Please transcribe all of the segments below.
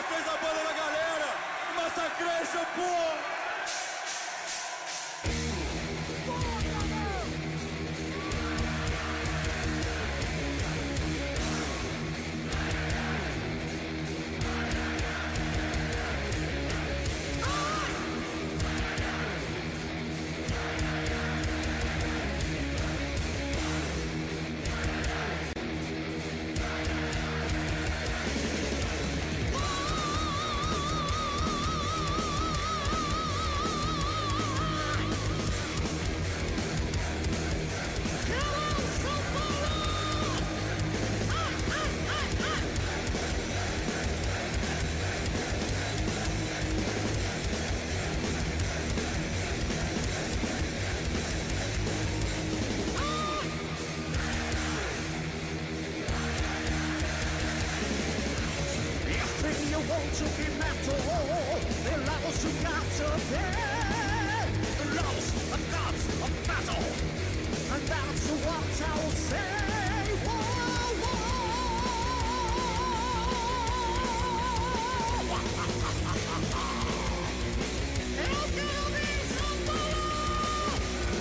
vocês a banda da galera! Massacration, pô! To be metal, the levels you got to pay, the laws and gods of battle, and that's what I'll say. Whoa, There's gonna be some fire.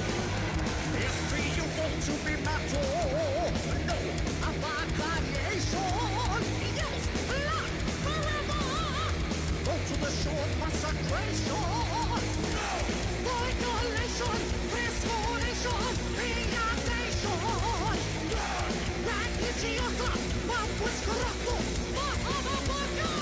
If you want to be metal, no, I'm my creation. Yes, blood forever. Go to the shore, massacration. Violation, restoration, reanimation. Religiosa, vamos corrupto, motherfucker.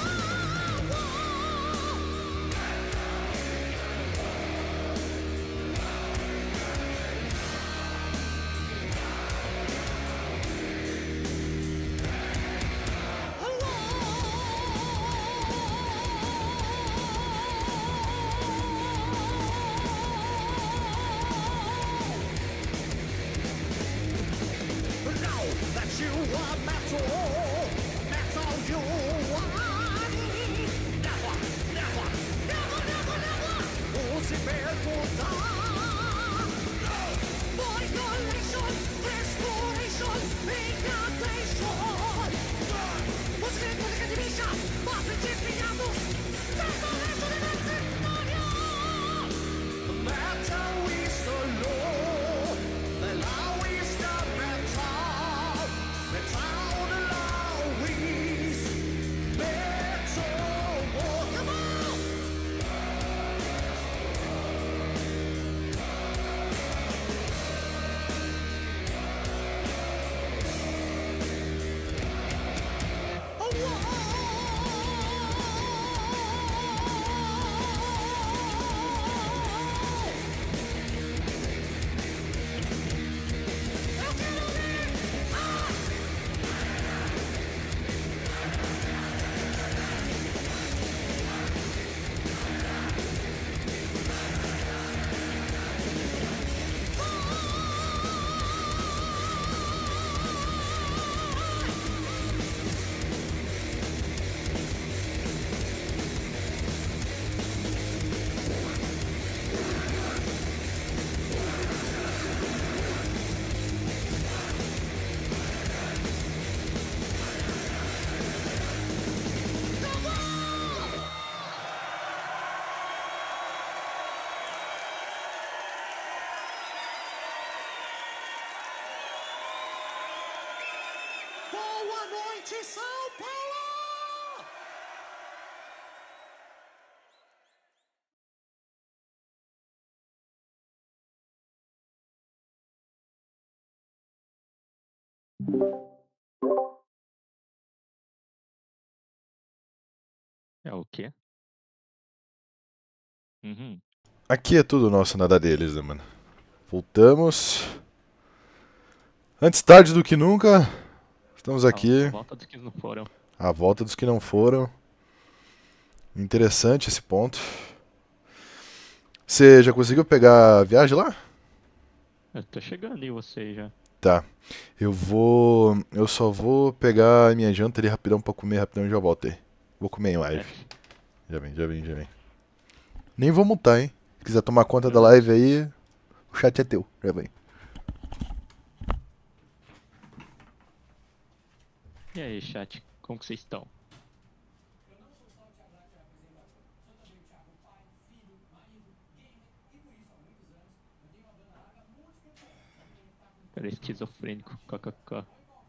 You are metal, metal you are. Never, never, never, never, never. Who's it made for that? Violation, restoration, incantation. What's going to the academia? Papi pianos, separation and victoria. Metal is the law, the law is the metal. Metal always metal. Come on! Boa noite, São Paulo! É o quê? Uhum. Aqui é tudo nosso, nada deles, né, mano? Voltamos. Antes tarde do que nunca, estamos aqui. A volta dos que não foram. A volta dos que não foram. Interessante esse ponto. Você já conseguiu pegar a viagem lá? Eu tô chegando em você já. Tá. Eu só vou pegar a minha janta ali rapidão pra comer rapidão e já volto aí. Vou comer em live. Já vem. Nem vou mutar, hein? Se quiser tomar conta da live aí, o chat é teu. Já vem. E aí, chat, como que vocês estão? Cara esquizofrênico, kkk.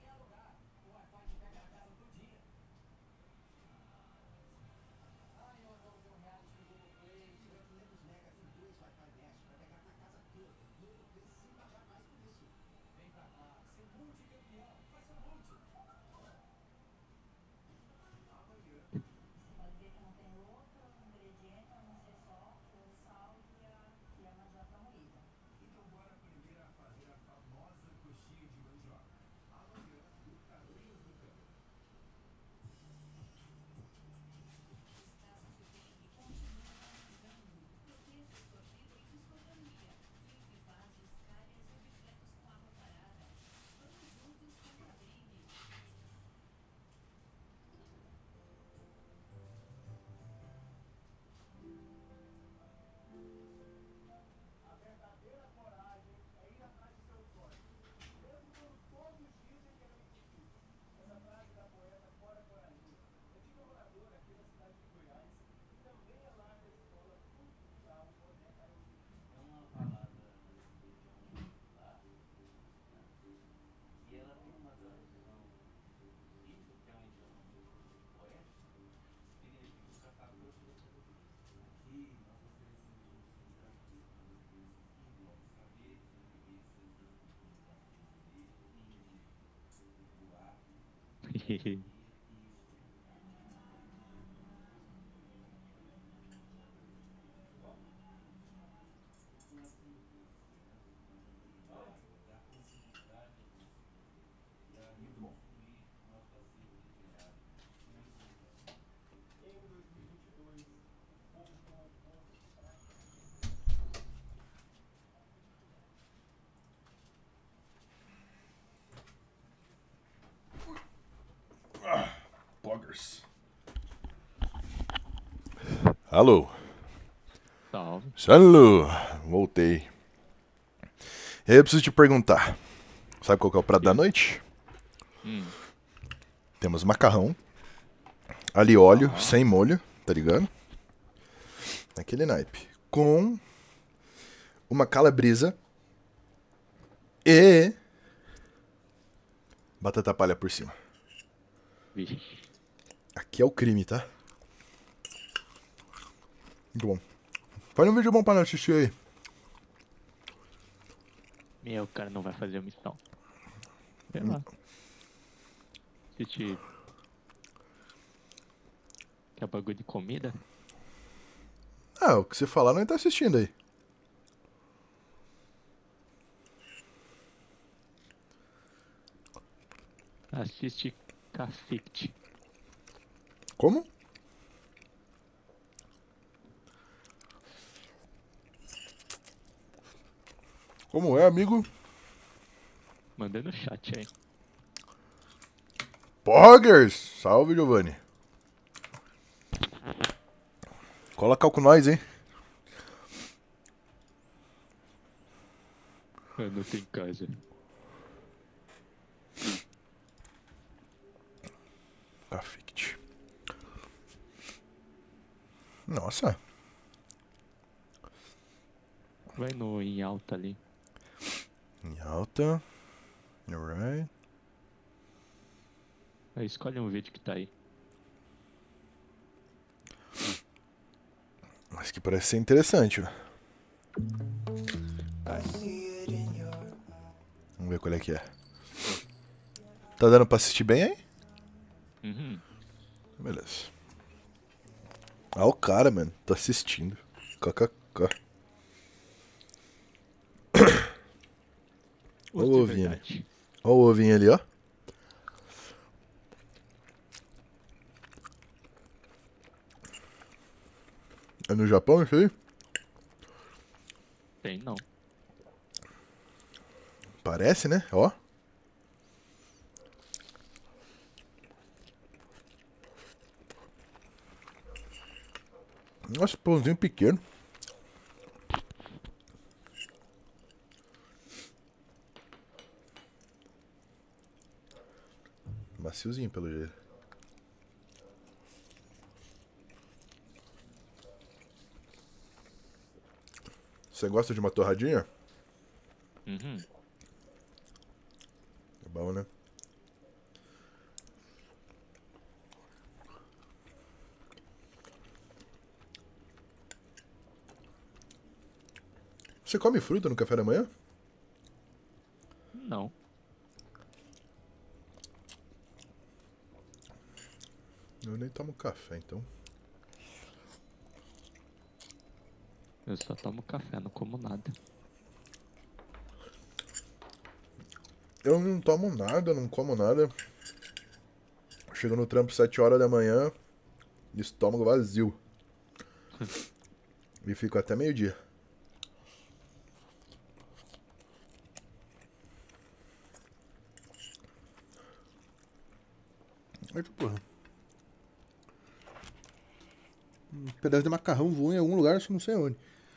Poggers. Alô? Salve. Alô? Voltei. E aí eu preciso te perguntar. Sabe qual que é o prato da noite? Temos macarrão, alho e óleo, sem molho, tá ligado? Aquele naipe. Com uma calabresa e batata palha por cima. Vixe. Aqui é o crime, tá? Muito bom. Faz um vídeo bom pra nós assistir aí. Meu, o cara não vai fazer omissão. Sei lá. Assistir. Que é bagulho de comida? Ah, o que você falar, nós tá assistindo aí. Assiste Cacete. Como? Como é, amigo? Manda no chat aí. Poggers! Salve, Giovanni. Cola cal com nós, hein? Eu não tenho casa. Cafete. Nossa. Vai no em alta ali. Em alta. Alright. Aí escolhe um vídeo que tá aí. Mas que parece ser interessante, ó. Vamos ver qual é que é. Tá dando pra assistir bem aí? Uhum. Beleza. Ah, o cara, mano. Tô assistindo. KKK. Olha o ovinho ali. Olha o ovinho ali, ó. É no Japão isso aí? Tem não. Parece, né? Ó. Nossa, pãozinho pequeno. Maciozinho, pelo jeito. Você gosta de uma torradinha? Uhum. Bom, né? Você come fruta no café da manhã? Não. Eu nem tomo café, então. Eu só tomo café, não como nada. Eu não tomo nada, não como nada. Chego no trampo 7 horas da manhã, estômago vazio. E fico até meio-dia. Eita porra. Um pedaço de macarrão voou em algum lugar, só não sei onde.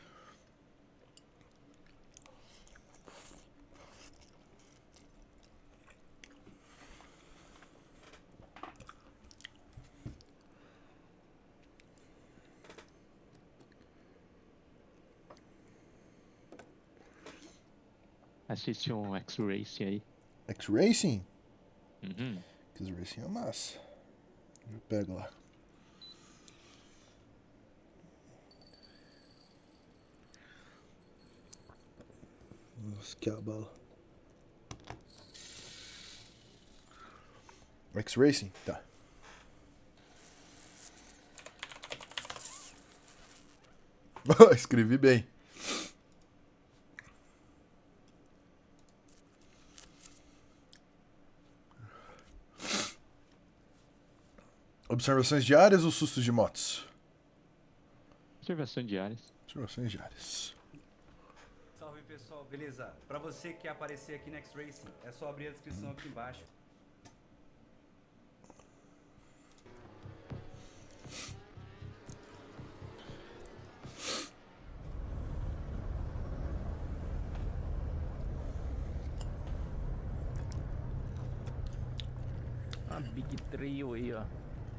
Assiste um X-Racing aí. X-Racing? Uhum. X-Racing é massa. Eu pego lá. Nossa, que abala. X-Racing? Tá. Escrevi bem. Observações diárias ou sustos de motos? Observações diárias. Observações diárias. Salve pessoal, beleza? Pra você que quer aparecer aqui no X-Racing, é só abrir a descrição aqui embaixo. A Big Trail aí, ó.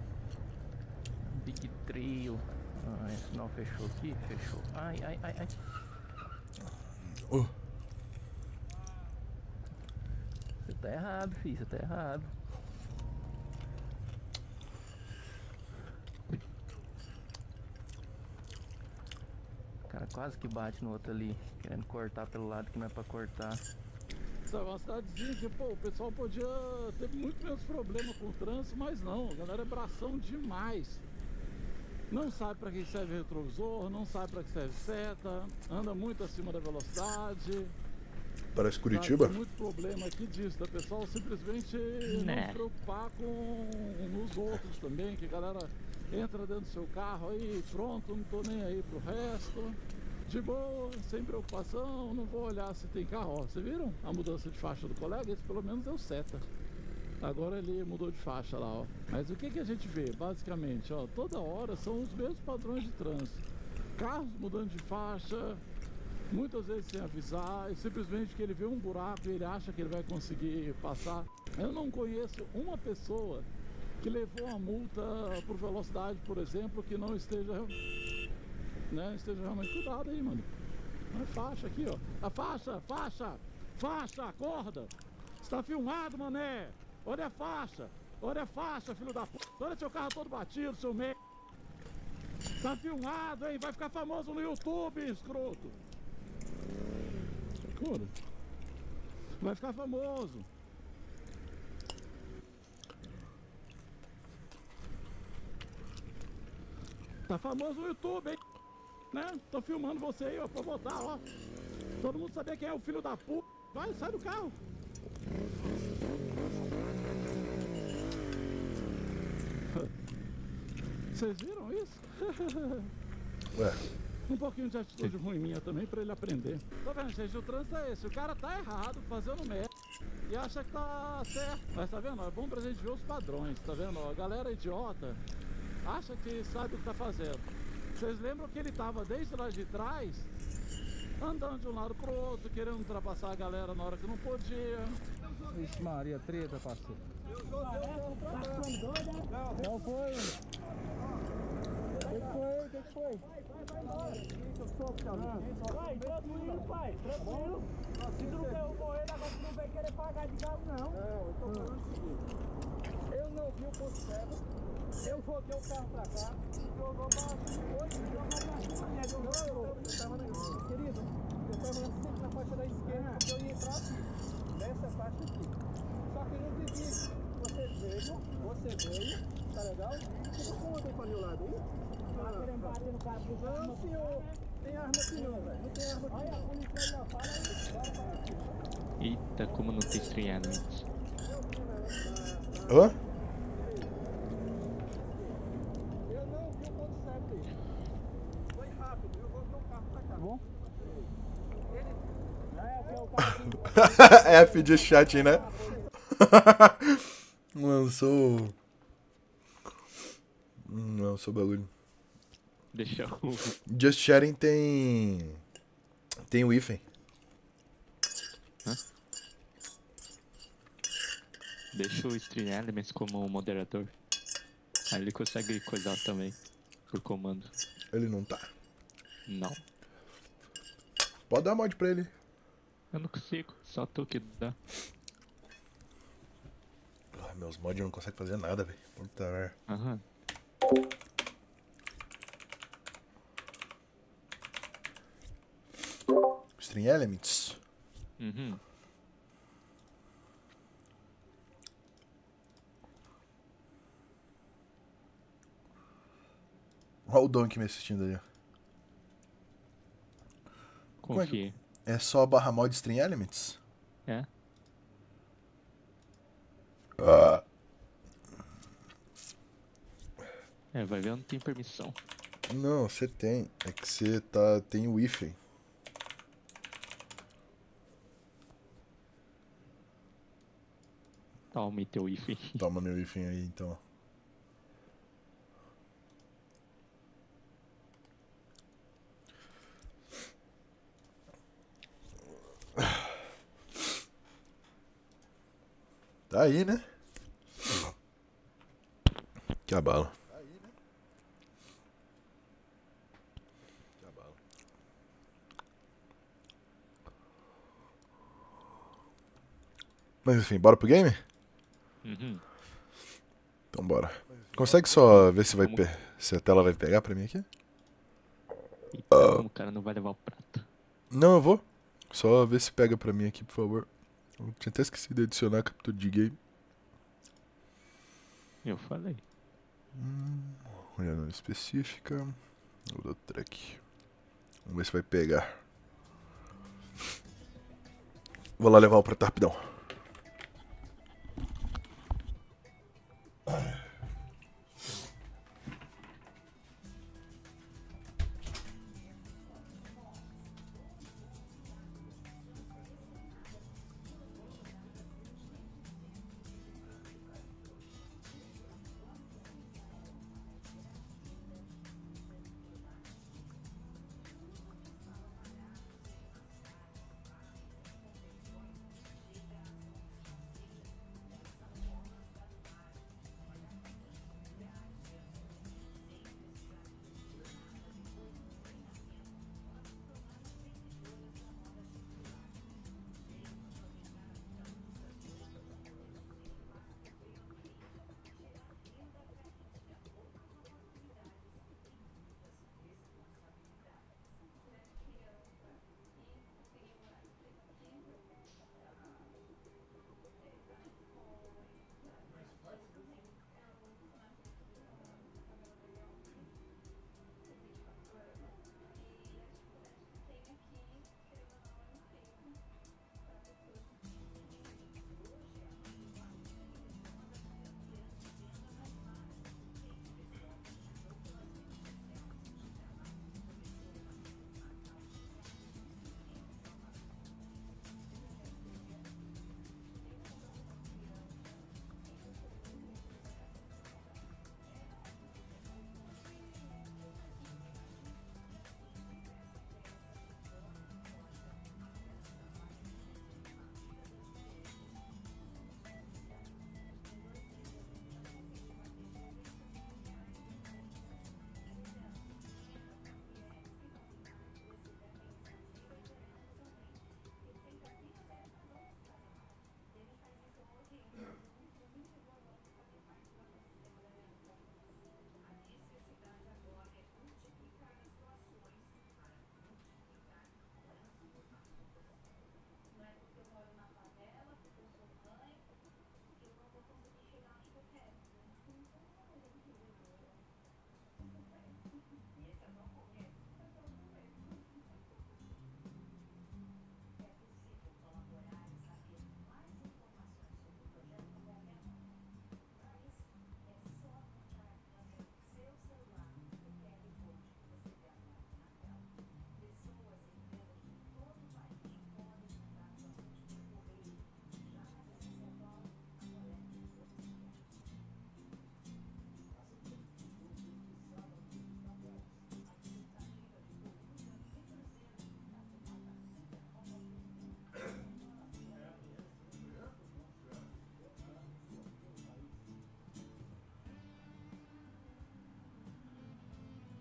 Big Trail. Ah, esse não fechou aqui? Fechou. Ai, ai, ai, ai. Você tá errado, filho. Você tá errado. O cara quase que bate no outro ali. Querendo cortar pelo lado que não é pra cortar. É uma cidadezinha que, pô, o pessoal podia ter muito menos problema com o trânsito, mas não, a galera é bração demais. Não sabe pra que serve retrovisor, não sabe pra que serve seta, anda muito acima da velocidade. Parece Curitiba? Tem muito problema aqui disso, da pessoal simplesmente não se preocupar com os outros também, que a galera entra dentro do seu carro aí, pronto, não tô nem aí pro resto. De boa, sem preocupação, não vou olhar se tem carro. Ó, vocês viram a mudança de faixa do colega? Esse pelo menos deu seta. Agora ele mudou de faixa lá, ó. Mas o que que a gente vê, basicamente, ó, toda hora são os mesmos padrões de trânsito. Carros mudando de faixa, muitas vezes sem avisar, e simplesmente que ele vê um buraco e ele acha que ele vai conseguir passar. Eu não conheço uma pessoa que levou uma multa por velocidade, por exemplo, que não esteja... né, esteja realmente cuidado aí, mano. Olha a faixa aqui, ó. A faixa, faixa, faixa, acorda. Está filmado, mané. Olha a faixa, filho da p. Olha seu carro todo batido, seu merda. Tá filmado, hein? Vai ficar famoso no YouTube, escroto. Acorda. Vai ficar famoso. Tá famoso no YouTube, hein? Né? Tô filmando você aí, ó, pra botar, ó. Todo mundo saber quem é o filho da p. Vai, sai do carro. Vocês viram isso? Ué. Um pouquinho de atitude ruim minha também pra ele aprender. Tá vendo, gente? O trânsito é esse. O cara tá errado, fazendo merda. E acha que tá certo. Mas tá vendo? É bom pra gente ver os padrões, tá vendo? A galera idiota acha que sabe o que tá fazendo. Vocês lembram que ele tava desde lá de trás, andando de um lado pro outro, querendo ultrapassar a galera na hora que não podia. Ixi Maria, treta, parceiro. Qual foi? O que foi? Vai, tranquilo, pai, tranquilo. Se tu não derrubou ele, agora tu não vai querer pagar de galo, não. Não, eu tô falando o seguinte. Eu não vi o ponto cego. Eu joguei o carro pra cá. Jogou pra hoje, jogou pra cima. Querido, eu tava sempre na faixa da esquerda, porque eu ia entrar aqui. Nessa faixa aqui. Só que não desiste. Você veio, tá legal? Você não tem para o lado aí? Tá querendo bater no carro? Não, senhor. Tem arma aqui não, velho. Não tem arma aqui. Olha, a polícia aí, fala aí. Bora para aqui. Eita, como não tem String Elements. Hã? Eu não vi o ponto cego dele. Foi rápido, eu vou ver o carro pra cá. Tá bom? F de chat, né? Lançou bagulho. Deixa eu... Just Chatting tem o hífen. Deixa o String Elements como moderador. Aí ele consegue coisar também. Por comando. Ele não tá. Não. Pode dar mod pra ele. Eu não consigo. Só tu que dá. Ah, meus mods não conseguem fazer nada, velho. Puta merda. Aham. String Elements. Uhum. Olha o Donkey me assistindo aí, ó. Confia. É só barra mod String Elements? É? É, vai ver, eu não tenho permissão. Não, você tem. É que você tem o hífen. Toma teu hífen. Toma meu hífen aí, então. Tá aí, né? Que abalo. Mas enfim, bora pro game? Uhum. Então bora. Consegue só ver se vai se a tela vai pegar pra mim aqui? Então, como o cara não vai levar o prato. Não, eu vou. Só ver se pega pra mim aqui, por favor. Eu tinha até esquecido de adicionar a captura de game. Eu falei. Olhando específica. Vou dar track. Vamos ver se vai pegar. Vou lá levar o prato rapidão.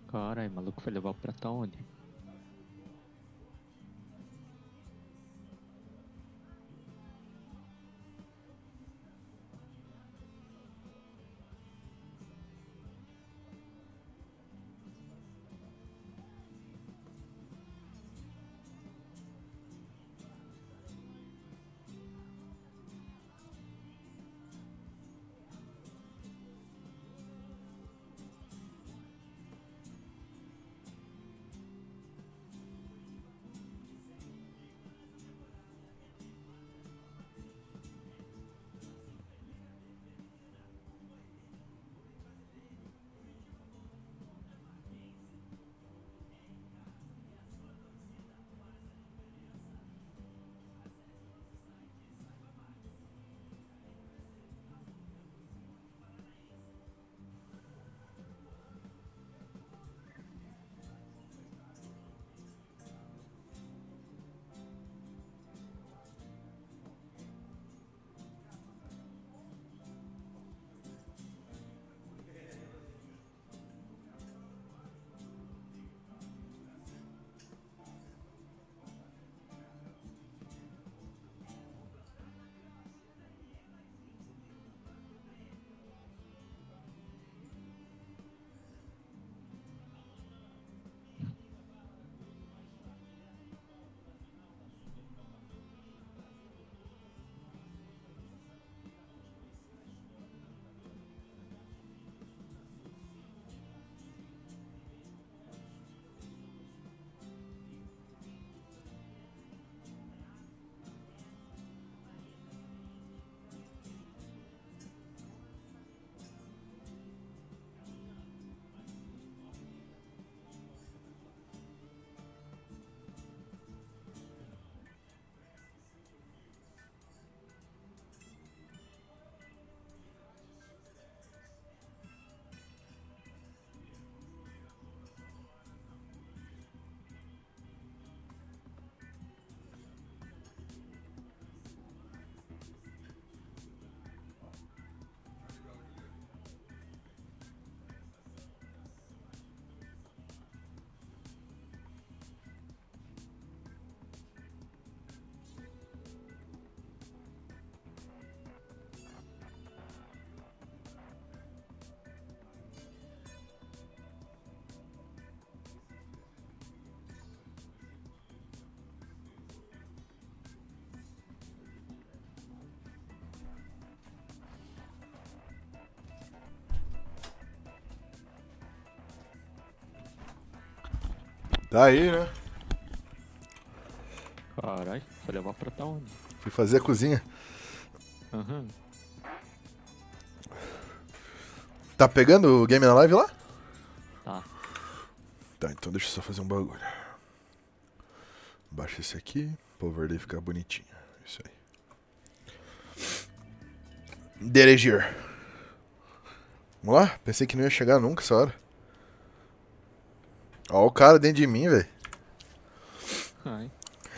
Caralho, maluco foi levar o prato onde? Tá aí, né? Caralho, foi levar o prato onde? Fui fazer a cozinha. Aham. Tá pegando o game na live lá? Tá. Tá, então deixa eu só fazer um bagulho. Baixa esse aqui, pro overlay ficar bonitinho. Isso aí. Dirigir. Vamos lá? Pensei que não ia chegar nunca essa hora. Ó o cara dentro de mim, velho. Ai.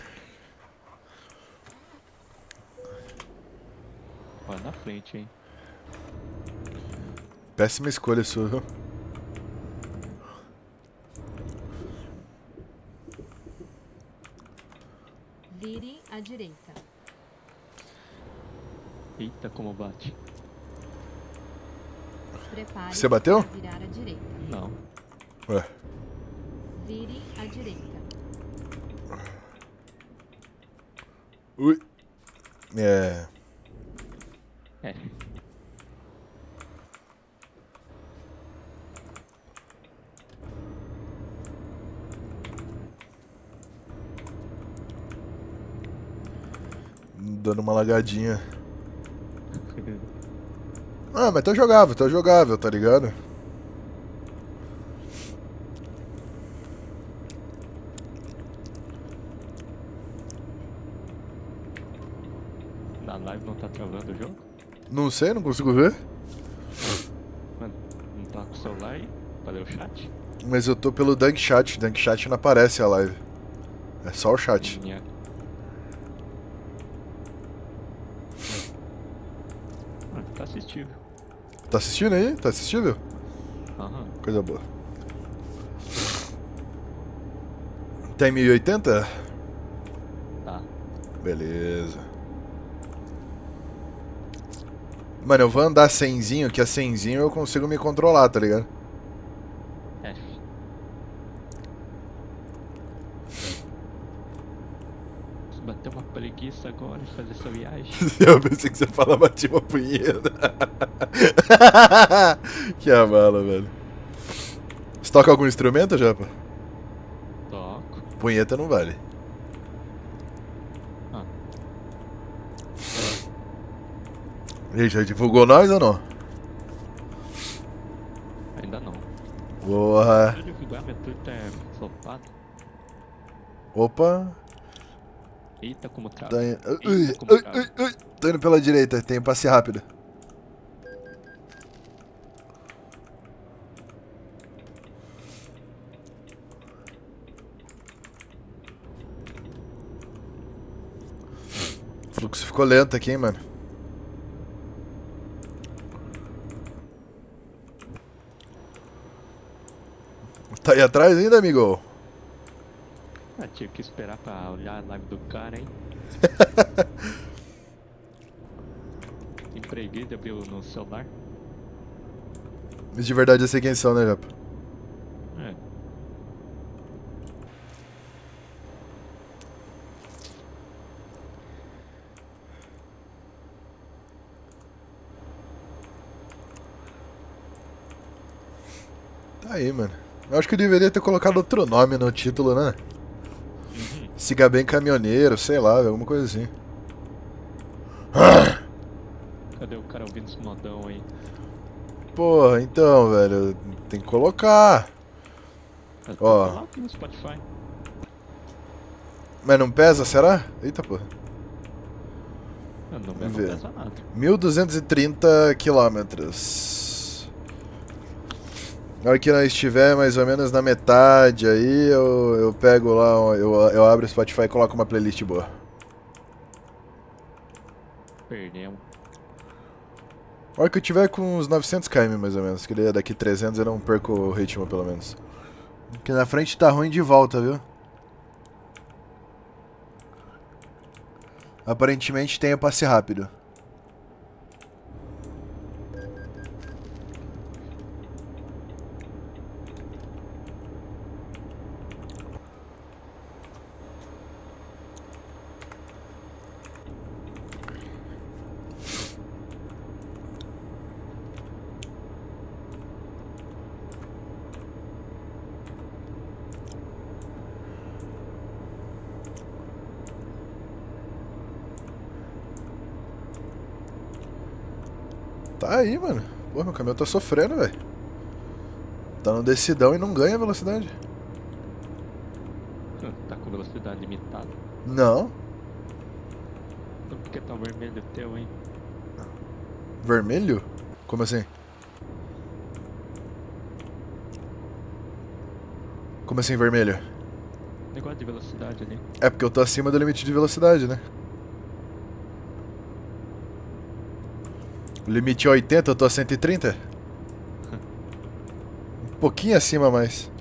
Vai na frente, hein? Péssima escolha sua, viu? Vire à direita. Eita, como bate. Prepare-se Você bateu? para virar à direita. Não. Ué. Vire à direita. Ui. É. É. Dando uma lagadinha. Ah, mas tá jogável, tá ligado? Na live não tá travando o jogo? Não sei, não consigo ver. Mano, não tá com o celular aí? Pra ler o chat? Mas eu tô pelo Dunk Chat. Dunk Chat não aparece a live. É só o chat. Minha. Ah, tá assistível. Tá assistindo aí? Tá assistível? Aham. Coisa boa. Tá em 1080? Tá. Beleza. Mano, eu vou andar 100zinho, que a 100zinho eu consigo me controlar, tá ligado? F. Bateu uma preguiça agora de fazer essa viagem. Eu pensei que você falava bater uma punheta. Que abala, velho. Você toca algum instrumento, Japa? Toco. Punheta não vale. Ah. E aí, já divulgou nós ou não? Ainda não. Porra. Deixa eu divulgar, minha Twitter é flopado. Opa. Eita, como trava. Tá Eita, como trava. Tô indo pela direita, tem passe rápido. O fluxo ficou lento aqui, hein, mano. Tá aí atrás ainda, amigo? Ah, tive que esperar pra olhar a live do cara, hein? Tem preguiça de abrir no celular. Mas de verdade eu sei quem são, né, Japa? É. Tá aí, mano. Eu acho que eu deveria ter colocado outro nome no título, né? Siga bem caminhoneiro, sei lá, alguma coisa assim. Cadê o cara ouvindo esse modão aí? Porra, então, velho, tem que colocar. Ó. Coloca aqui no Spotify. Mas não pesa, será? Eita, porra. Não, não Vamos ver. pesa nada. 1230 quilômetros. Na hora que nós estiver mais ou menos na metade aí, eu pego lá, eu abro o Spotify e coloco uma playlist boa. Perdemos. Na hora que eu tiver com uns 900 km mais ou menos, que daqui 300 eu não perco o ritmo pelo menos. Porque na frente tá ruim de volta, viu? Aparentemente tem o passe rápido. Tá aí, mano. Pô, meu caminhão tá sofrendo, velho. Tá no decidão e não ganha velocidade. Tá com velocidade limitada. Não. Então por que tá vermelho o teu, hein? Vermelho? Como assim? Como assim vermelho? Negócio de velocidade ali. É porque eu tô acima do limite de velocidade, né? O limite é 80, eu tô a 130? Um pouquinho acima mais.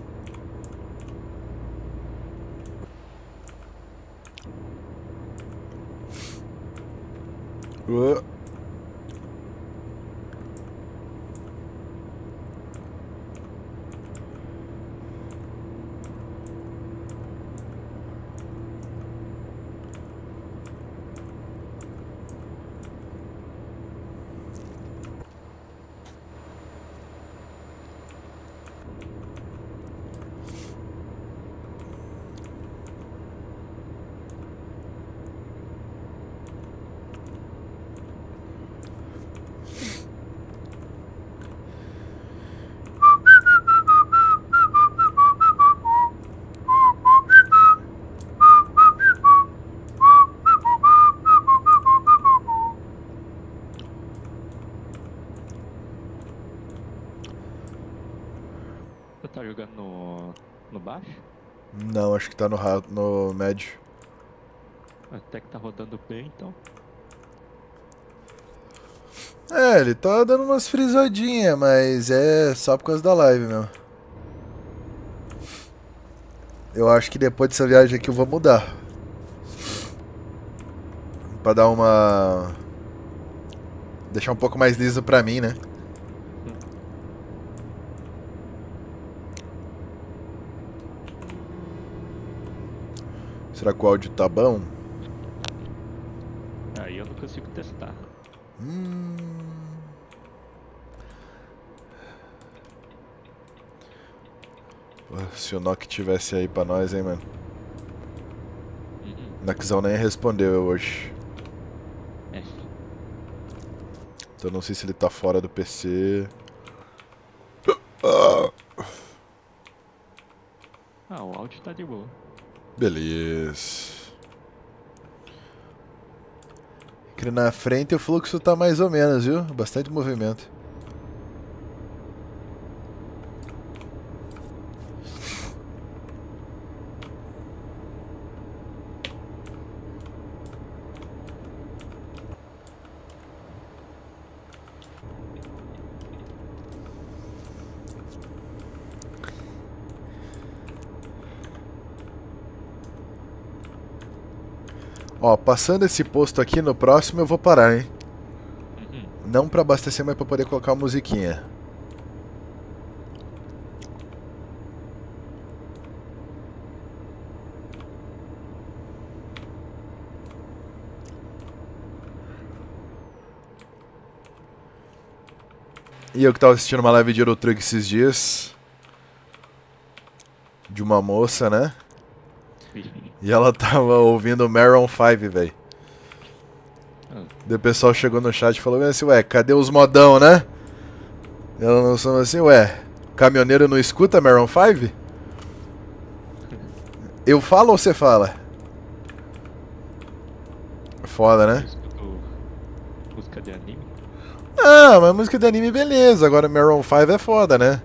Você tá jogando no baixo? Não, acho que tá no médio. Até que tá rodando bem, então. É, ele tá dando umas frisadinhas, mas é só por causa da live mesmo. Eu acho que depois dessa viagem aqui eu vou mudar. Pra dar uma... deixar um pouco mais liso pra mim, né? Será que o áudio tá bom? Aí eu não consigo testar. Se o Nock tivesse aí pra nós, hein, mano. Uhum. Nockzão nem respondeu hoje. É. Então não sei se ele tá fora do PC. Ah, o áudio tá de boa. Beleza. Aqui na frente o fluxo tá mais ou menos, viu? Bastante movimento. Ó, passando esse posto aqui, no próximo eu vou parar, hein? Uhum. Não pra abastecer, mas pra poder colocar uma musiquinha. E eu que tava assistindo uma live de Eurotruck esses dias. De uma moça, né? E ela tava ouvindo Maroon 5, velho. Daí o pessoal chegou no chat e falou assim, ué, cadê os modão, né? E ela não falou assim, ué, caminhoneiro não escuta Maroon 5? Eu falo ou você fala? Foda, né? Eu escuto música de anime. Ah, mas música de anime beleza, agora Maroon 5 é foda, né?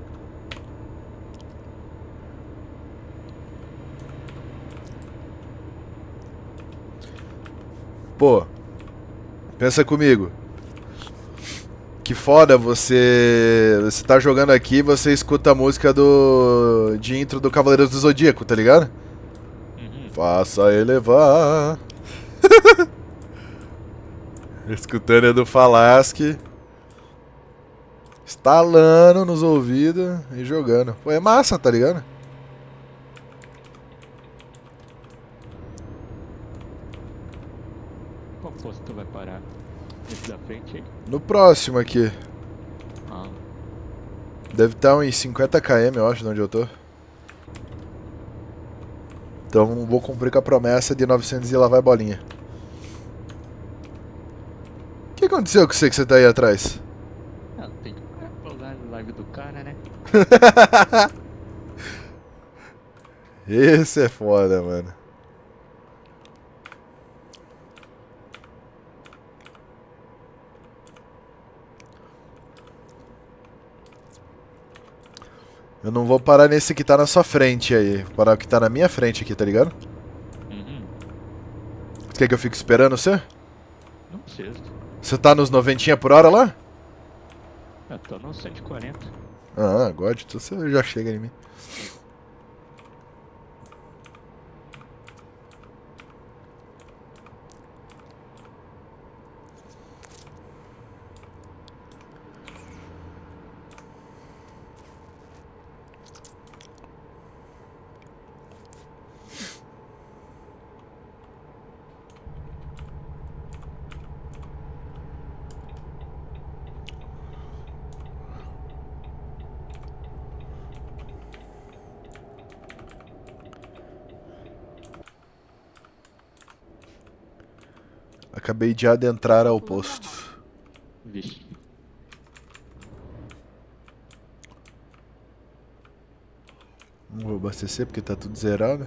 Pô, pensa comigo. Que foda você tá jogando aqui e você escuta a música de intro do Cavaleiros do Zodíaco, tá ligado? Uhum. Faça elevar. Escutando Edu Falaschi. Estalando nos ouvidos e jogando. Pô, é massa, tá ligado? Qual posto tu vai parar? Esse da frente aí? No próximo aqui. Ah, Deve estar uns 50 km, eu acho, de onde eu tô. Então vou cumprir com a promessa de 900 e lá vai bolinha. O que aconteceu com você que você tá aí atrás? não tem que pular na live do cara, né? Esse é foda, mano. Eu não vou parar nesse que tá na sua frente aí. Vou parar o que tá na minha frente aqui, tá ligado? Uhum. Você quer que eu fique esperando você? Não precisa. Você tá nos 90 por hora lá? Eu tô no 140. Ah, God, então você já chega em mim. Acabei de adentrar ao posto. Vixe. Não vou abastecer porque tá tudo zerado.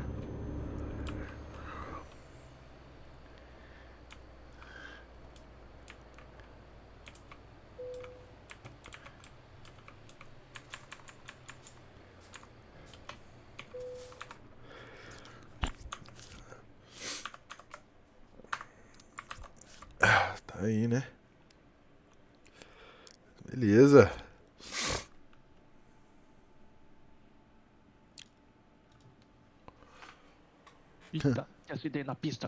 Tá aí, né? Beleza. Eita, te acidei na pista.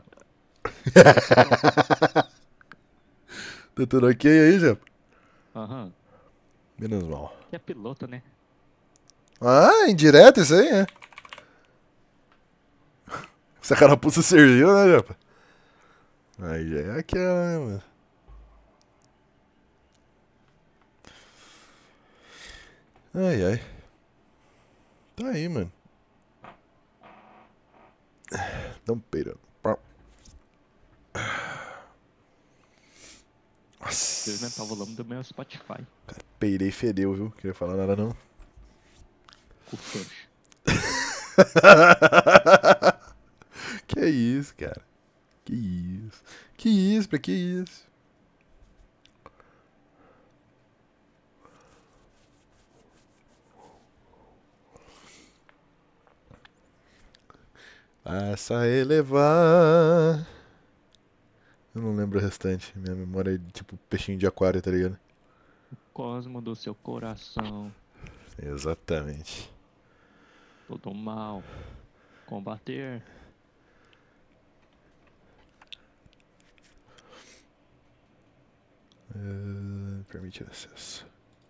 Tá tudo ok aí, Japa? Aham. Menos mal. Que é piloto, né? Ah, indireto isso aí, é? Essa carapuça serviu, né, Japa? Aí já é aquela, né, mano? Ai, ai. Tá aí, mano. Não peira. Preciso aumentar o Nossa. volume do meu Spotify. Cara, peidei e fedeu, viu? Queria falar nada, não. Com frouxo. Que isso, cara? Que isso? Que isso? Pra que isso? Passa a elevar. Eu não lembro o restante. Minha memória é tipo peixinho de aquário, tá ligado? Cosmo do seu coração. Exatamente. Todo mal. Combater. Permitir acesso.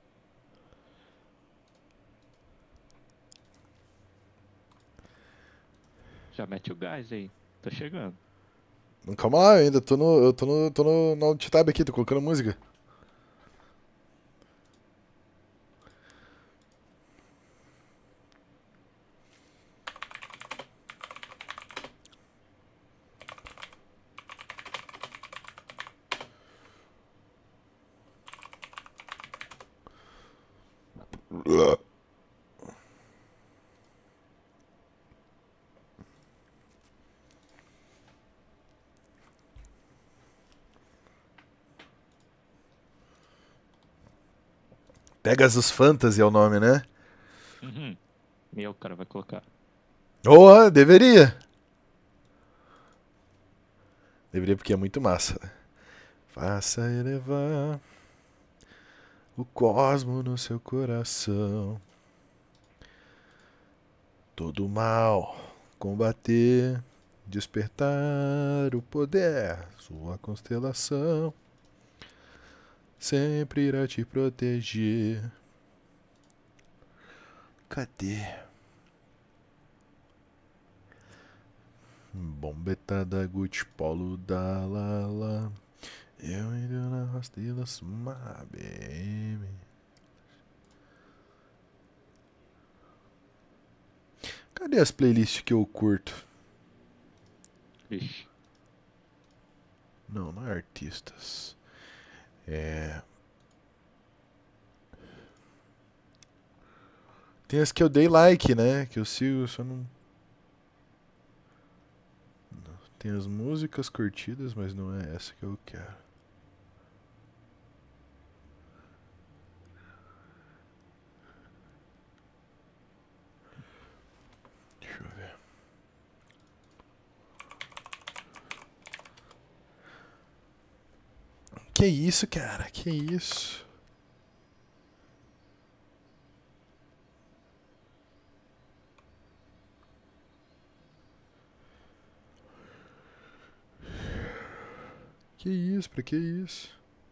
Já mete o gás aí. Tá chegando. Calma lá, eu ainda tô no alt tab aqui, tô colocando música. Pegasus Fantasy é o nome, né? Uhum. Meu, cara vai colocar. Oh, deveria. Deveria porque é muito massa. Faça elevar o cosmo no seu coração. Todo mal combater, despertar o poder, sua constelação sempre irá te proteger. Cadê? Bombetada Gucci Polo da Lala. Eu indo na rastela sumar, baby. Cadê as playlists que eu curto? Vixe. Não, não é artistas. É. Tem as que eu dei like, né? Que eu sigo, só não. Tem as músicas curtidas, mas não é essa que eu quero. Deixa eu ver. Que isso, cara? Que isso? Que isso? Pra que isso?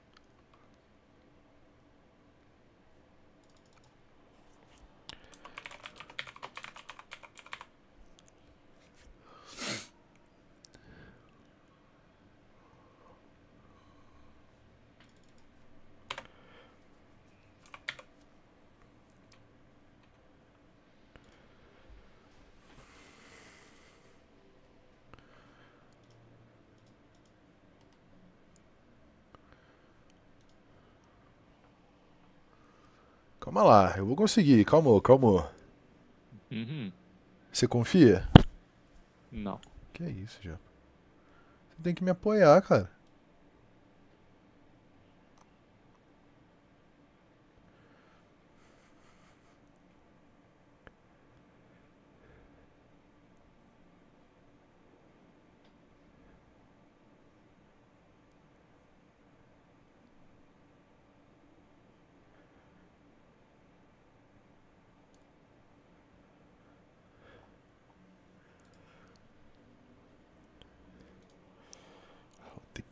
Calma lá, eu vou conseguir. Calma, calma. Uhum. Você confia? Não. Que é isso, já. Você tem que me apoiar, cara.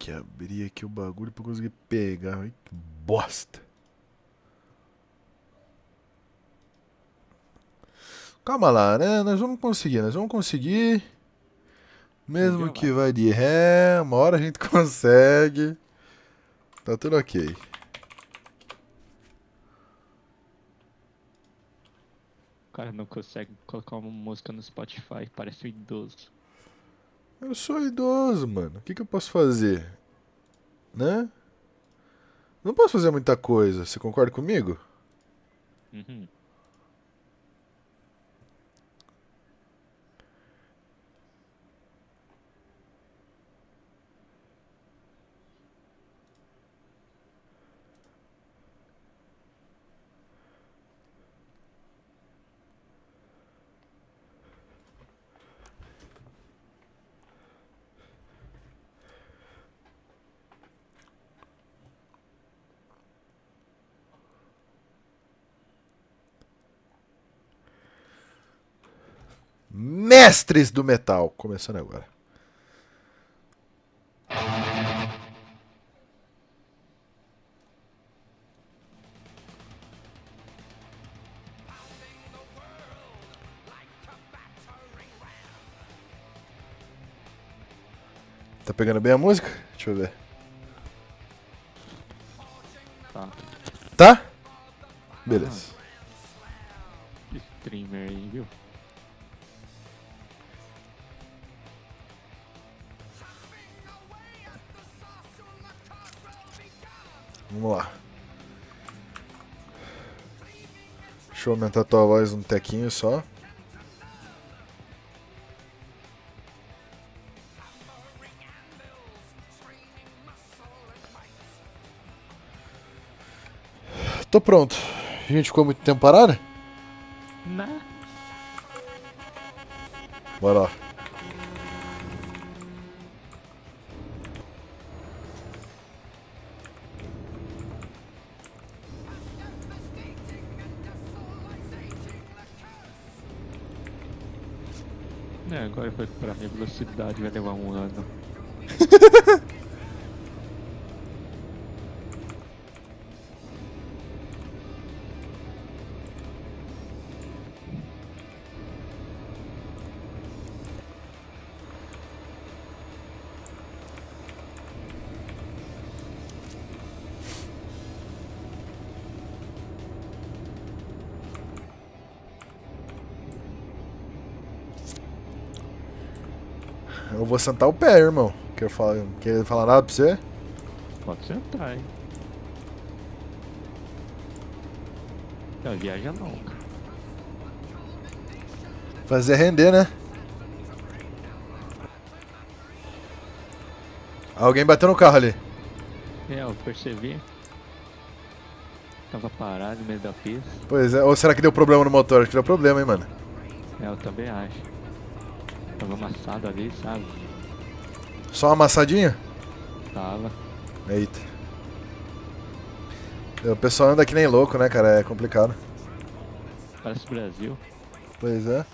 que abrir aqui o bagulho pra eu conseguir pegar. Ai, que bosta. Calma lá, né? Nós vamos conseguir. Mesmo que vai de ré, uma hora a gente consegue. Tá tudo ok. O cara não consegue colocar uma música no Spotify, parece um idoso. Eu sou idoso, mano. O que eu posso fazer? Né? Não posso fazer muita coisa. Você concorda comigo? Uhum. Mestres do metal. Começando agora. Tá pegando bem a música? Deixa eu ver. Tá. Tá? Beleza. Streamer aí, viu? Vamos lá. Deixa eu aumentar a tua voz um tequinho só. Tô pronto. A gente ficou muito tempo parado? Não. Bora lá. Agora foi pra minha velocidade, vai levar um ano. Eu vou sentar o pé, irmão. Quer falar nada pra você? Pode sentar, hein? Não, viaja longa. Fazer render, né? Alguém bateu no carro ali. Eu percebi. Tava parado no meio da pista. Pois é, ou será que deu problema no motor? Acho que deu problema, hein, mano. Eu também acho. Tava amassado ali, sabe? Só uma amassadinha? Tava. Eita. O pessoal anda que nem louco, né, cara? É complicado. Parece Brasil. Pois é.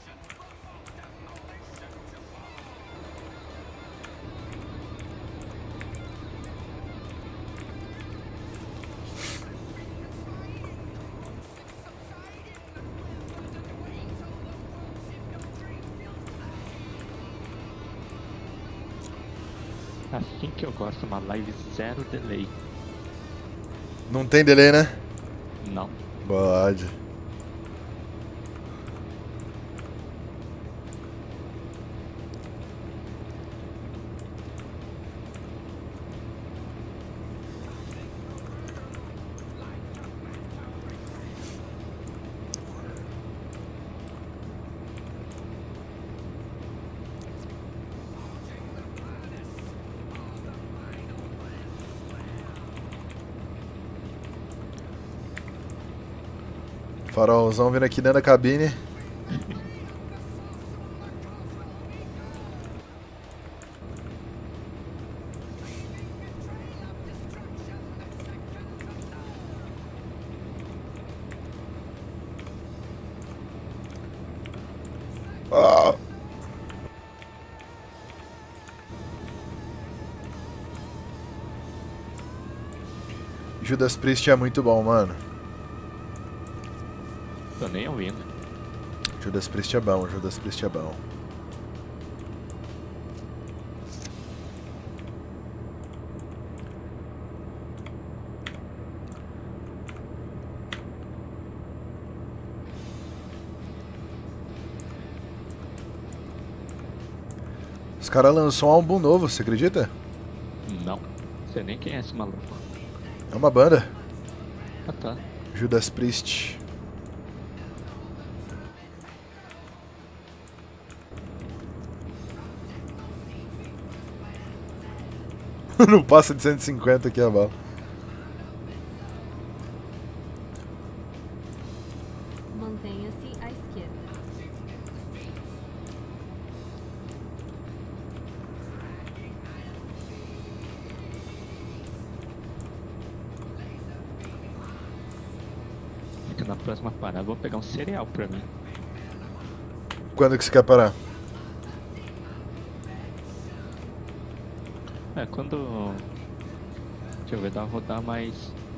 Assim que eu gosto, uma live zero delay. Não tem delay, né? Não. Pode. Farolzão vindo aqui dentro da cabine. Ah. Judas Priest é muito bom, mano. Tô nem ouvindo. Judas Priest é bom, Judas Priest é bom. Os caras lançou um álbum novo, você acredita? Não. Você nem quem é esse maluco. É uma banda. Ah, tá. Judas Priest. Não passa de 150 aqui a bala. Mantenha-se à esquerda. Fica na próxima parada. Vou pegar um cereal pra mim. Quando que você quer parar? É, quando... Deixa eu ver, dá uma rodar mais...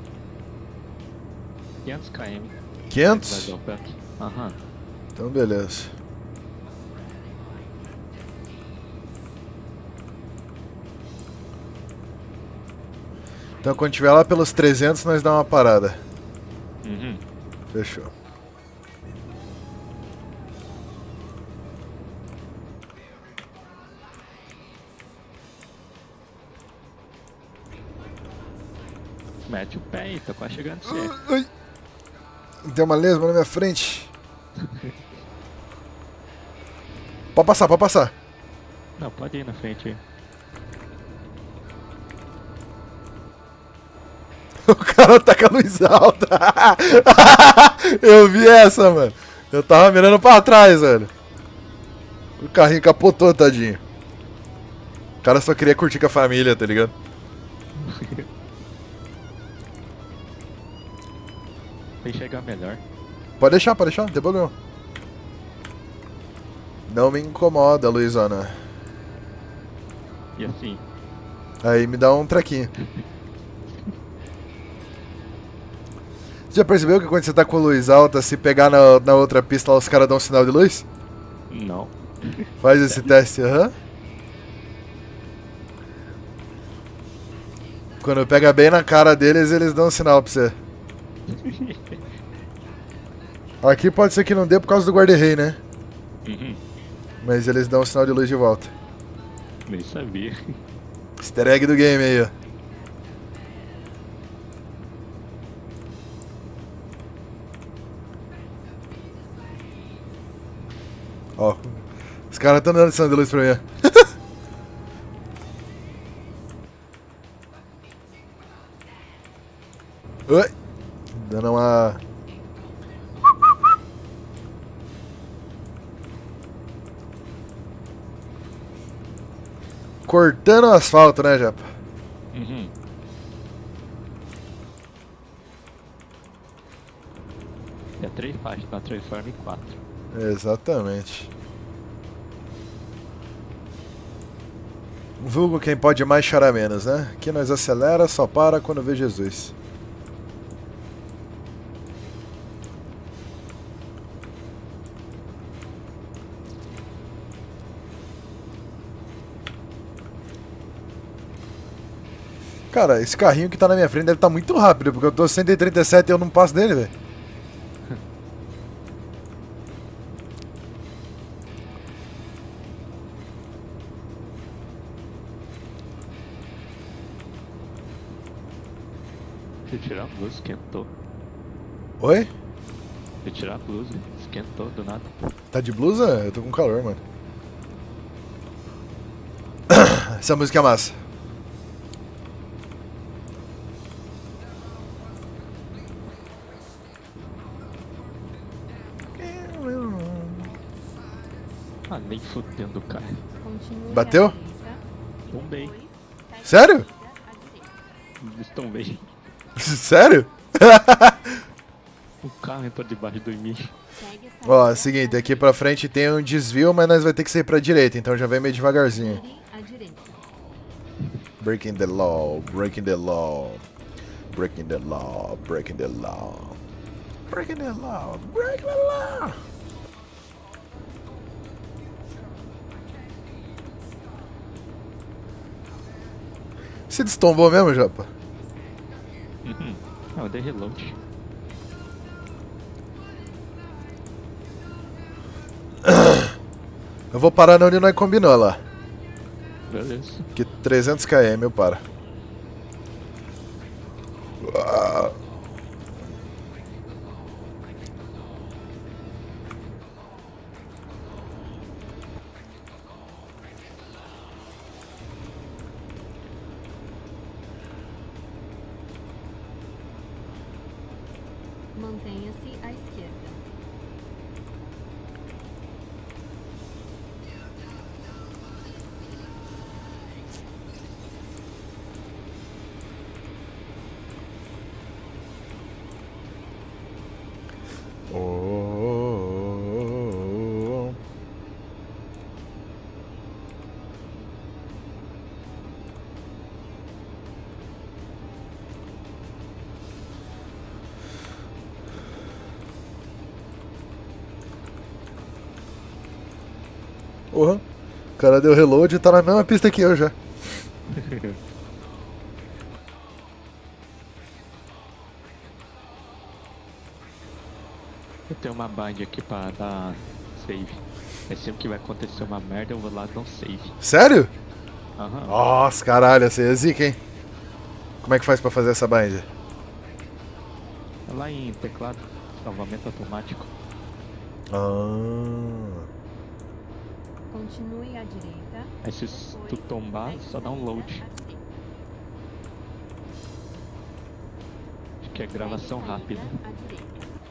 500 km. 500? Aham. Então beleza. Então quando tiver lá pelos 300 nós dá uma parada. Uhum. Fechou. Mete o pé aí, tô quase chegando em você. Ai. Tem uma lesma na minha frente. Pode passar, pode passar. Não, pode ir na frente aí. O cara tá com a luz alta. Eu vi essa, mano. Eu tava mirando pra trás, velho. O carrinho capotou, tadinho. O cara só queria curtir com a família, tá ligado? Pra enxergar melhor. Pode deixar, não tem problema. Não me incomoda, Luizana. E assim? Aí me dá um trequinho. Você já percebeu que quando você tá com a luz alta, se pegar na outra pista lá, os caras dão um sinal de luz? Não. Faz esse teste, aham. Quando pega bem na cara deles, eles dão um sinal pra você. Aqui pode ser que não dê por causa do guarda-rei, né? Uhum. Mas eles dão um sinal de luz de volta. Nem sabia. Easter egg do game aí, ó. Ó, os caras estão dando sinal de luz pra mim, ó. Oi! Dando uma... Cortando o asfalto, né, Japa? Uhum. É 3 faixas, na Transform em 4. Exatamente. Vulgo quem pode mais chorar menos, né? Aqui nós acelera, só para quando vê Jesus. Cara, esse carrinho que tá na minha frente deve estar muito rápido, porque eu tô 137 e eu não passo dele, velho. Se tirar a blusa, esquentou. Oi? Se tirar a blusa, esquentou do nada. Tá de blusa? Eu tô com calor, mano. Essa música é massa. Ah, nem fudendo o cara. Continue Bateu? à direita. Tombei. Depois, pegue Sério? a saída à direita. Tombei. Sério? O carro entrou debaixo do mim. Segue a Ó, é saída o seguinte, aqui pra frente tem um desvio, mas nós vai ter que sair pra direita, então já vem meio devagarzinho. Vire à direita. Breaking the law, breaking the law. Breaking the law, breaking the law. Breaking the law, breaking the law. Você destombou mesmo, Japa? Não, eu dei reload. Eu vou parar onde nós combinou lá. Beleza. Que 300 km eu paro. Mantenha-se à esquerda. Oh. Porra, o cara deu reload e tá na mesma pista que eu já. Eu tenho uma bind aqui pra dar save. É sempre que vai acontecer uma merda, eu vou lá dar um save. Sério? Aham. Nossa, caralho, essa aí é zica, hein? Como é que faz pra fazer essa bind? É lá em teclado, salvamento automático. Ah. Continue à direita. Aí se tu tombar, só dá um load. Acho que é gravação rápida. À direita.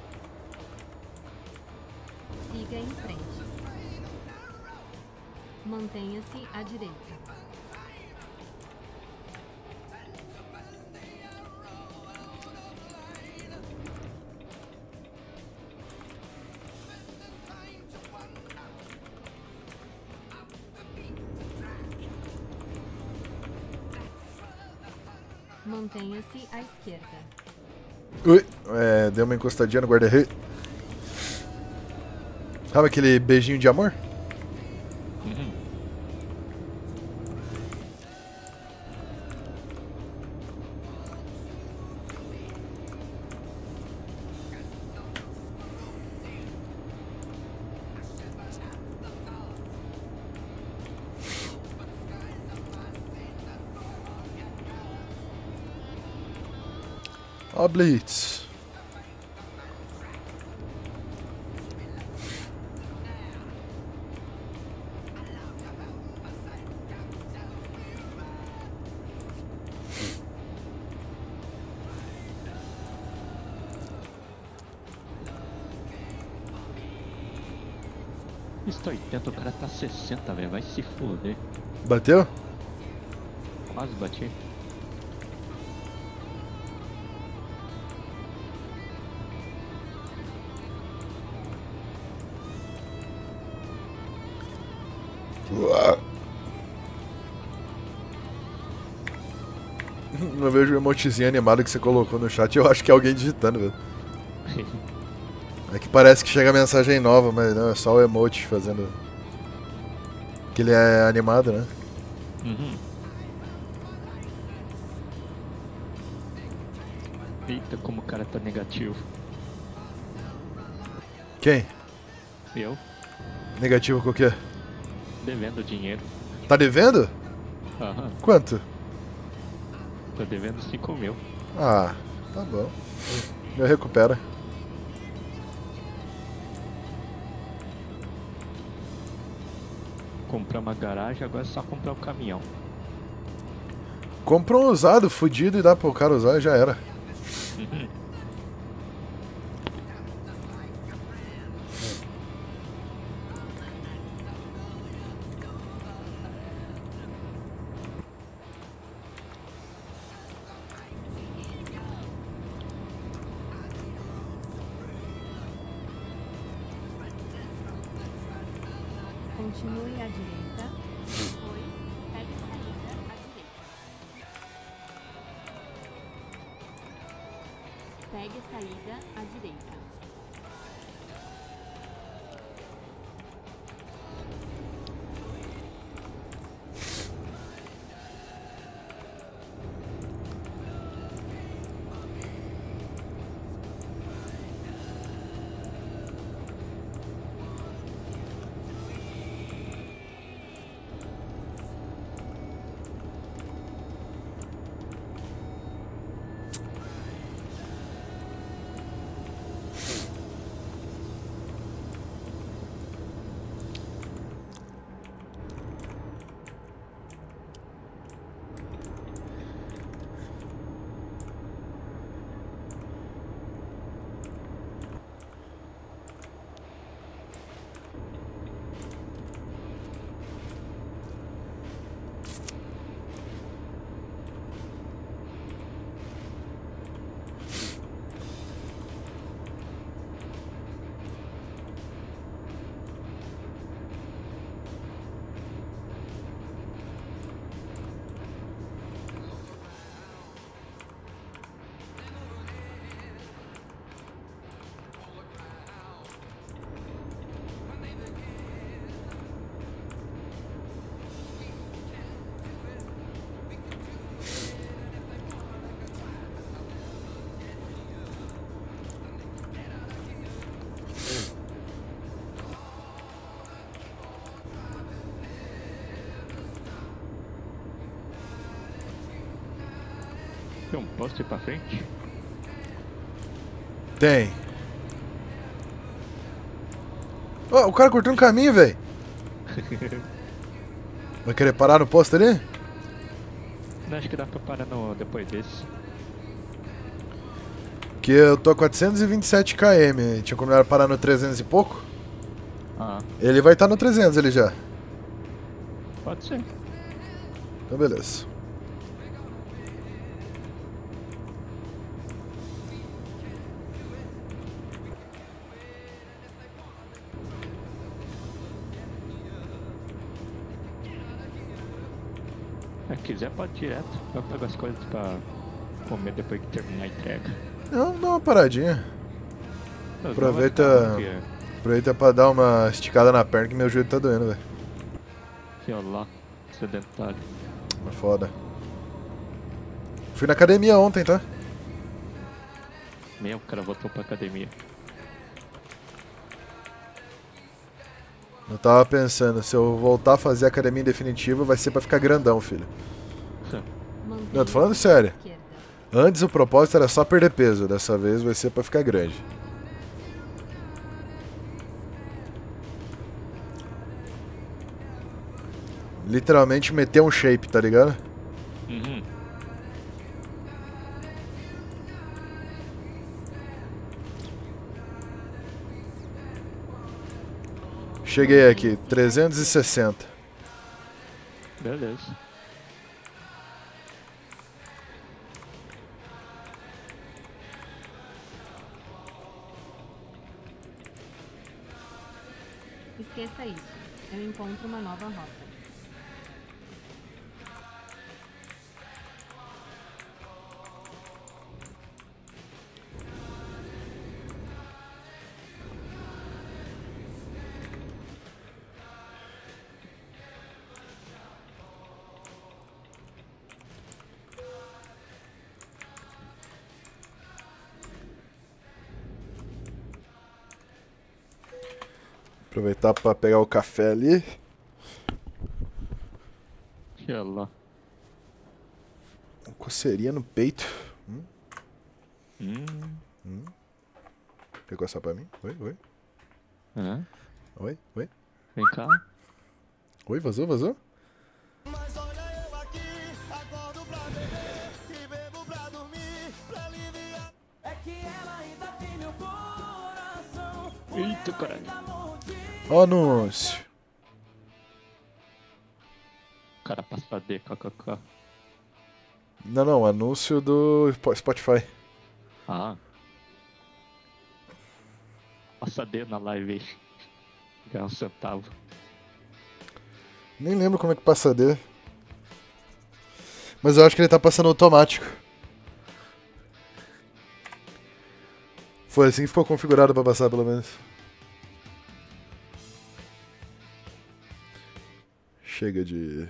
Siga em frente. Mantenha-se à direita. Mantenha-se à esquerda. Ui, deu uma encostadinha no guarda-rei. Sabe aquele beijinho de amor? Ó, Blitz. Estou 80, o cara tá 60, velho. Vai se foder. Bateu? Quase bati. Eu vejo o emotezinho animado que você colocou no chat, eu acho que é alguém digitando, velho. É que parece que chega a mensagem nova, mas não, é só o emote fazendo. Que ele é animado, né? Eita, como o cara tá negativo. Quem? Eu? Negativo com o quê? Devendo dinheiro. Tá devendo? Aham. Quanto? Tô devendo 5 mil. Ah, tá bom. Eu recupero. Comprar uma garagem, agora é só comprar o caminhão. Compra um usado, fudido, e dá pro cara usar e já era. Continue à direita. Depois, pegue a saída à direita. Pegue a saída à direita. Tem um poste pra frente? Tem. Ó, o cara cortou um caminho, velho. Vai querer parar no posto ali? Não, acho que dá pra parar depois desse. Que eu tô a 427 km. Tinha combinado parar no 300 e pouco? Ah, Ele vai estar no 300 ele já. pode ser. Então beleza. Se quiser pode ir direto. Eu pego as coisas pra comer depois que terminar a entrega. Não, dá uma paradinha. Não, Aproveita. não vai ficar, porque- Aproveita pra dar uma esticada na perna que meu joelho tá doendo, velho. Aqui, ó, lá, sedentário. É foda. Fui na academia ontem, tá? Meu, o cara voltou pra academia. Eu tava pensando, se eu voltar a fazer academia em definitiva, vai ser pra ficar grandão, filho. Não, eu tô falando sério. Antes o propósito era só perder peso, dessa vez vai ser pra ficar grande. Literalmente meter um shape, tá ligado? Uhum. Cheguei aqui, 360. Beleza. Esqueça isso. Eu encontro uma nova rota. Aproveitar pra pegar o café ali. Olha lá. Uma coceirinha no peito. Quer coçar pra mim? Oi, oi. Hã? Oi, oi. Vem cá. Oi, vazou, vazou? Mas olha eu aqui, acordo pra beber e bebo pra dormir, pra aliviar. É que ela ainda tem meu coração. Eita, caralho. Ó, anúncio. Cara, passa D, kkk. Não, não, anúncio do Spotify. Ah. Passa D na live aí. Ganhar um centavo. Nem lembro como é que passa D. Mas eu acho que ele tá passando automático. Foi assim que ficou configurado pra passar, pelo menos. Chega de...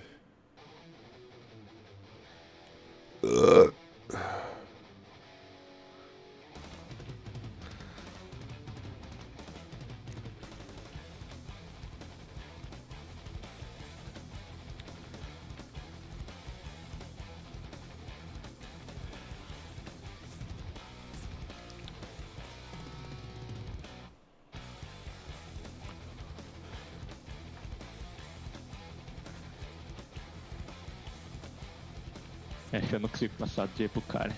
Essa eu não consigo passar de pro cara.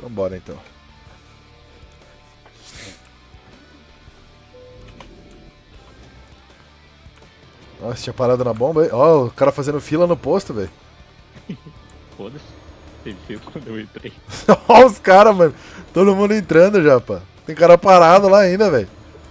Então bora então. Nossa, tinha parado na bomba aí. Ó, o cara fazendo fila no posto, velho. Foda-se. Você viu quando eu entrei. Ó os caras, mano. Todo mundo entrando já, pá. Tem cara parado lá ainda, velho.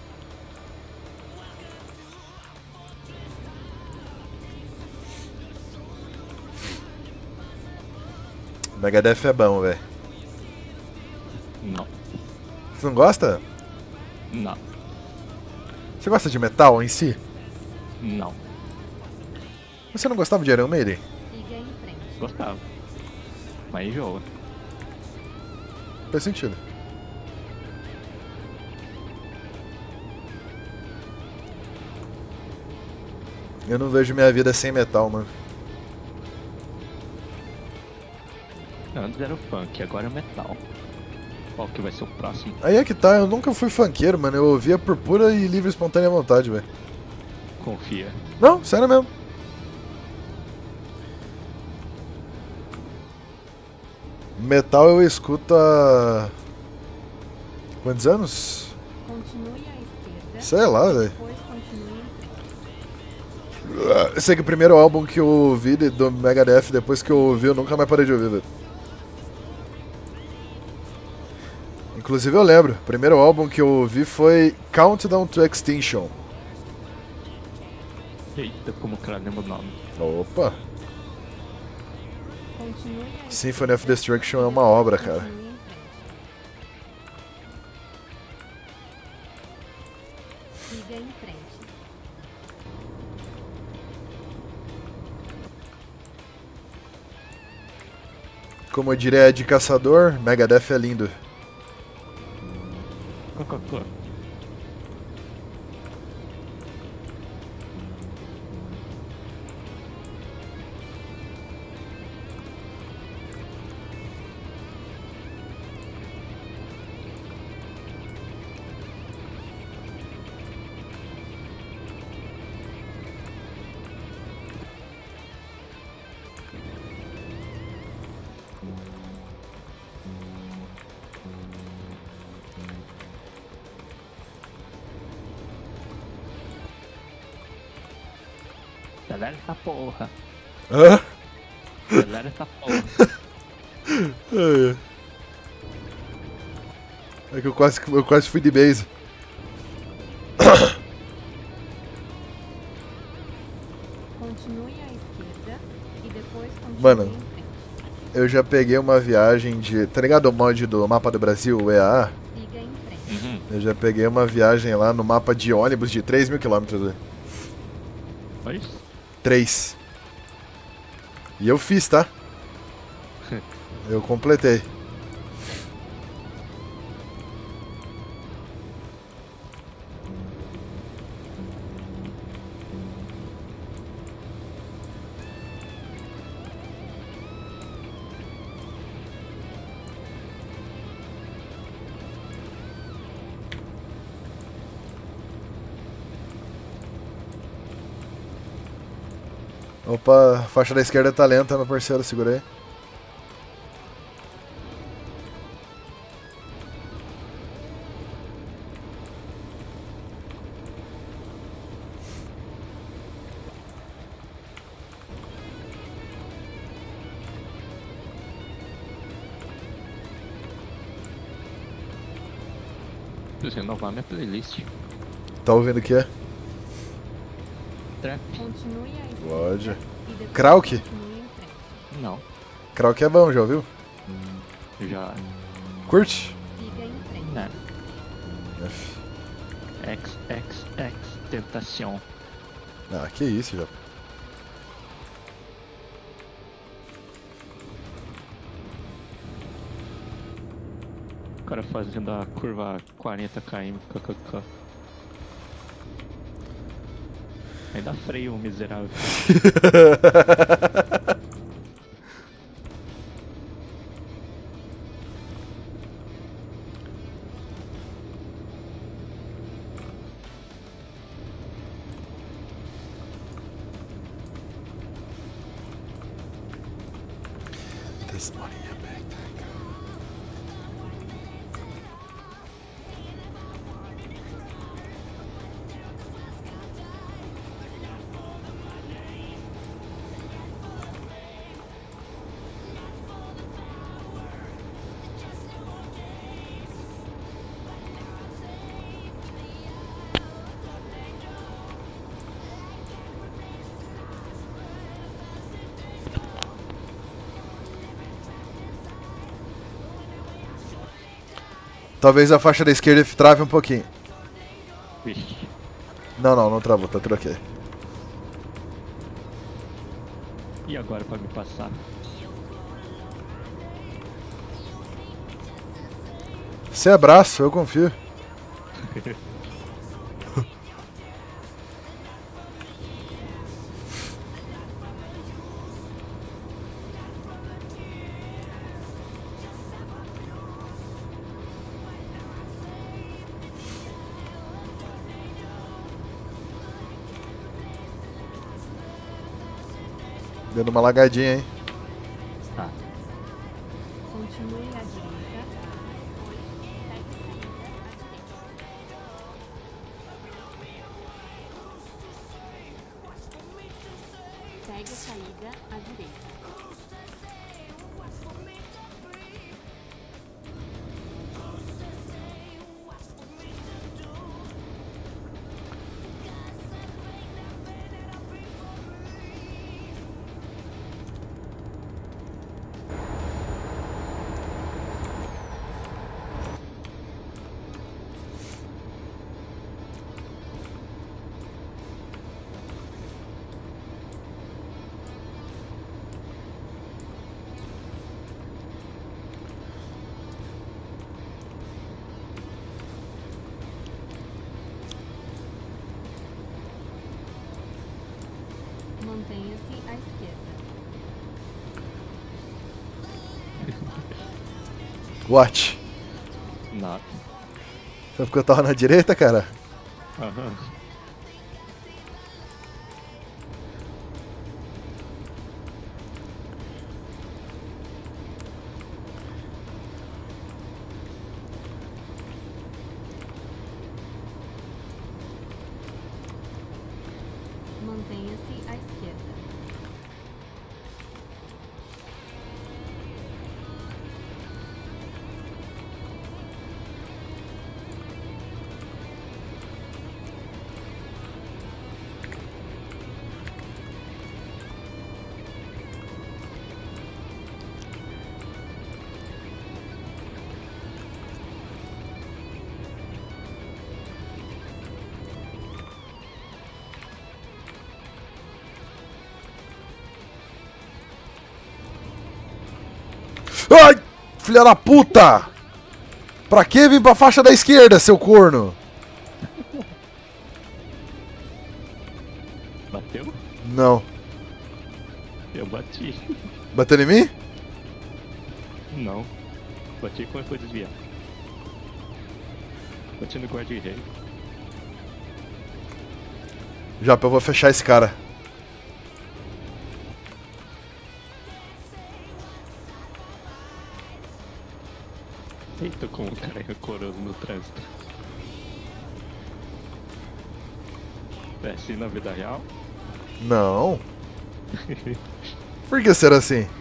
Megadeth é bom, velho. Não. Você não gosta? Não. Você gosta de metal em si? Não. Você não gostava de Iron Maiden? Siga em frente. Gostava. Mas enjoa. Faz sentido. Eu não vejo minha vida sem metal, mano. Antes era o funk, agora é o metal. Qual que vai ser o próximo? Aí é que tá, eu nunca fui funkeiro, mano. Eu ouvia por pura e livre e espontânea vontade, velho. Confia. Não, sério mesmo. Metal eu escuto há... Quantos anos? Continue à esquerda. Sei lá, velho. Depois continue em frente. Eu sei que o primeiro álbum que eu ouvi do Megadeth, depois que eu ouvi, eu nunca mais parei de ouvir, velho. Inclusive eu lembro, o primeiro álbum que eu ouvi foi Countdown to Extinction. Eita, como que ela lembra o nome? Opa! Continue à esquerda. Symphony of Destruction é uma obra, cara. Continue em frente. Siga em frente. Como eu diria de caçador, Megadeth é lindo. Cococô. Acelera essa porra. Hã? Acelera essa porra. É que eu quase fui de base. Continue à esquerda e depois continue Mano. em frente. Eu já peguei uma viagem de... Tá ligado o mod do Mapa do Brasil, o EAA? Siga em frente. Uhum. Eu já peguei uma viagem lá no mapa de ônibus de 3.000 km, velho. Olha isso. 3. E eu fiz, tá? Eu completei. Opa, a faixa da esquerda tá lenta, meu parceiro, segura aí. Preciso renovar minha playlist. Tá ouvindo o que é? Trap? Continue à esquerda. Pode. E depois Krauk? continue em frente. Não. Krauk é bom, já ouviu? Já. Curte? Siga em frente. Né. F. XXX Tentação. Ah, que isso, já. O cara fazendo a curva 40 km. KKK. Aí dá freio, miserável. This money in backpack. Talvez a faixa da esquerda trave um pouquinho. Vixe. Não travou, tá tudo ok. E agora pra me passar? Você é braço, eu confio. Dando uma lagadinha, hein? Tá. Continue à direita. Segue a saída à direita. Mantenha-se à esquerda. What? Nada. Só porque eu tava na direita, cara? Aham. Mantenha-se à esquerda. Ai! Filha da puta! Pra que vir pra faixa da esquerda, seu corno? Bateu? Não. Eu bati. Batendo em mim? Não. Bati quando foi desviar. Bati no guarda-rei. Japa, eu vou fechar esse cara. Eita, como o cara é rancoroso no trânsito. É assim na vida real? Não. Por que ser assim?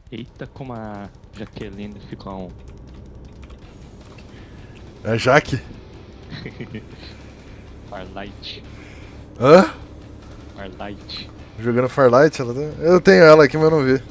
Eita, como a Jaqueline ficou É Jaque? Farlight. Hã? Farlight. Jogando Farlight? Ela tá... Eu tenho ela aqui, mas eu não vi.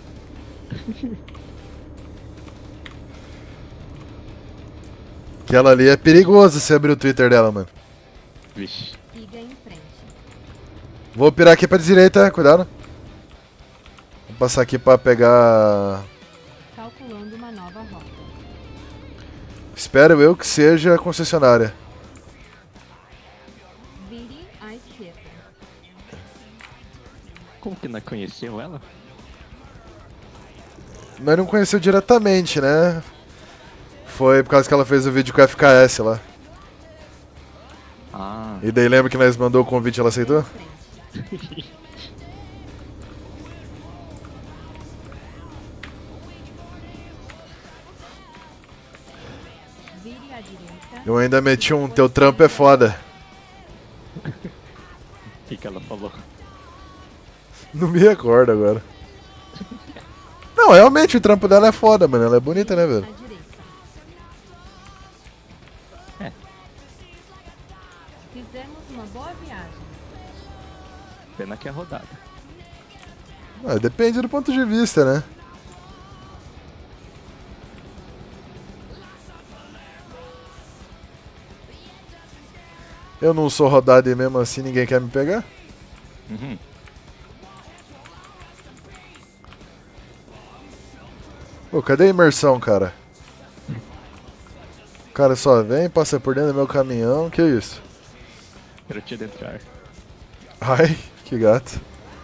Aquela ali é perigoso você abrir o Twitter dela, mano. Vixe. Siga em frente. Vou pirar aqui pra direita, cuidado. Vou passar aqui pra pegar... Calculando uma nova rota. Espero eu que seja a concessionária. Vire à esquerda. Como que não conheceu ela? Mas não conheceu diretamente, né? Foi por causa que ela fez o vídeo com a FKS lá. Ah. E daí lembra que nós mandou o convite e ela aceitou? Vire à direita. Eu ainda meti um teu trampo é foda. O que ela falou? Não me recordo agora. Não, realmente o trampo dela é foda, mano. Ela é bonita, né, velho? À direita. É. Fizemos uma boa viagem. Pena que é rodada. Ah, depende do ponto de vista, né? Eu não sou rodado e mesmo assim ninguém quer me pegar? Uhum. Pô, cadê a imersão, cara? O cara só vem, passa por dentro do meu caminhão, que isso? Quero te adentrar. Ai, que gato.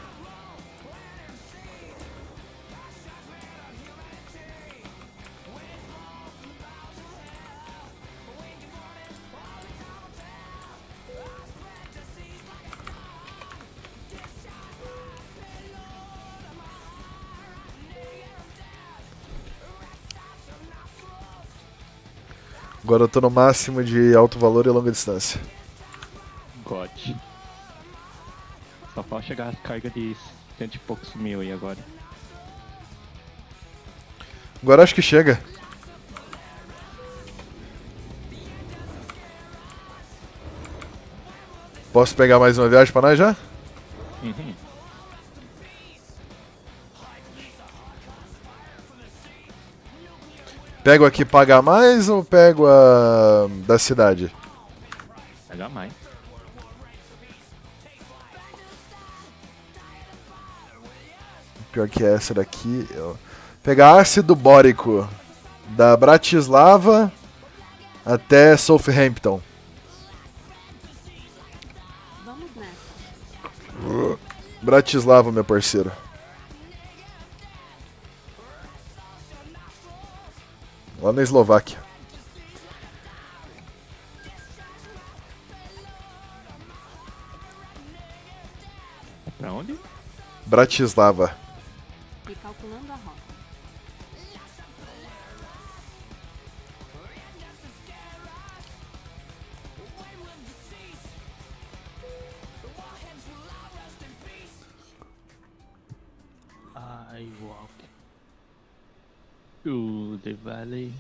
Agora eu tô no máximo de alto valor e longa distância. God. Só falta chegar as cargas de 100 e poucos mil aí agora. Agora acho que chega. Posso pegar mais uma viagem pra nós já? Uhum. Pego aqui pagar mais ou pego a da cidade? Pega mais. Pior que essa daqui. Pegar ácido bórico da Bratislava até Southampton. Vamos nessa. Bratislava, meu parceiro. Lá na Eslováquia. Pra onde? Bratislava. E calculando a rota. I walk to the valley.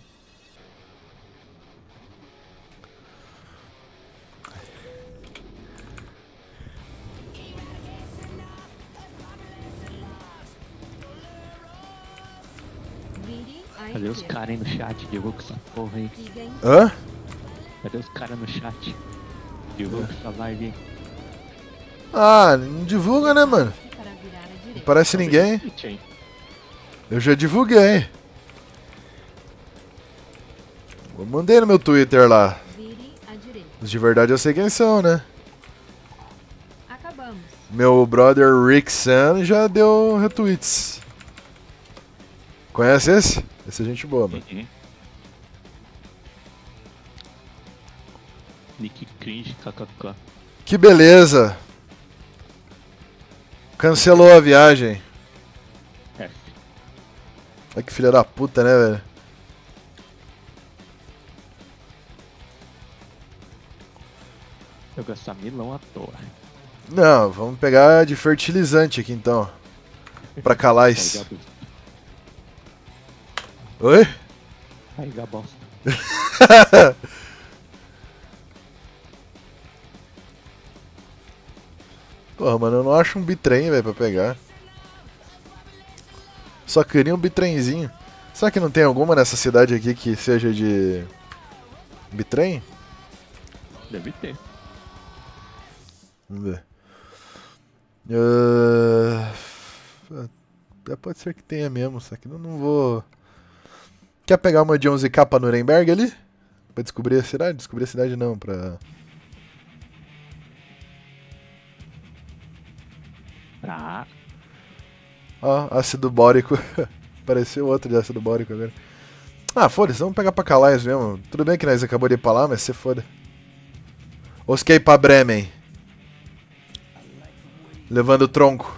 Vire à Cadê os esquerda. caras aí no chat? Divulga essa porra aí. Siga em Hã? Cadê os caras no chat? Divulga essa live aí. Ah, não divulga, né, mano? frente para virar à Não direita. parece ninguém. Twitch, hein? Eu já divulguei. Eu mandei no meu Twitter lá. Vire à direita. Os de verdade eu sei quem são, né? Acabamos. Meu brother Rick San já deu retweets. Conhece esse? Esse é gente boa, mano. Uhum. Nick cringe, kkk. Que beleza! Cancelou a viagem. F. Olha que filha da puta, né, velho? Eu gastar milão à toa. Não, vamos pegar de fertilizante aqui então. Pra calar isso. Oi? Carregar bosta. Porra, mano, eu não acho um bitrem, velho, pra pegar. Só queria um bitrenzinho. Será que não tem alguma nessa cidade aqui que seja de bitrem? Deve ter. Vamos ver. Pode ser que tenha mesmo, só que eu não vou... Quer pegar uma de 11k pra Nuremberg ali? Pra descobrir a cidade? Descobrir a cidade não, pra... Ah, Ó, ácido bórico. Apareceu outro de ácido bórico agora. Ah, foda-se, vamos pegar pra Calais mesmo. Tudo bem que nós acabou de ir pra lá, mas se foda. Osquei pra Bremen. Levando o tronco.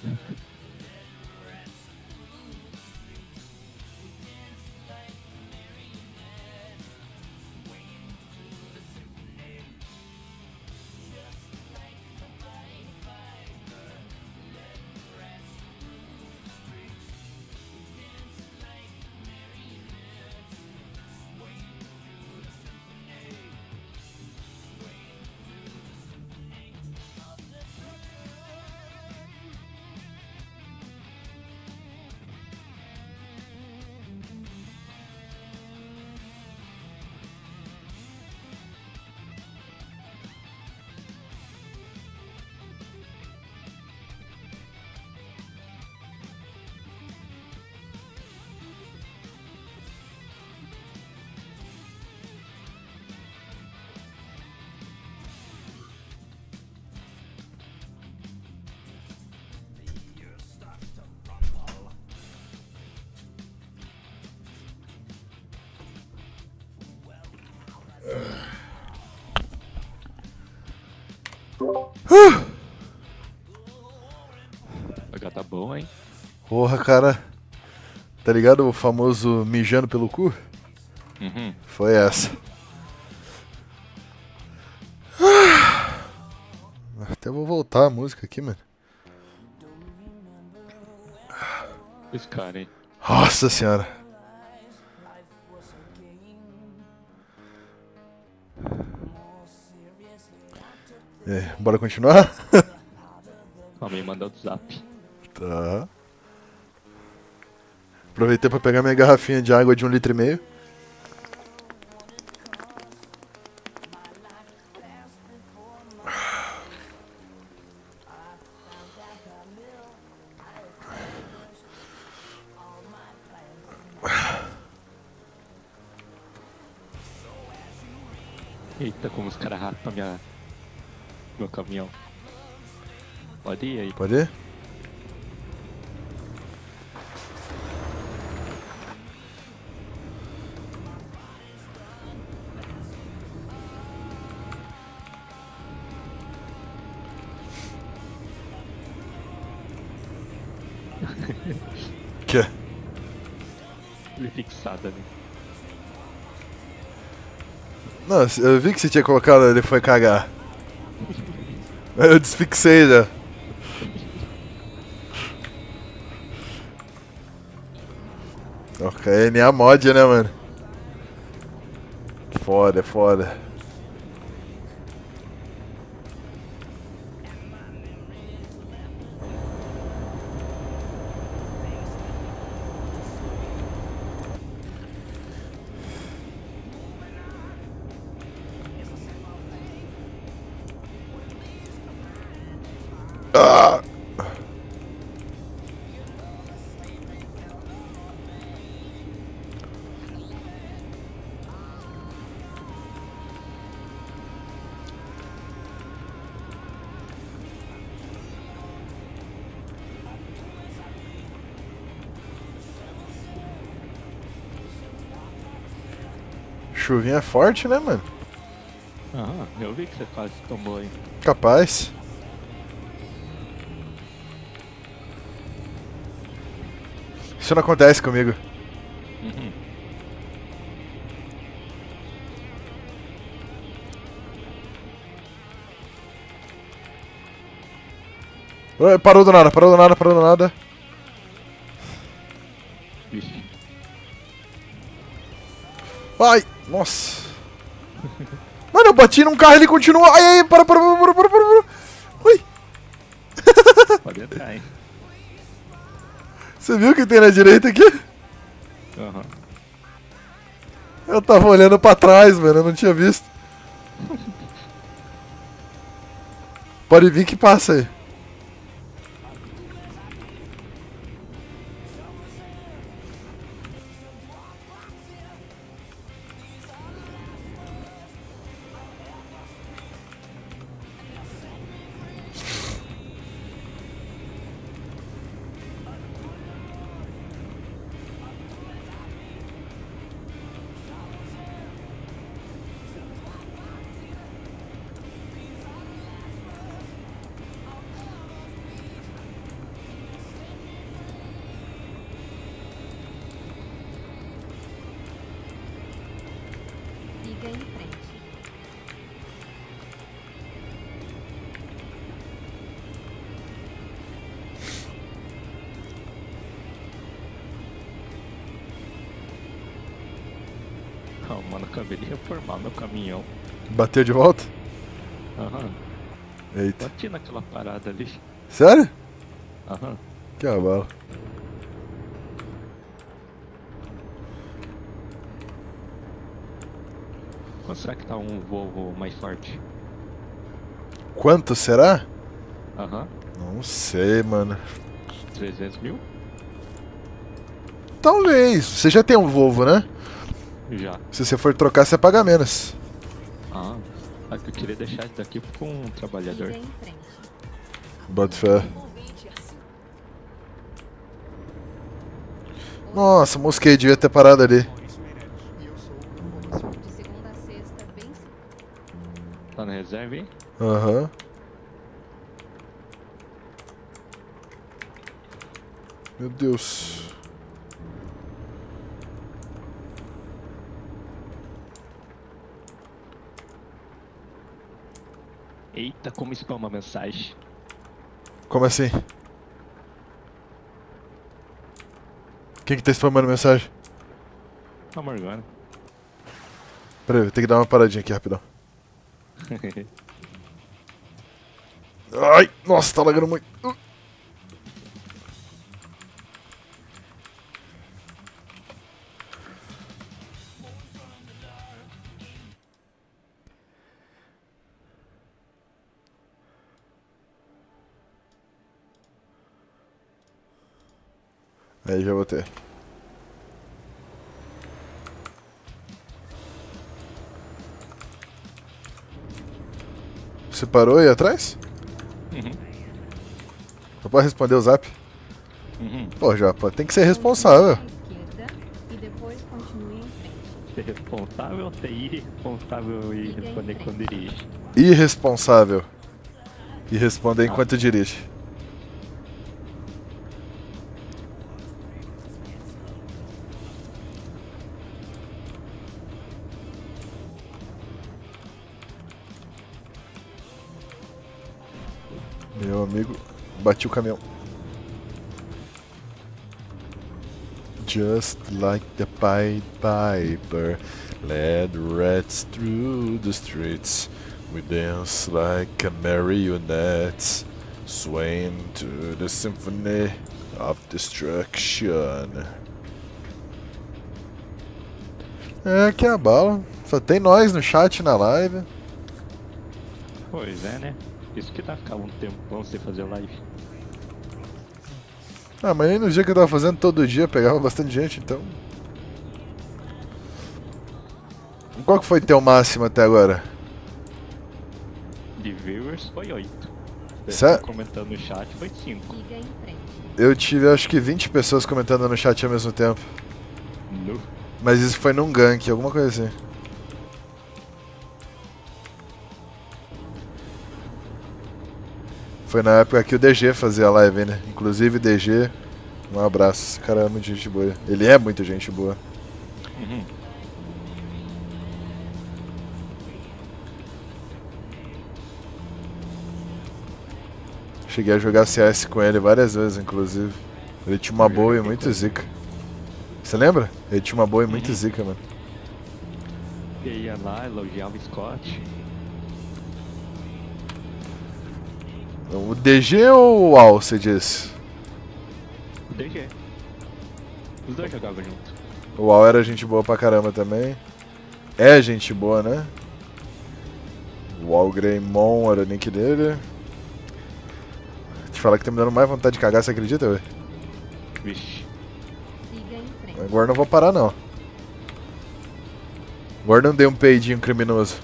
Já tá bom, hein? Porra, cara. Tá ligado o famoso mijando pelo cu? Uhum. Foi essa. Até vou voltar a música aqui, mano. Esse cara, hein? Nossa senhora. Bora continuar? Calma aí, manda o zap. Tá. Aproveitei pra pegar minha garrafinha de água de 1,5 litro. Eita, como os caras rapam meu caminhão. Pode ir aí. Pode ir? Que? Ele fixada, né? Não, eu vi que você tinha colocado, ele foi cagar. Eu desfixei já. Ok, NA mod, né, mano? Foda, foda. Ah! Chuvinha é forte, né, mano? Ah, eu vi que você quase tomou aí. Capaz. Isso não acontece comigo. Uhum. Ué, parou do nada, parou do nada, parou do nada. Vixe. Ai, nossa. Mano, eu bati num carro e ele continua. Ai, ai, para. Ui. Pode entrar, hein? Você viu o que tem na direita aqui? Aham. Eu tava olhando pra trás, mano, eu não tinha visto. Pode vir que passa aí. mano, acabei de reformar meu caminhão. Bateu de volta? Aham. Eita. Bati naquela parada ali. Sério? Aham. Que abalo. Quanto será que tá um Volvo mais forte? Quanto será? Aham. Não sei, mano. 300 mil? Talvez. Você já tem um Volvo, né? Já. Se você for trocar, você paga menos. Ah, é que eu queria deixar isso daqui com um trabalhador. Siga em frente. Bota fé. Nossa, mosquei, devia ter parado ali. De segunda a sexta, bem cedo. Tá na reserva, hein? Aham. Meu Deus. Eita, como spama a mensagem. Como assim? Quem que tá spamando mensagem? A Morgana. Pera aí, vou ter que dar uma paradinha aqui rapidão. Ai, nossa, tá lagando muito. Aí, já botei. Você parou aí atrás? Uhum. Não pode responder o zap? Uhum. Pô, Japa, tem que ser responsável. Continue à esquerda e depois continue em frente. Ser responsável, ser irresponsável e responder quando dirige. Irresponsável. E responder enquanto dirige. Meu amigo, bati o caminhão. Just like the Pied Piper, led rats through the streets. We dance like a marionette, swaying to the symphony of destruction. É, que a bala. Só tem nós no chat, na live. Pois é, né? Isso que tá ficando um tempo bom você fazer live. Ah, mas nem no dia que eu tava fazendo todo dia pegava bastante gente, então. Qual que foi teu máximo até agora? De viewers foi 8. Sério? Comentando no chat foi 5. Siga em frente. Eu tive acho que 20 pessoas comentando no chat ao mesmo tempo. No. Mas isso foi num gank, alguma coisa assim. Foi na época que o DG fazia a live, né? Inclusive, DG, um abraço. Esse cara é muito gente boa. Ele é muito gente boa. Uhum. Cheguei a jogar CS com ele várias vezes, inclusive. Ele tinha uma boa e muito zica. Você lembra? Ele tinha uma boa e muito zica, mano. Eu ia lá, elogiava o Scott. O DG ou o AL, você disse? O DG. Os dois jogavam junto. O AL era gente boa pra caramba também. É gente boa, né? O AL Greymon era o nick dele. Te falar que tá me dando mais vontade de cagar, você acredita, velho? Vixe. Siga em frente. Agora não vou parar, não. Agora não dei um peidinho criminoso.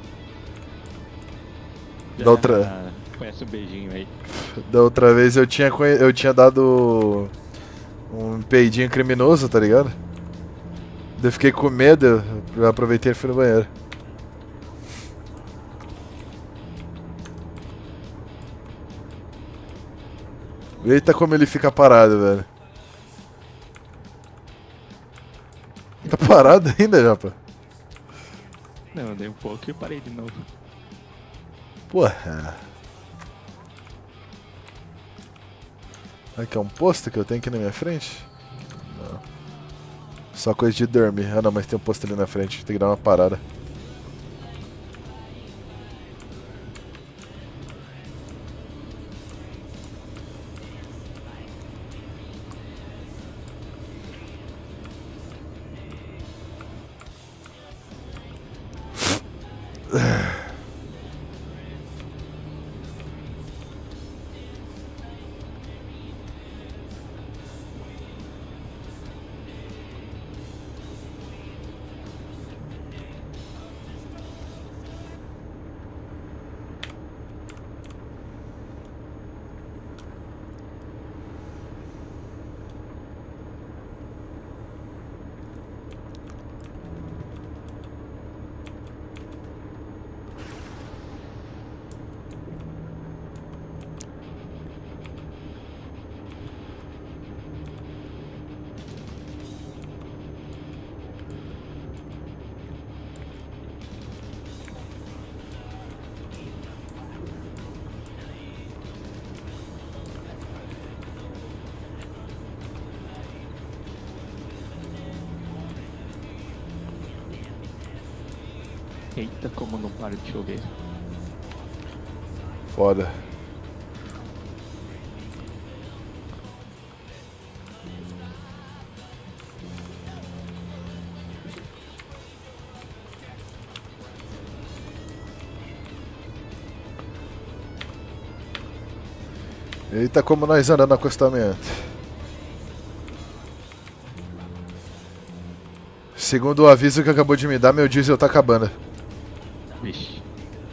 Já Da outra... Conhece um beijinho aí. Da outra vez eu tinha dado um peidinho criminoso, tá ligado? Eu fiquei com medo, eu aproveitei e fui no banheiro. Eita como ele fica parado, velho. Tá parado ainda, Japa? Não, eu dei um pouco e parei de novo. Porra. Aqui é um posto que eu tenho aqui na minha frente? Não. Só coisa de dormir. Ah não, mas tem um posto ali na frente. Tem que dar uma parada. Eita, como não para de chover. Foda. Eita, como nós andamos no acostamento. Segundo o aviso que acabou de me dar, meu diesel tá acabando. Vixe.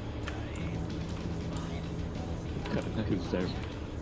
Cara da reserva.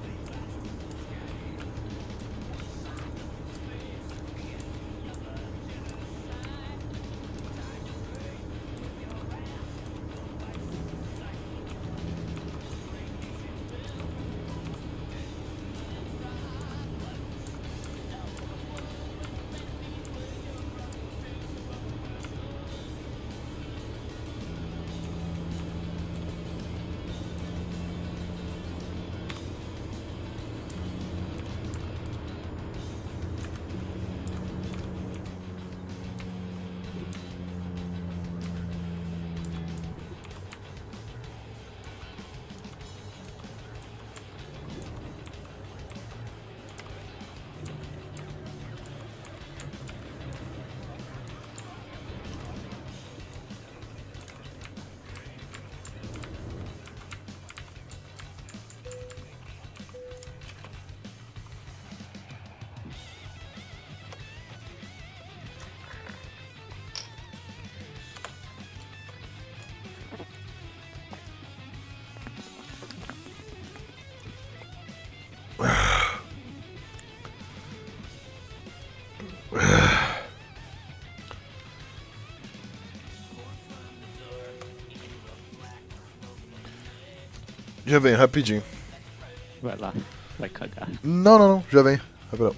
Já vem, rapidinho. Vai lá, vai cagar. Não, não, não, já vem. Rapidão.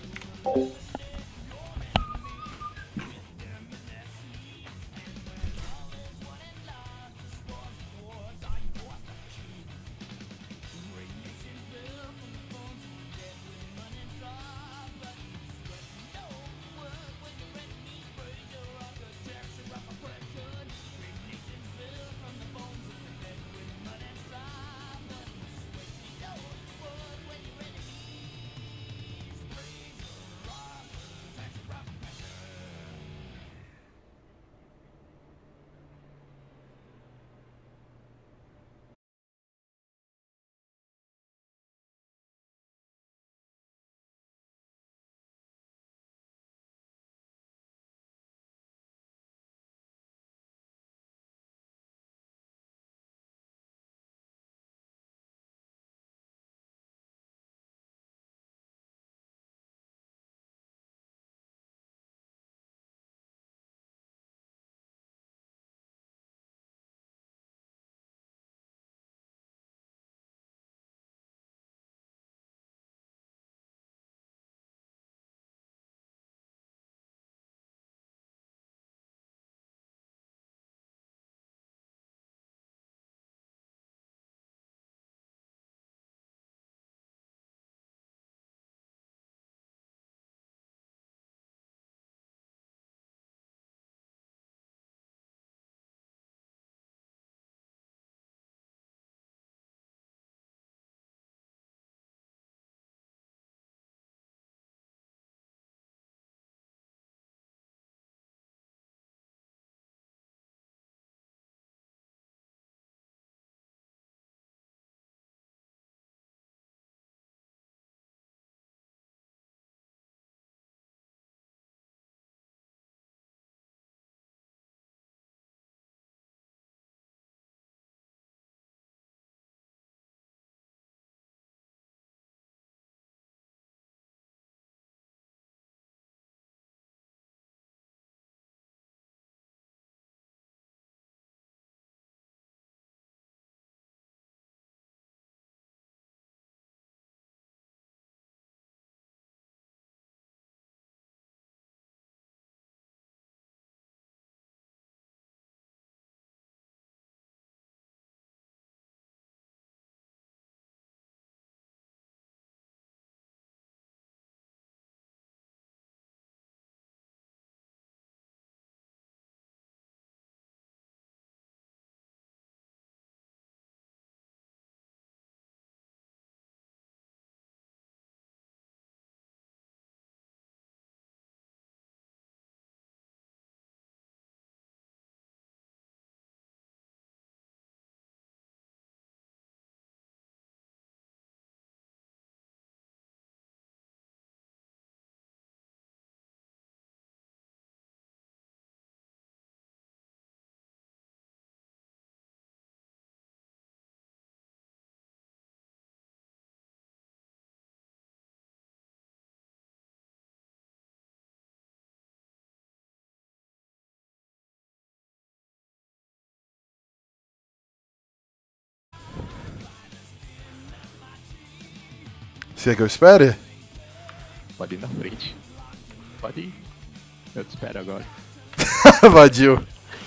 Você quer que eu espere? Pode ir na frente. Pode ir. Eu te espero agora. Vadio.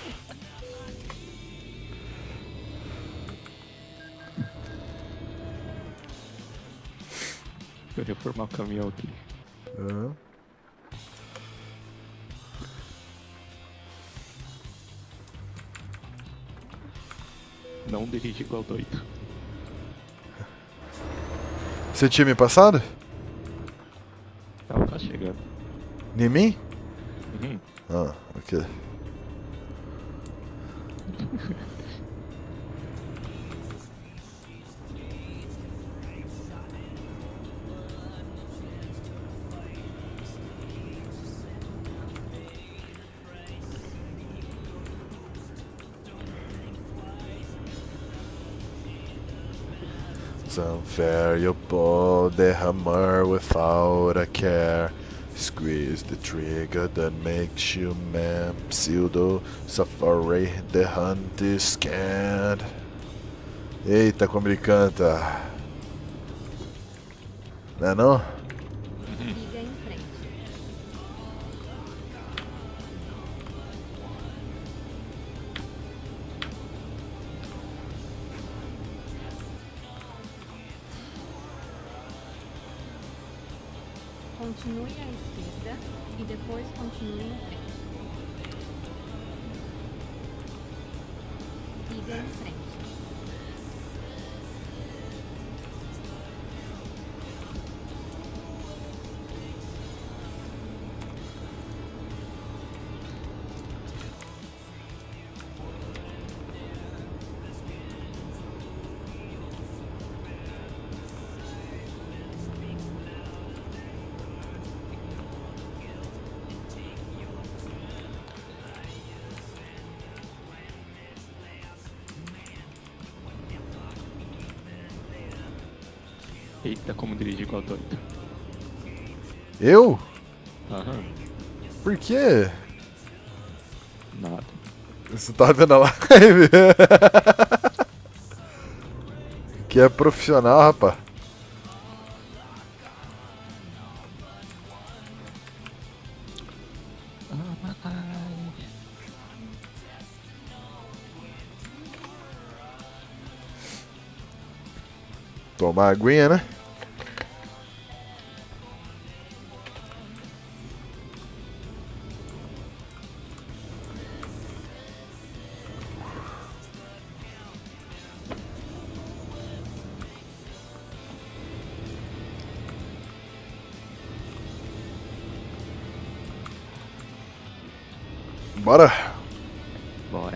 Deixa eu reformar o caminhão aqui. Uhum. Não dirige igual doido. Você tinha me passado? Tava quase chegando. Em mim? Uhum. Ah, ok. Unfair, you pull the hammer without a care. Squeeze the trigger that makes you man. Pseudo safari, the hunt is scared. Eita, como ele canta. Não é não? Siga em frente. Continue à esquerda e depois continue em frente. Siga em frente. Eita, como dirige igual doido. Eu? Aham. Por quê? Nada. Você tá vendo a live? Que é profissional, rapaz. Tomar aguinha, né? Bora. Bora.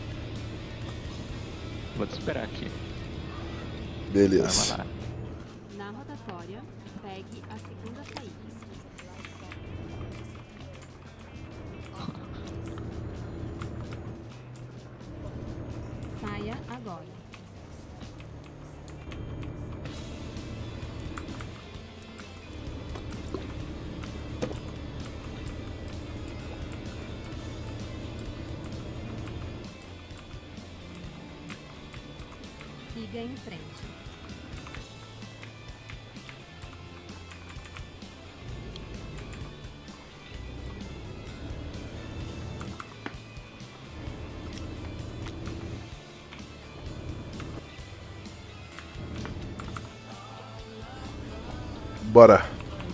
Vou te esperar aqui. Beleza. Vai lá. Na rotatória, pegue a segunda saída. Saia agora. Siga em frente. Bora.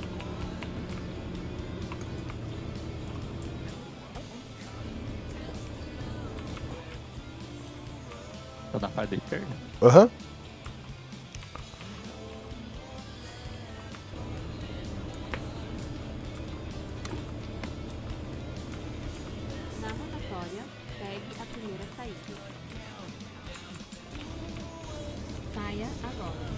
Tá na parte da esquerda? Aham. Na rotatória, pegue a primeira saída. Saia agora.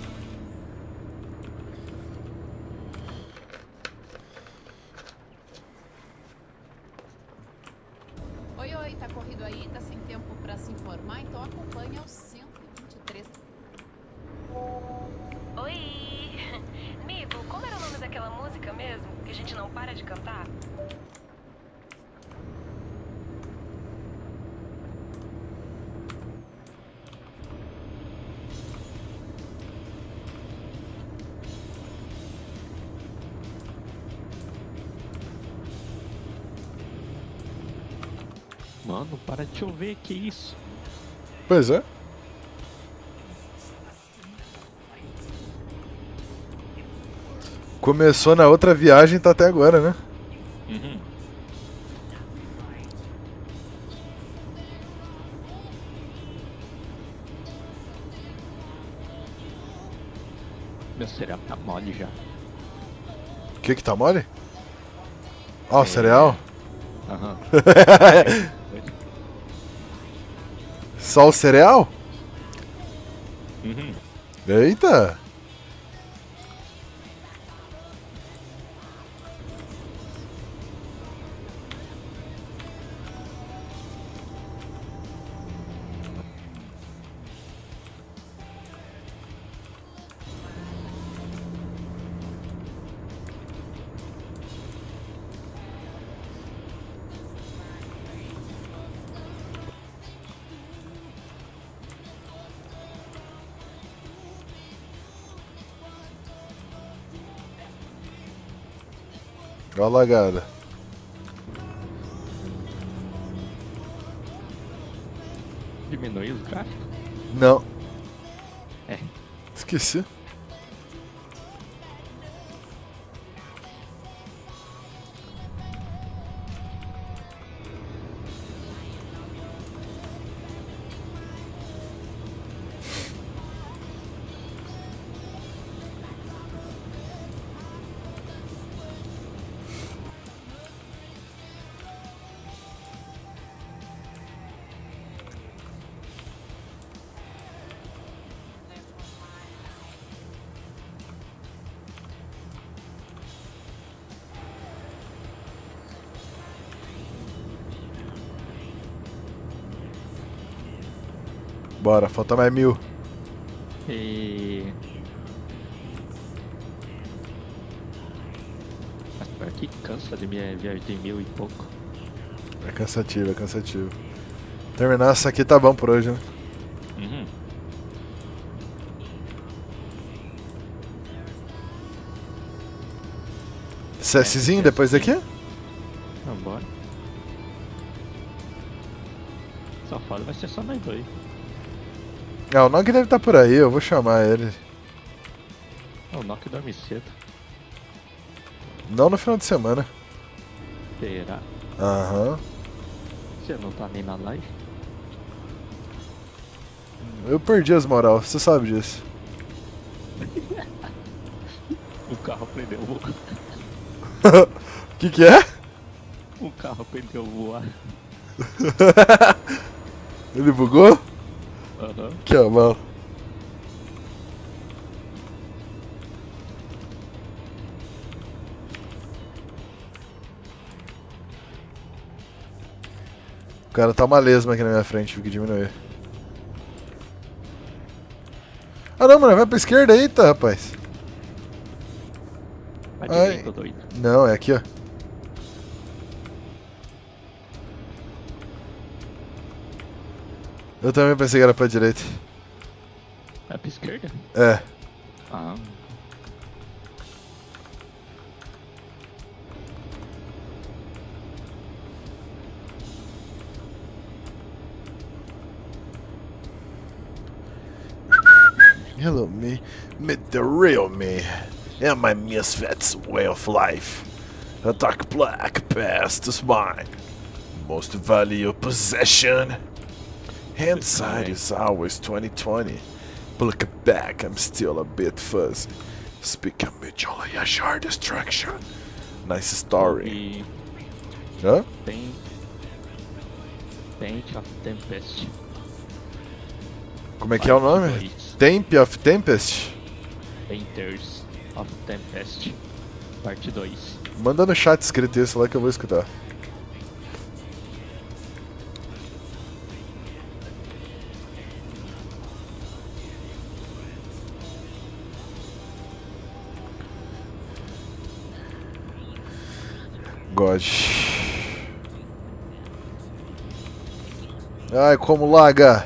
Oi, oi, tá corrido aí? Tá sem tempo pra se informar? Então acompanha o 123. Oi! Mivo, como era o nome daquela música mesmo? Que a gente não para de cantar? Mano, para de chover, que isso? Pois é. Começou na outra viagem, tá até agora, né? Uhum. Meu cereal tá mole já. O que tá mole? Ó, o cereal? Aham. Só o cereal? Uhum. Eita! Olha a lagada. Diminuiu o gráfico? Não. É. Esqueci. Bora, falta mais 1000. E... Mas pior que cansa de minha viagem de 1000 e pouco. É cansativo, é cansativo. Terminar essa aqui tá bom por hoje, né? Uhum. CSzinho depois daqui? Vambora. Só foda vai ser só nós dois. Ah, o Nog deve estar por aí, eu vou chamar ele. O Nock dorme cedo. Não no final de semana. Será? Aham. Você não tá nem na live? Eu perdi as moral, você sabe disso. O carro aprendeu a voar. Que é? O carro aprendeu a voar. Ele bugou? Aham. Aqui, ó, mano. O cara tá uma lesma aqui na minha frente, tive que diminuir. Ah não, mano, vai pra esquerda aí, tá, rapaz. Vai direito, doido. Não, é aqui, ó. Eu também pensei que era pra direita. É pra esquerda? É. Ah. Hello, me. Meet the real me. And my misfits way of life. A dark black past is mine. Most valuable possession. Hindsight is always 2020. But looking back, I'm still a bit fuzzy. Speaking mutually, a short destruction. Nice story. Hã? Paint of Tempest. Como é que é o nome? Temp of Tempest? Painters of Tempest. Parte 2. Manda no chat escrito isso lá que eu vou escutar. God. Ai, como laga.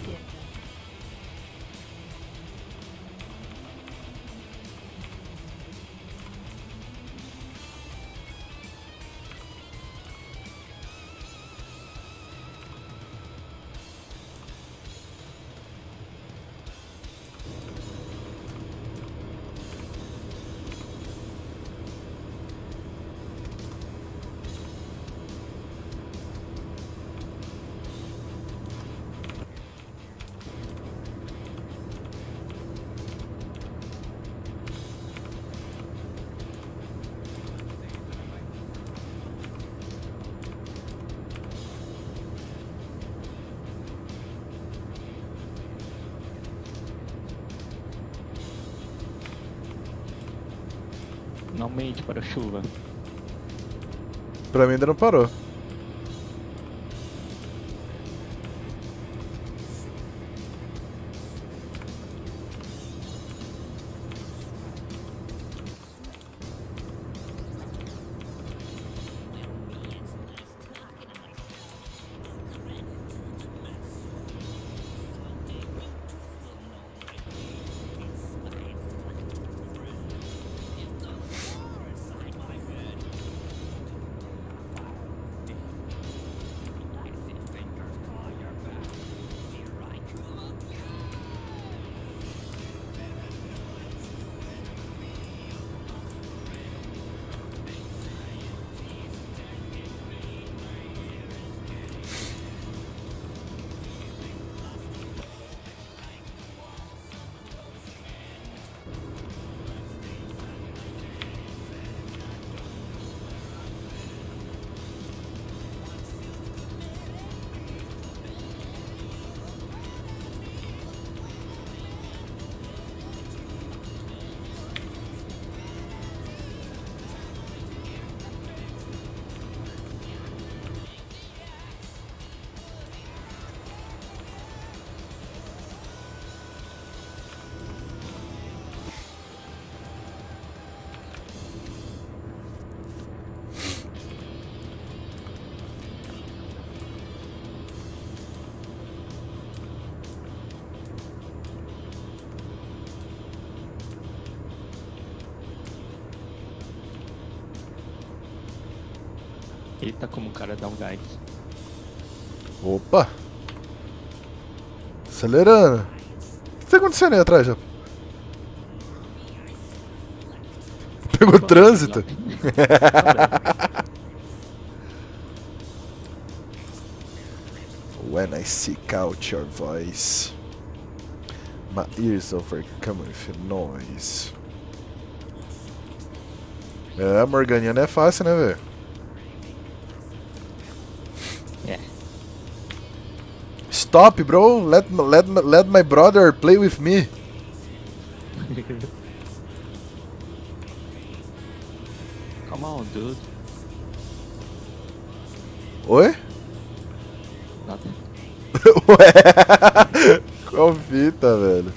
esquerda. Não mente para a chuva. Pra mim ainda não parou. Eita, como o cara dá um gás. Opa! Acelerando. O que tá acontecendo aí atrás, já? Pegou trânsito? When I seek out your voice, my ears overcome with noise. É, Morganinha não é fácil, né, velho? É. Stop, bro. Let my brother play with me. Come on, dude. Oi? Nada. Ué? Qual fita, velho?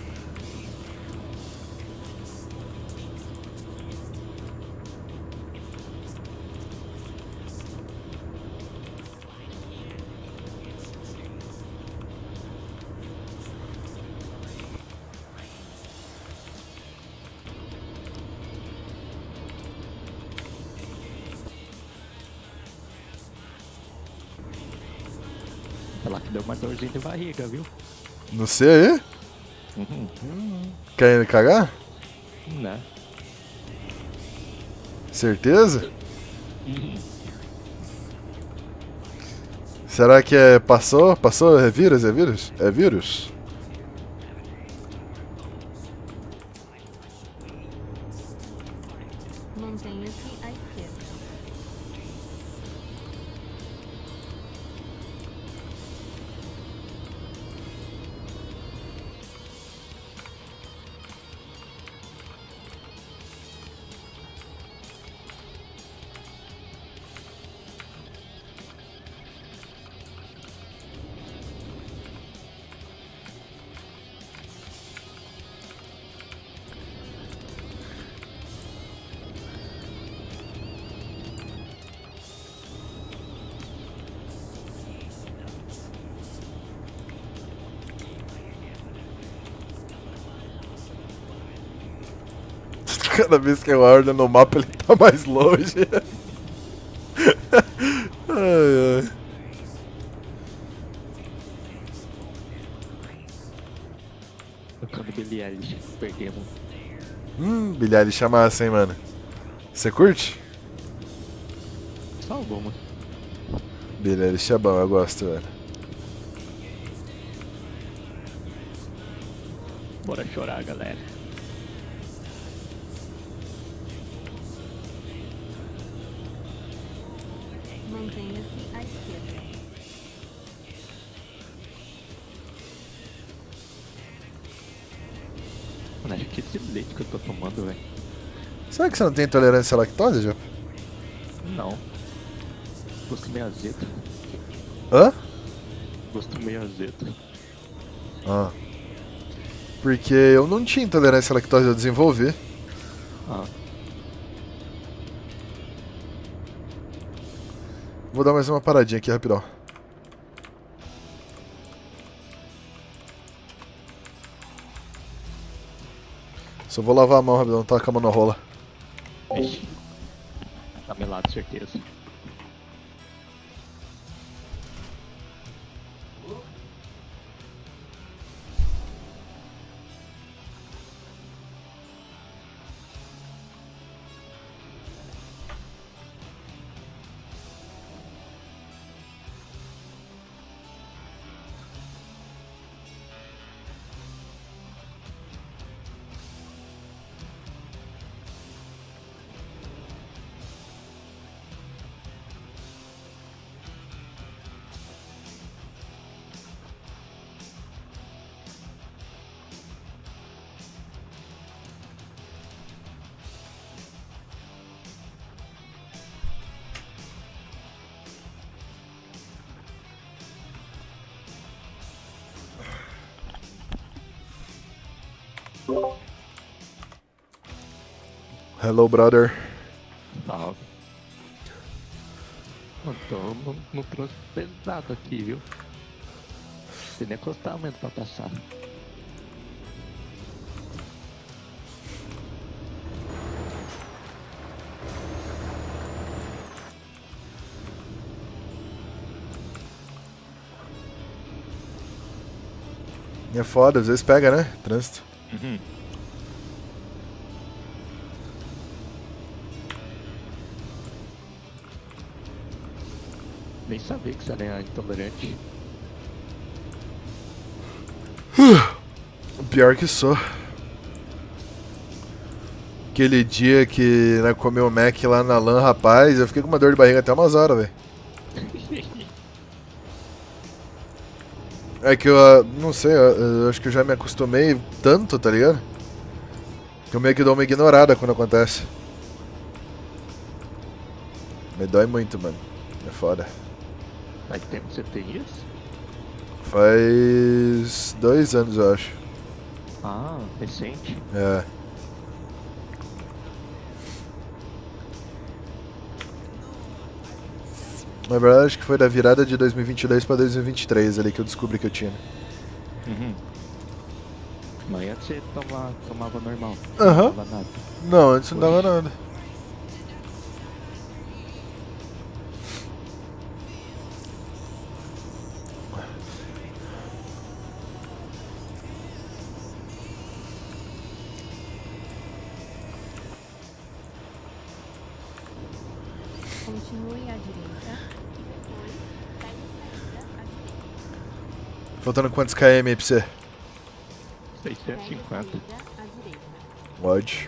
Sei lá que deu uma dorzinha de barriga, viu? Não sei aí? Quer cagar? Não. Certeza? Será que é... Passou? Passou? É vírus? É vírus? É vírus? Mantenha-se à esquerda. Cada vez que eu olho no mapa ele tá mais longe. Ai, ai. Tocando Billie Eilish, perdemos. Billie Eilish é massa, hein, mano. Você curte? Só algumas. Billie Eilish é bom, eu gosto, velho. Bora chorar, galera. Mantenha-se à esquerda. Mano, acho que esse leite que eu tô tomando, velho. Será que você não tem intolerância à lactose, Japa? Não. Gosto meio azedo. Hã? Gosto meio azedo. Ah. Porque eu não tinha intolerância à lactose, eu desenvolvi. Ah. Vou dar mais uma paradinha aqui, rapidão. Só vou lavar a mão, rapidão, tá com a mão na rola. Ixi. Tá melado, certeza. Hello, brother. Salve. Eu tô no trânsito pesado aqui, viu? Tem nem acostamento pra passar. É foda, às vezes pega, né? Trânsito. Uhum. Nem sabia que você era intolerante. Pior que sou. Aquele dia que nós comeu o Mac lá na LAN, rapaz, eu fiquei com uma dor de barriga até umas horas, velho. É que eu não sei, eu acho que eu já me acostumei tanto, tá ligado? Que eu meio que dou uma ignorada quando acontece. Me dói muito, mano. É foda. Faz tempo que você tem isso? Faz 2 anos, eu acho. Ah, recente. É. Na verdade, acho que foi da virada de 2022 pra 2023 ali que eu descobri que eu tinha. Uhum. Mas antes você tomava normal. Aham. Não dava nada. Não, antes não dava nada. Continue à direita. Faltando quantos km aí pra você? 650. À direita. Pode.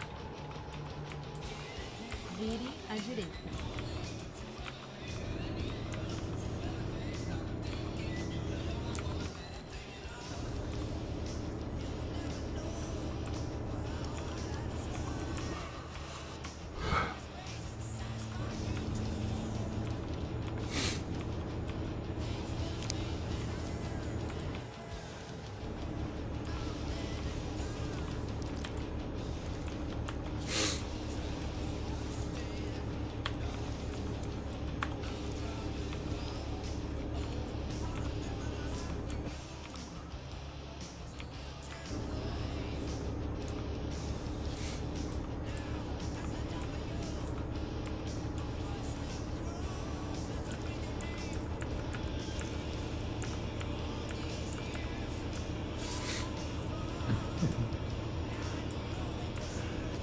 Vire à direita.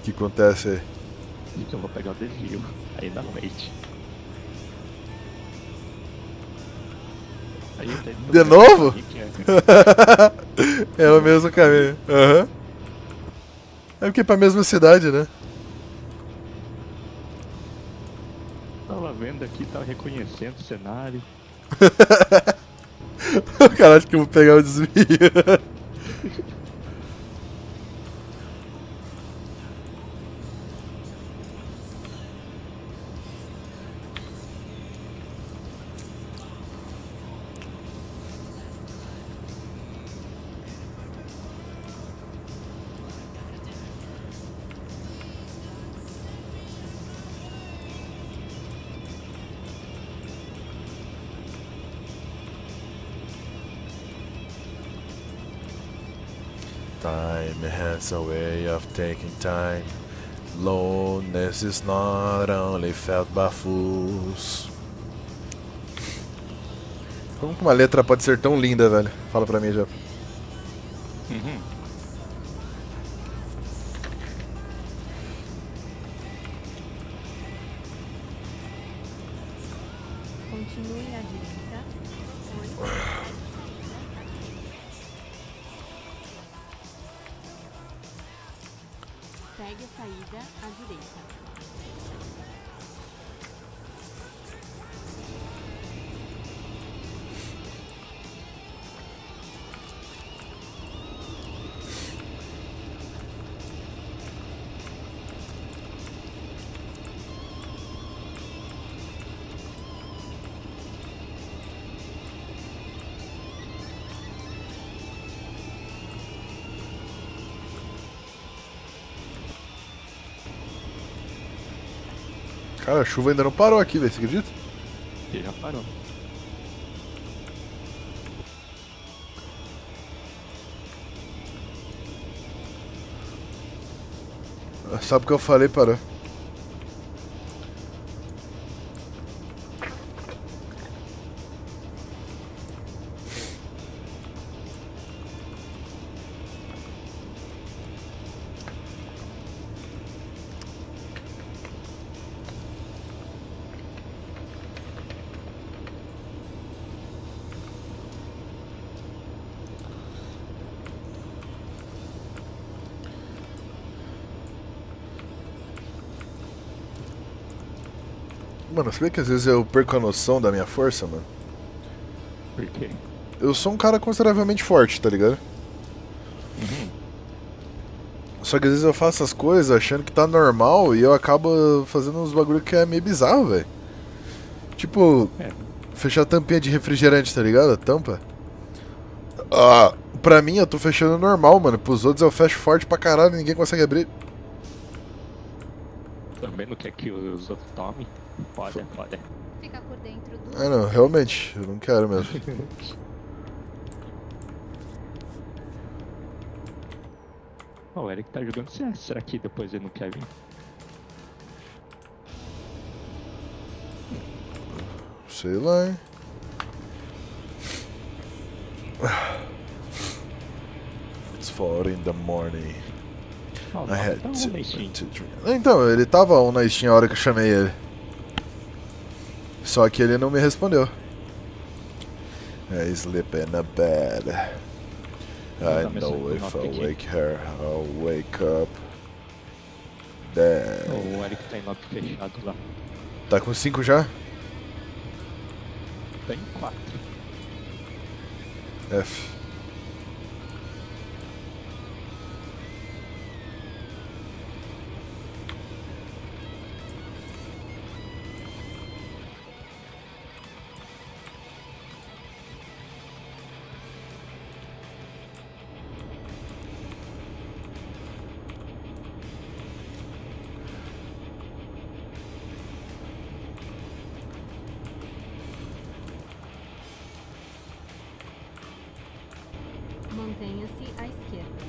que acontece aí? Então eu vou pegar o desvio. Aí na noite. Aí eu tento De novo? É o mesmo caminho. Aham. É porque é pra mesma cidade, né? Tava vendo aqui, tava reconhecendo o cenário. O cara acha que eu vou pegar o desvio. Time has a way of taking time. Loneliness is not only felt by fools. Como que uma letra pode ser tão linda, velho? Fala pra mim já. Continue à direita. Pegue a saída à direita. Cara, a chuva ainda não parou aqui, velho, você acredita? Já parou. Só porque eu falei, parou. Mano, você vê que às vezes eu perco a noção da minha força, mano? Por quê? Eu sou um cara consideravelmente forte, tá ligado? Só que às vezes eu faço essas coisas achando que tá normal e eu acabo fazendo uns bagulho que é meio bizarro, velho. Tipo, fechar a tampinha de refrigerante, tá ligado? A tampa. Ah, pra mim eu tô fechando normal, mano. Pros outros eu fecho forte pra caralho e ninguém consegue abrir. Também não quer que os outros tomem? Pode. Fica por dentro do... Ah não, realmente, eu não quero mesmo. O Eric tá jogando CS, será que depois ele não quer vir? Sei lá, hein. It's 4 in the morning. Oh, I had tá to na Steam. drink. Então, ele tava on na Steam a hora que eu chamei ele. Só que ele não me respondeu. I sleep in a bed. I know if I wake her, I'll wake up. Dead. O Eric tá em lock fechado lá. Tá com 5 já? Tem 4. F. Mantenha-se à esquerda.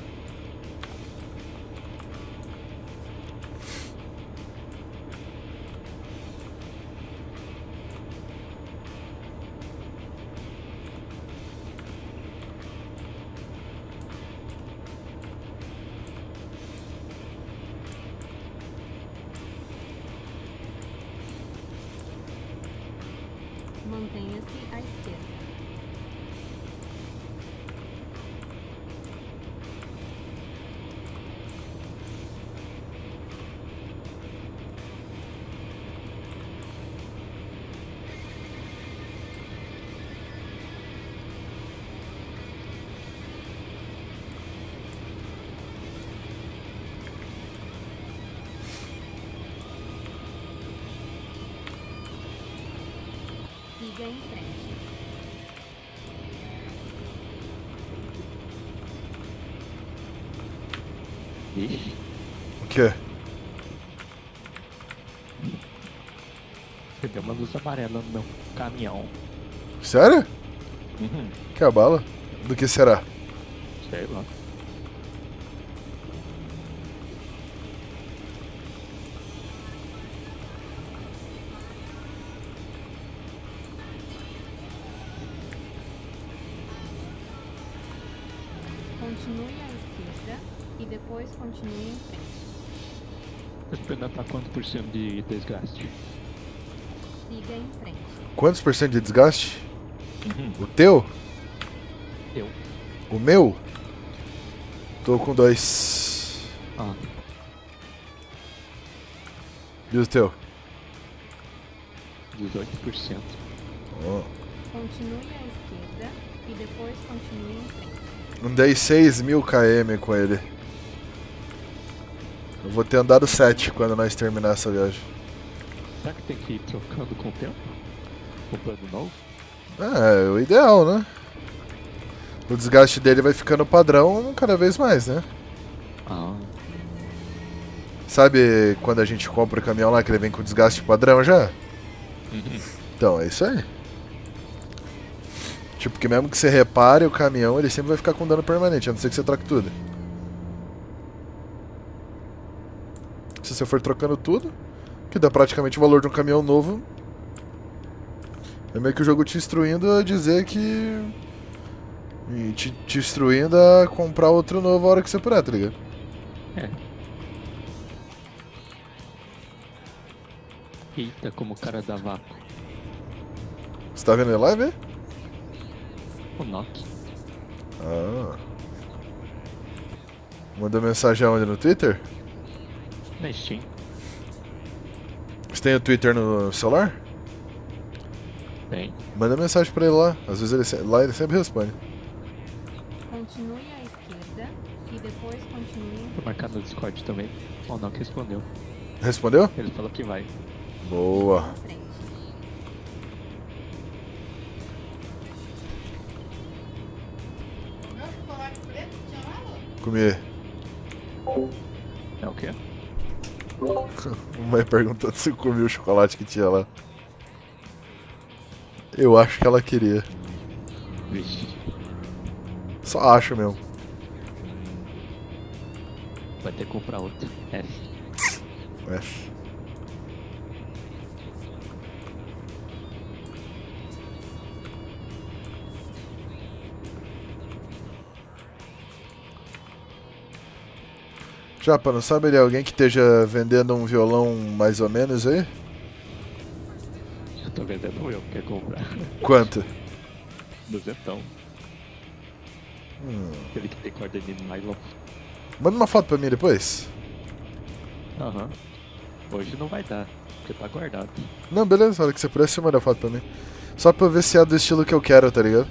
Ixi. O quê? Você deu uma luz amarela no meu caminhão. Sério? Uhum. Que a bala? Do que será? Sei lá. Continue à esquerda e depois continue em frente. Esse pneu tá quanto por cento de desgaste? Siga em frente. Quantos por cento de desgaste? Uhum. O teu? Eu. O meu? Tô com 2. Ah. E o teu? 18%. Oh. Continue à esquerda e depois continue em frente. Andei 6.000 km com ele. Eu vou ter andado 7 quando nós terminar essa viagem. Será que tem que ir trocando com o tempo? Comprando novo? É o ideal, né? O desgaste dele vai ficando padrão cada vez mais, né? Ah. Sabe quando a gente compra o caminhão lá que ele vem com desgaste padrão já? Uhum. Então, é isso aí. Tipo, que mesmo que você repare o caminhão, ele sempre vai ficar com dano permanente, a não ser que você troque tudo. Se você for trocando tudo, que dá praticamente o valor de um caminhão novo, é meio que o jogo te instruindo a dizer que... E te instruindo a comprar outro novo a hora que você puder, tá ligado? É. Eita, como o cara dá vácuo. Você tá vendo ele live, hein? O Nock. Ah. Mandou mensagem aonde? No Twitter? Na Steam. Você tem o Twitter no celular? Tem. Manda mensagem pra ele lá. Às vezes ele sempre responde. Continue à esquerda e depois continue em Vou marcar no Discord também. O Nock respondeu. Respondeu? Ele falou que vai. Boa. frente. Comi. É o quê? Mãe perguntando se eu comi o chocolate que tinha lá. Eu acho que ela queria. Vixe. Só acho mesmo. Vai ter que comprar outro. F. F. Japa, não sabe de alguém que esteja vendendo um violão mais ou menos aí? Eu tô vendendo eu, quer comprar. Quanto? 200. Aquele que tem corda de nylon. Manda uma foto pra mim depois. Aham. Hoje não vai dar, porque tá guardado. Não, beleza, na hora que você puder, você manda a foto pra mim. Só pra eu ver se é do estilo que eu quero, tá ligado?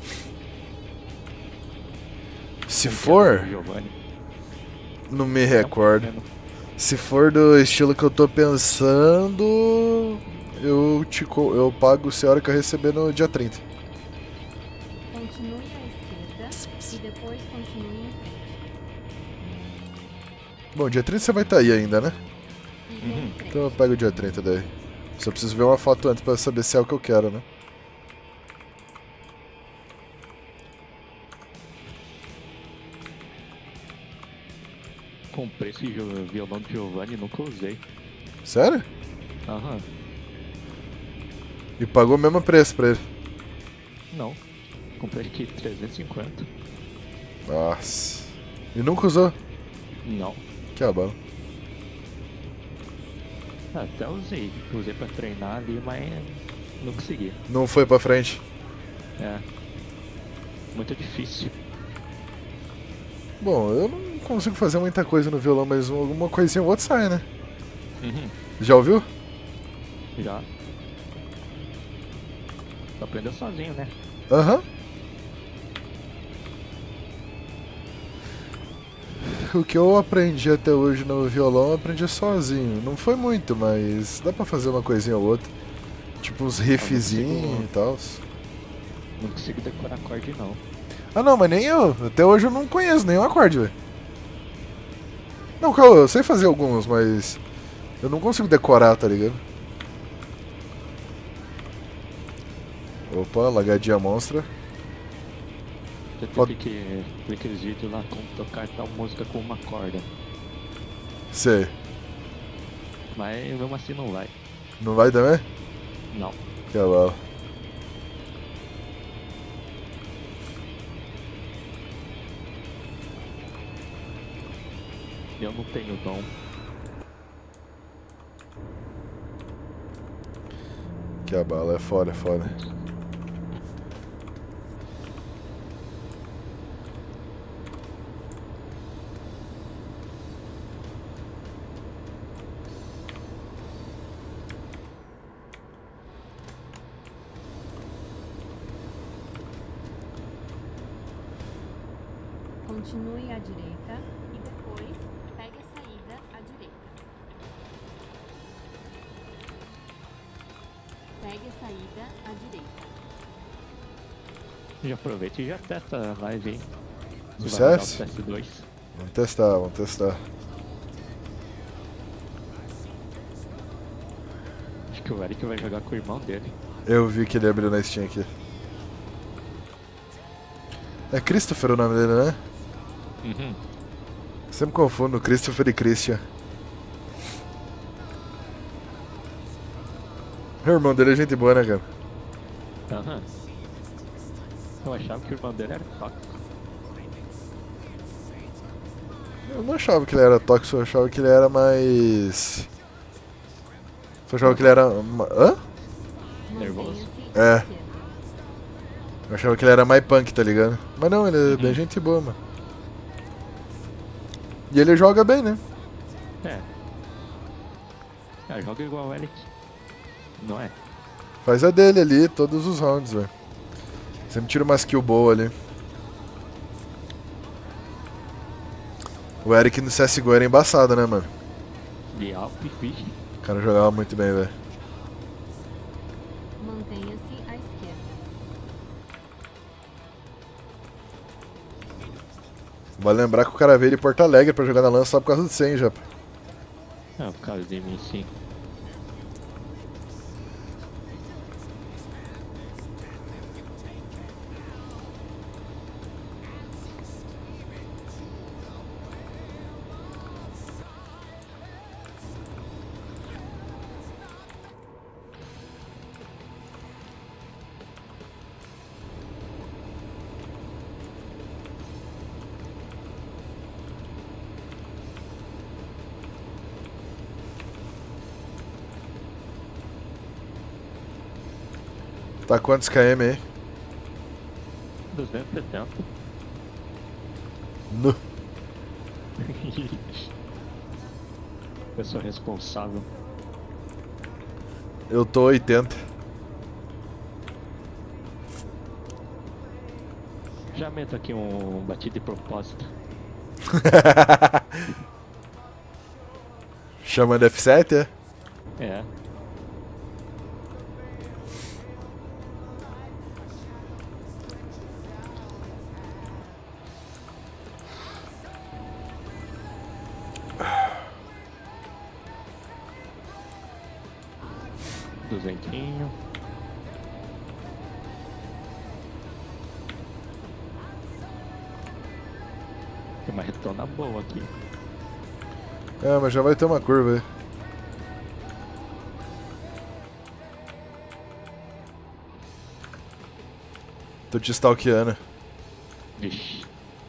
Se for... Não me recordo. Se for do estilo que eu tô pensando, eu pago se a hora que eu receber no dia 30. Continue à esquerda e depois continue em frente. Bom, dia 30 você vai estar aí ainda, né? Uhum. Então eu pego o dia 30 daí. Só preciso ver uma foto antes pra saber se é o que eu quero, né? Comprei esse violão de Giovanni e nunca usei. Sério? Aham. E pagou o mesmo preço pra ele? Não. Comprei aqui 350. Nossa. E nunca usou? Não. Que abalo. Até usei. Usei pra treinar ali, mas não consegui. Não foi pra frente? É. Muito difícil. Bom, eu não consigo fazer muita coisa no violão, mas alguma coisinha ou outra sai, né? Uhum. Já ouviu? Já. Só aprendeu sozinho, né? Aham. O que eu aprendi até hoje no violão, eu aprendi sozinho. Não foi muito, mas dá pra fazer uma coisinha ou outra. Tipo uns riffzinhos e tal. Não consigo decorar acorde, não. Ah não, mas nem eu. Até hoje eu não conheço nenhum acorde, velho. Não, calma, eu sei fazer alguns, mas eu não consigo decorar, tá ligado? Opa, lagadinha monstra. Você teve que ver aqueles vídeos lá como tocar tal música com uma corda. Sei. Mas mesmo assim não vai. Não vai também? Não. Que bom. Eu não tenho dom. Que a bala é foda, é foda. Continue à direita. E depois, pegue a saída à direita. Pegue a saída à direita. Já aproveita e já testa a live, hein? No Você vai rodar CS? o CS2. Vamos testar, vamos testar. Acho que o Eric vai jogar com o irmão dele. Eu vi que ele abriu na Steam aqui. É Christopher o nome dele, né? Uhum. Sempre confundo Christopher e Christian. O irmão dele é gente boa, né, cara? Aham. Eu achava que o irmão dele era tóxico. Eu não achava que ele era tóxico, eu achava que ele era mais... Eu achava que ele era... Hã? Nervoso? É. Eu achava que ele era mais punk, tá ligado? Mas não, ele é bem gente boa, mano. E ele joga bem, né? É. Ah, joga igual o Eric. Não é? Faz a dele ali, todos os rounds, velho. Sempre tira umas kill boa ali. O Eric no CSGO era embaçado, né, mano? De Alp e Fish. O cara jogava muito bem, velho. Mantenha-se à esquerda. Vale lembrar que o cara veio de Porto Alegre pra jogar na lança só por causa do 100, já. É, por causa de mim, sim. Tá quantos km aí? 270. No. Eu sou responsável. Eu tô 80. Já meto aqui um batido de propósito. Chamando F7, é? É. Duzentinho. Tem uma retona boa aqui. É, mas já vai ter uma curva aí. Tô te stalkeando. Vixe.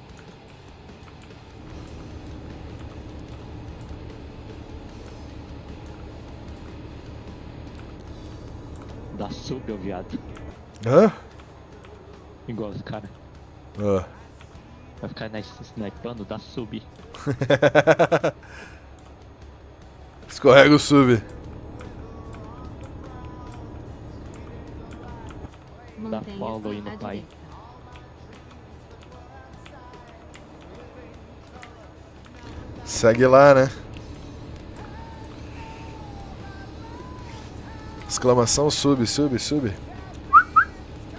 Dá sub, ô viado. Hã? Igual os caras. Ah. Vai ficar snipando, dá sub. Escorrega o sub. Dá follow aí no pai. Segue lá, né? Exclamação sub, sub, sub.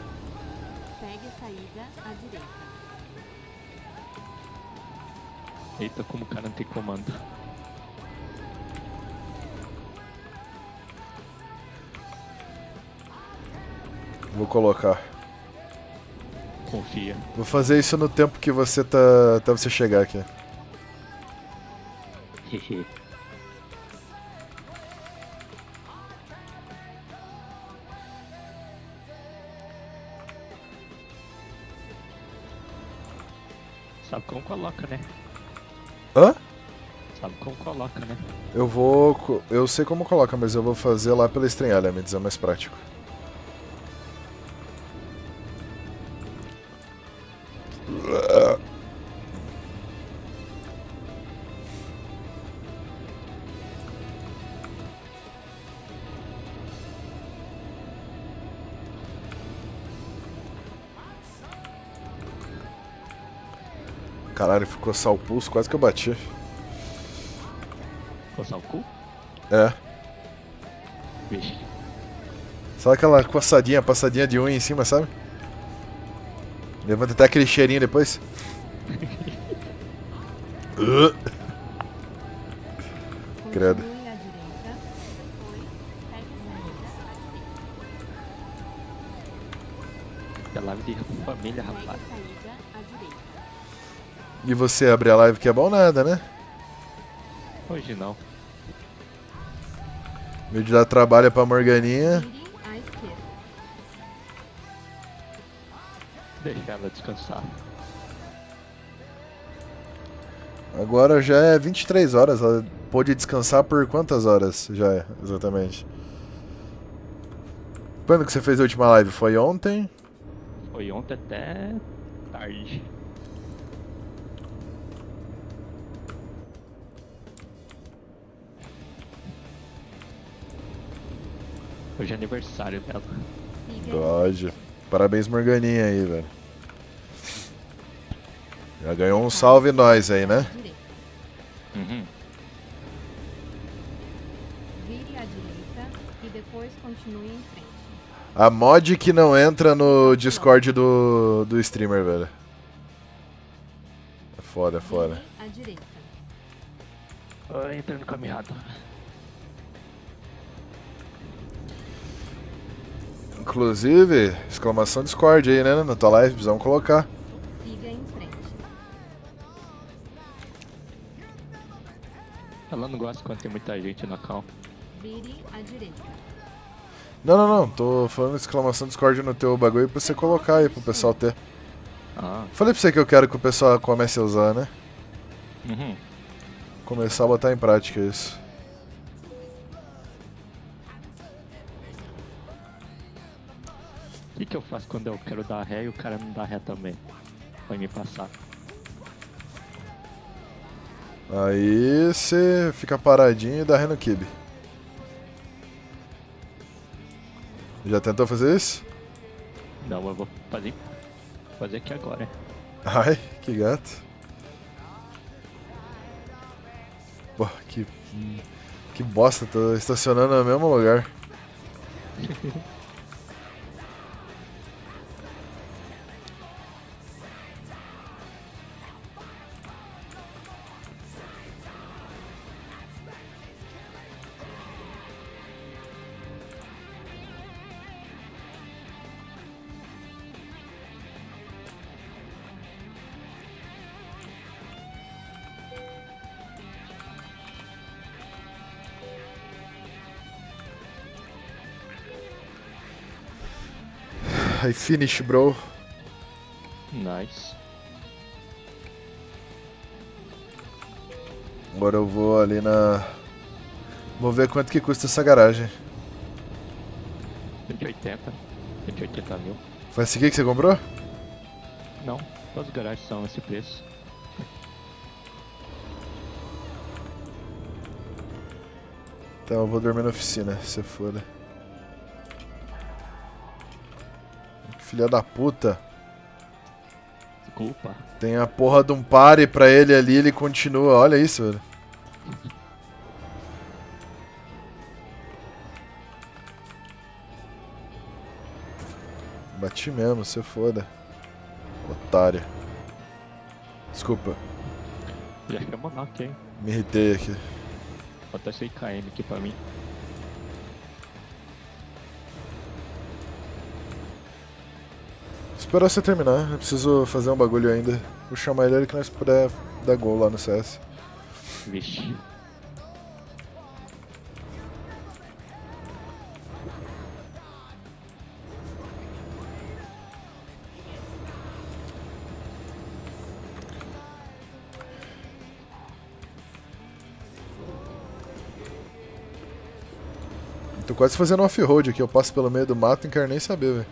Pegue a saída à direita. Eita, como o cara não tem comando. Vou colocar. Confia. Vou fazer isso no tempo que você tá... até você chegar aqui. Sabe como coloca, né? Hã? Sabe como coloca, né? Eu sei como coloca, mas eu vou fazer lá pela Stream Elements, é mais prático. Caralho, ficou coçar o pulso, quase que eu bati. Coçar o cu? É. Vixe. Sabe aquela coçadinha, passadinha de unha em cima, sabe? Levanta até aquele cheirinho depois. Credo. Continue à direita, depois pegue a saída à direita. É live de família, Pegue a rapaz. saída à direita. E você abrir a live que é bom nada, né? Hoje não. Meio de dar trabalho pra Morganinha. Vire à esquerda. Deixa ela descansar. Agora já é 23 horas. Ela pôde descansar por quantas horas já é, exatamente? Quando que você fez a última live? Foi ontem? Foi ontem até tarde. Hoje é aniversário dela. Dodge. Parabéns, Morganinha aí, velho. Já ganhou um salve nós aí, né? Uhum. Vire à direita e depois continue em frente. A mod que não entra no Discord do streamer, velho. É foda, é foda. Vire à direita. Entrando no caminho errado. Inclusive, exclamação Discord aí, né? Na tua live, precisamos colocar. Siga em frente. Ela não gosta quando tem muita gente na call. Vire à direita. Não. Tô falando exclamação Discord no teu bagulho pra você colocar aí pro pessoal ter. Ah. Falei pra você que eu quero que o pessoal comece a usar, né? Uhum. Começar a botar em prática isso. O que eu faço quando eu quero dar ré e o cara não dá ré também? Vai me passar. Aí você fica paradinho e dá ré no kibe. Já tentou fazer isso? Não, eu vou fazer aqui agora. Ai, que gato. Pô, que bosta, tô estacionando no mesmo lugar. I finish, bro. Nice. Agora eu vou ali na... Vou ver quanto que custa essa garagem. 180 mil. Foi esse aqui que você comprou? Não, todas as garagens são esse preço. Então eu vou dormir na oficina, se foda. Filha da puta. Desculpa. Tem a porra de um pare pra ele ali, ele continua. Olha isso, velho. Bati mesmo, se foda. Otário. Desculpa. Já chamou knock, hein? Me irritei aqui. Bota esse IKM aqui pra mim. Esperar você terminar, eu preciso fazer um bagulho ainda. Vou chamar ele que nós puder dar gol lá no CS. Vixe. Tô quase fazendo off-road aqui, eu passo pelo meio do mato e não quero nem saber, velho.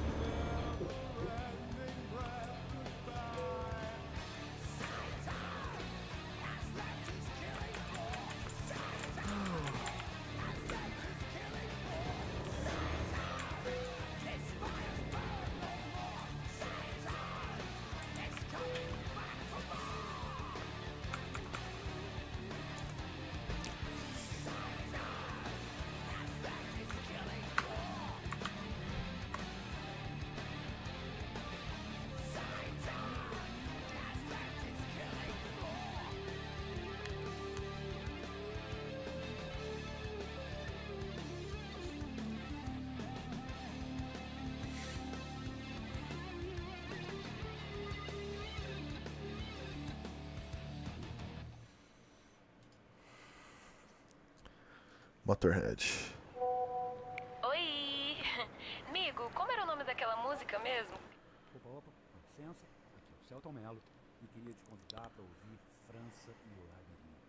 Motorhead. Oi! Amigo, como era o nome daquela música mesmo? Opa, licença. Aqui é o Celton Mello e queria te convidar para ouvir França e o Labirinto.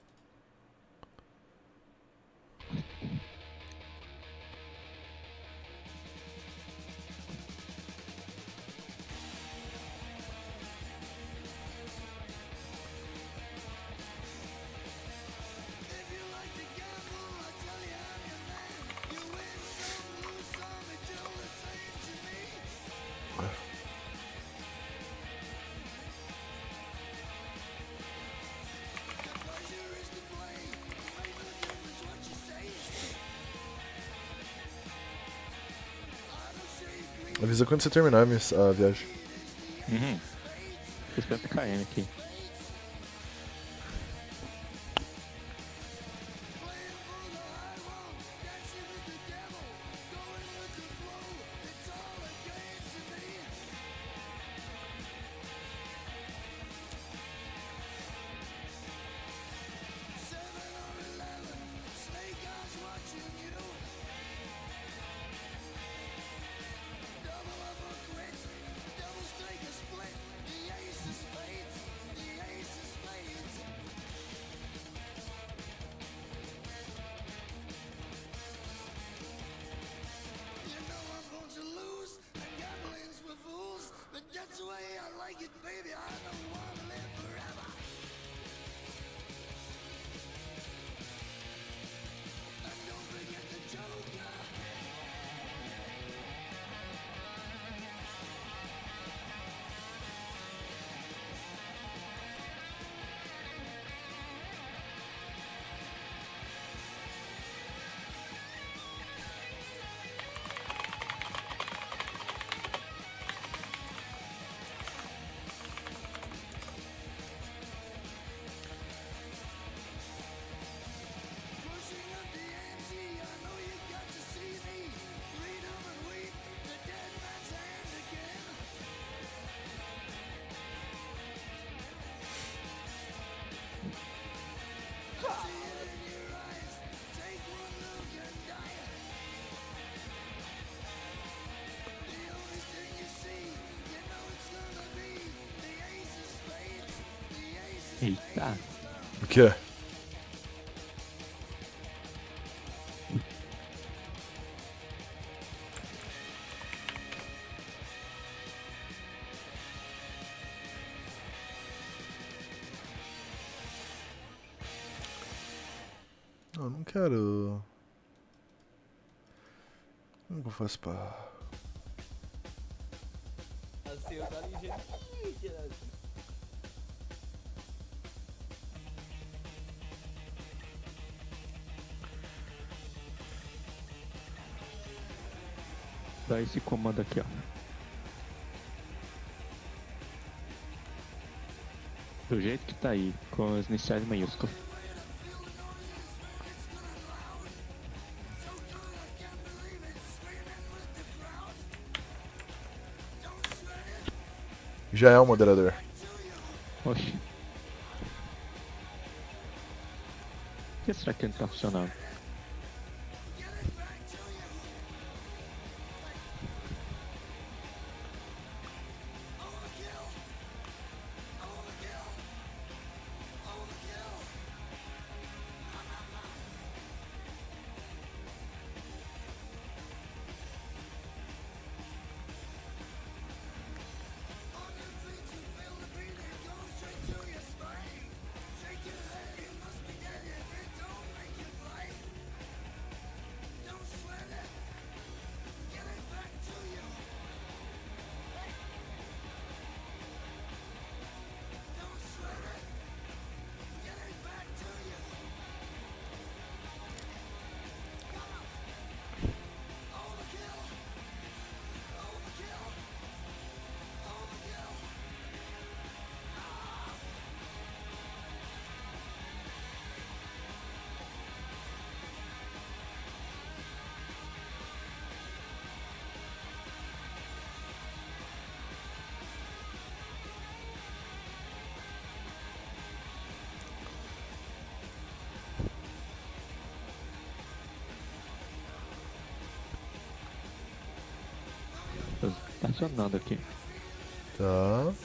Avisa quando você terminar a viagem. Uhum. 60 km aqui. Eita. O que é? Eu não quero. Como que eu faço pra. Assim, eu tô ligeiro. Dá esse comando aqui, ó. Do jeito que tá aí, com as iniciais maiúsculas. Já é o moderador. Oxi. Por que será que ele tá funcionando? Tá funcionando aqui. Tá.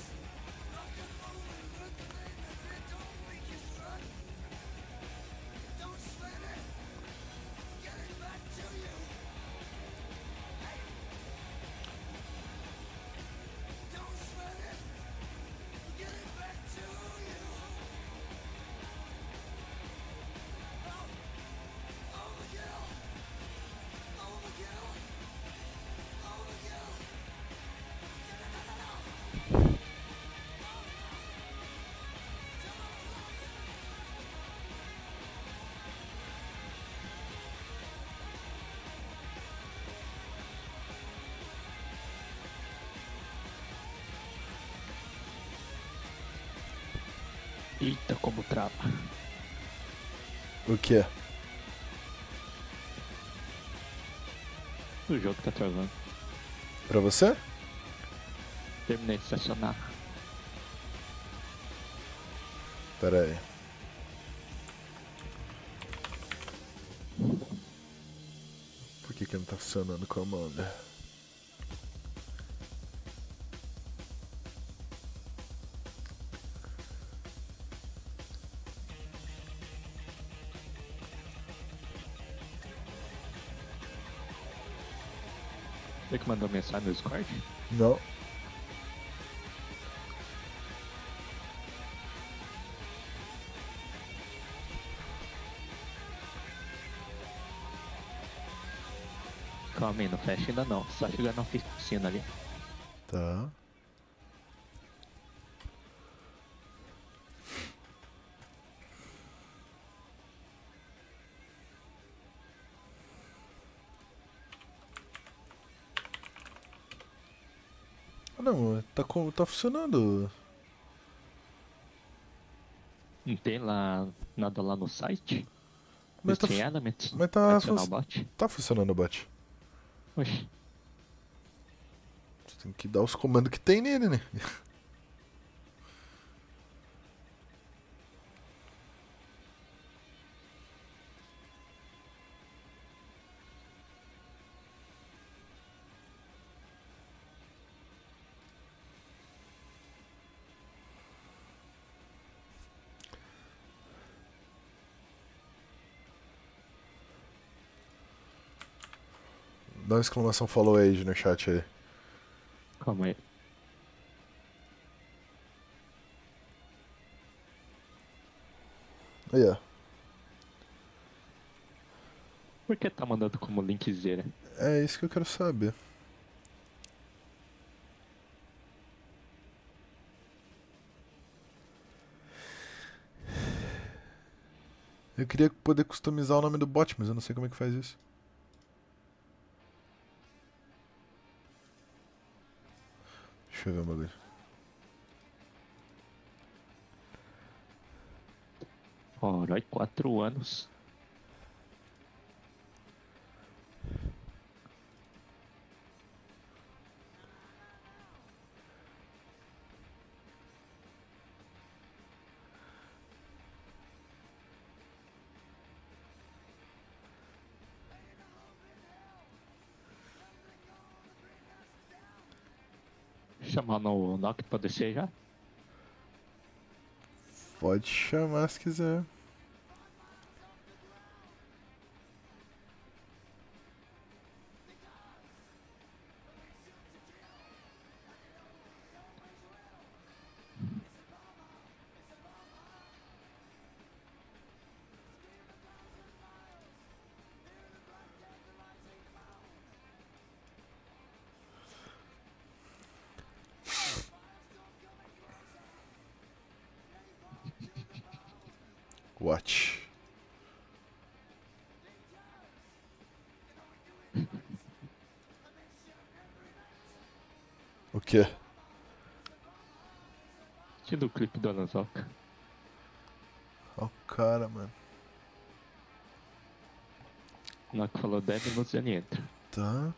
Eita, como trava. O que? O jogo tá travando. Pra você? Terminei de estacionar. Pera aí. Por que não tá funcionando o comando? Você que mandou mensagem no Discord? Não. Calma aí, não fecha ainda não. Só chegar na oficina ali. Tá. Ah, não, tá funcionando. Não tem lá nada lá no site? Mas tá, Steam Elements? mas tá, Adicionar o bot? tá funcionando o bot. Oxi. Você tem que dar os comandos que tem nele, né? Dá uma exclamação follow age no chat aí. Calma aí. Aí, ó. Por que tá mandando como linkzera? É isso que eu quero saber. Eu queria poder customizar o nome do bot, mas eu não sei como é que faz isso. Deixa eu ver um bagulho. Ora, 4 anos. Chamar no Nock pra descer já? Pode chamar se quiser. Watch. O quê? Tira o clipe do Alanzoca. Ó o cara, mano. Na hora que falou 10 minutos ele entra. Tá.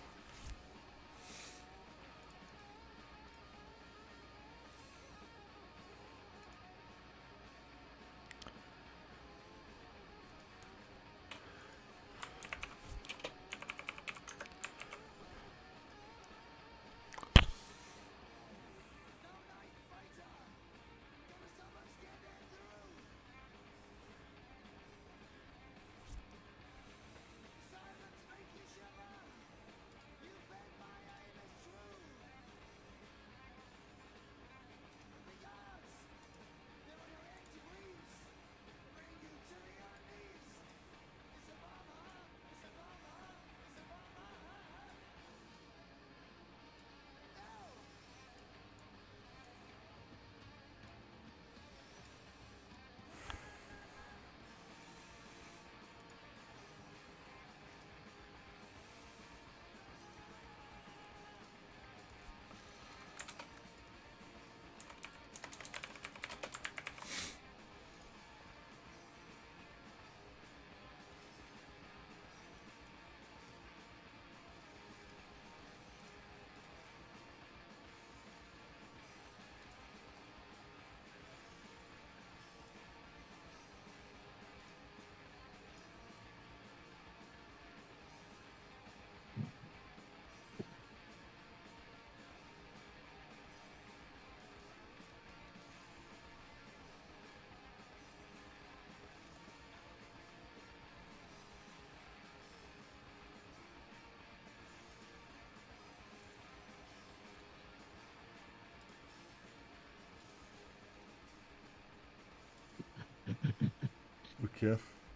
O quê?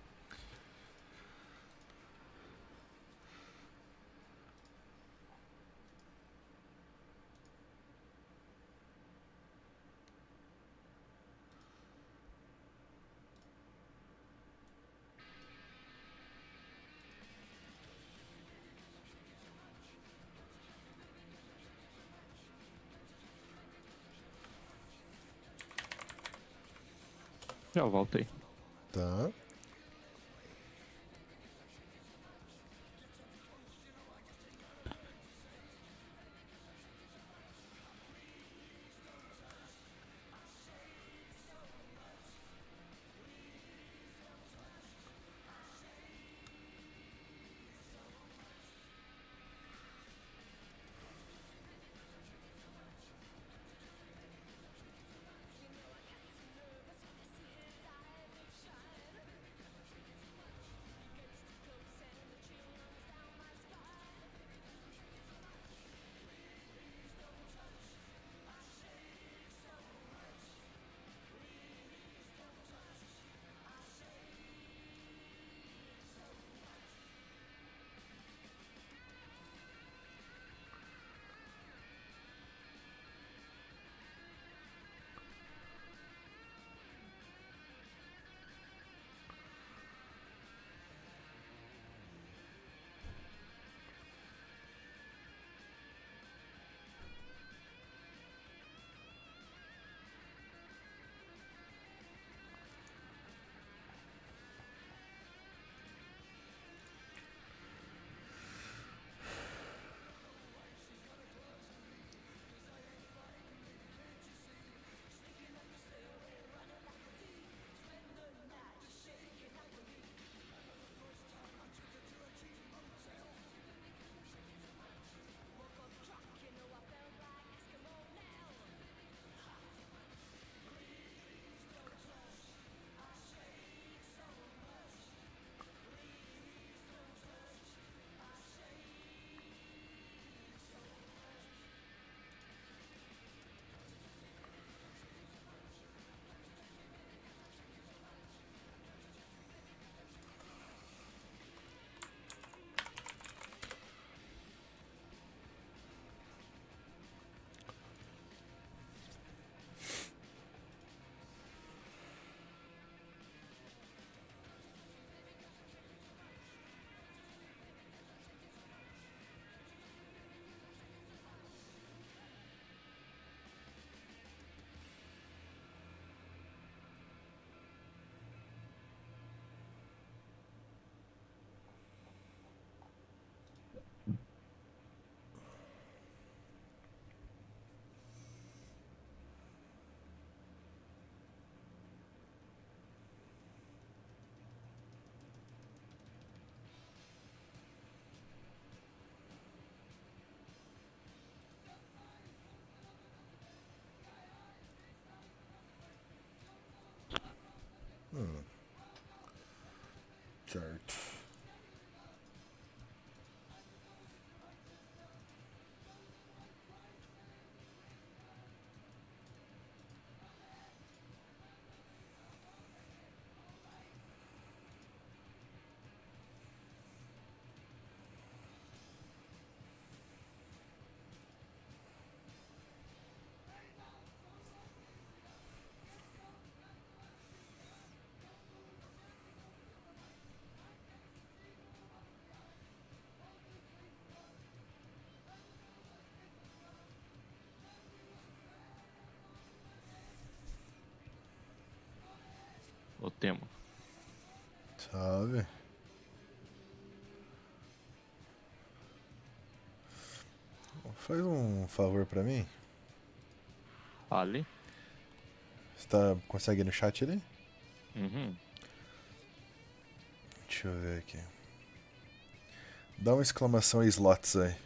Já volto aí. Tá. Certo. O tema. Sabe? Faz um favor pra mim. Fale. Você consegue ir no chat ali? Uhum. Deixa eu ver aqui. Dá uma exclamação aí, slots aí.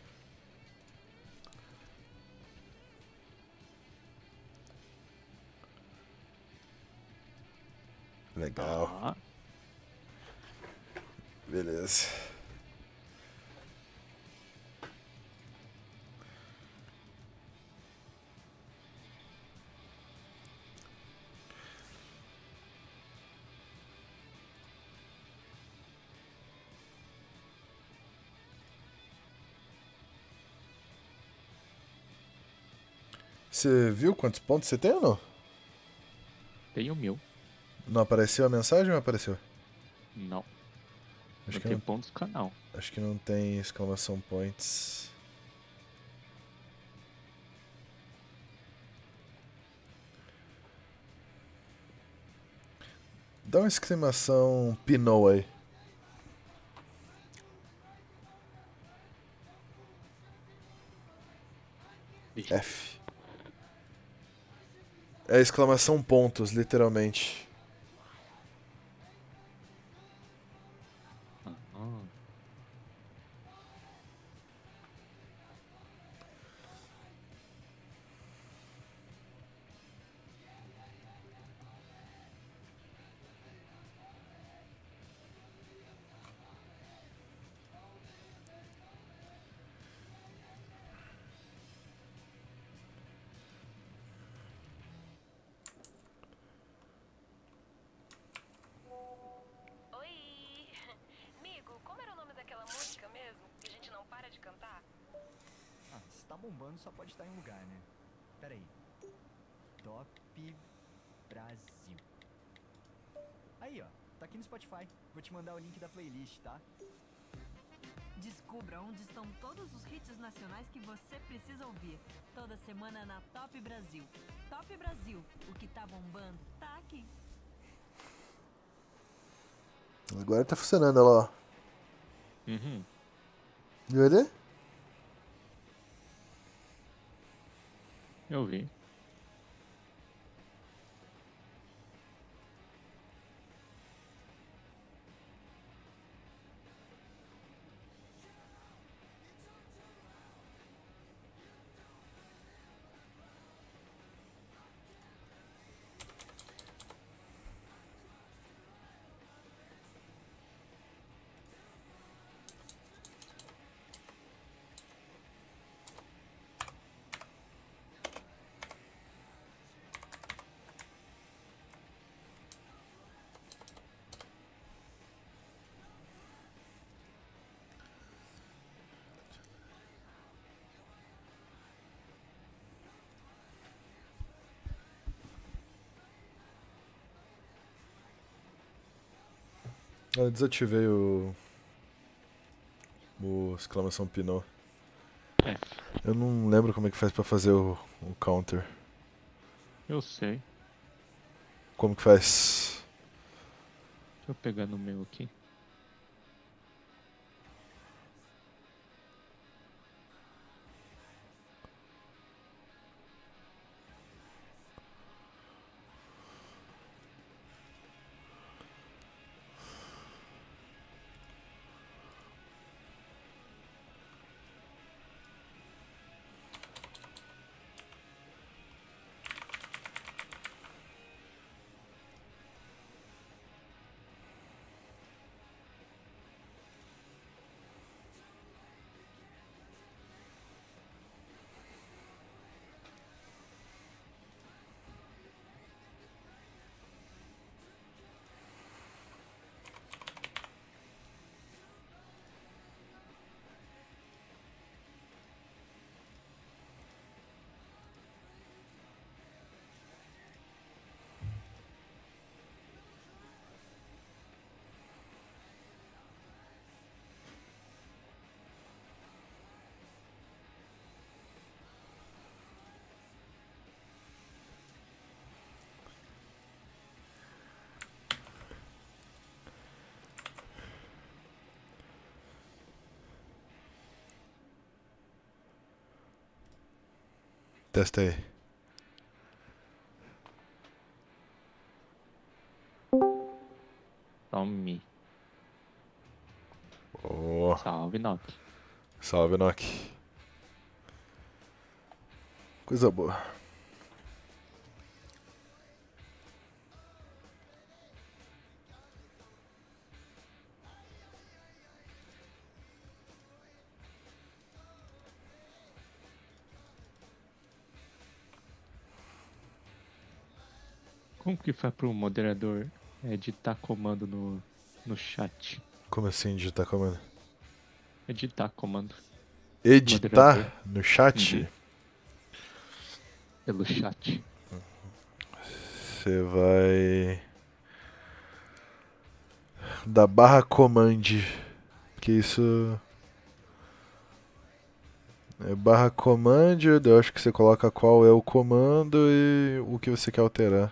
Legal. Beleza. Você viu quantos pontos você tem ou não? Tenho 1000. Não apareceu a mensagem ou apareceu? Não. Acho não que tem não, pontos do canal. acho que não tem exclamação points. Dá uma exclamação Pinot aí. F. É exclamação pontos, literalmente. Oi! Migo, como era o nome daquela música mesmo? Que a gente não para de cantar? Ah, se tá bombando só pode estar em um lugar, né? Pera aí. Top Brasil. Aí, ó. Tá aqui no Spotify. Vou te mandar o link da playlist, tá? Descubra onde estão todos os hits nacionais que você precisa ouvir. Toda semana na Top Brasil. Top Brasil, o que tá bombando tá aqui. Agora tá funcionando, olha lá. Uhum. Viu ele? Eu vi. Eu desativei o exclamação Pinot. É. Eu não lembro como é que faz pra fazer o counter. Eu sei. Como que faz? Deixa eu pegar no meu aqui. Testa aí. Tome. Oh. Salve, Nock. Salve, Nock. Coisa boa. Como que faz pro moderador editar comando no chat? Como assim digitar comando? Editar comando. Editar Moderador. no chat? Uhum. Pelo chat. Você vai da barra command, que isso é barra command, eu acho que você coloca qual é o comando e o que você quer alterar.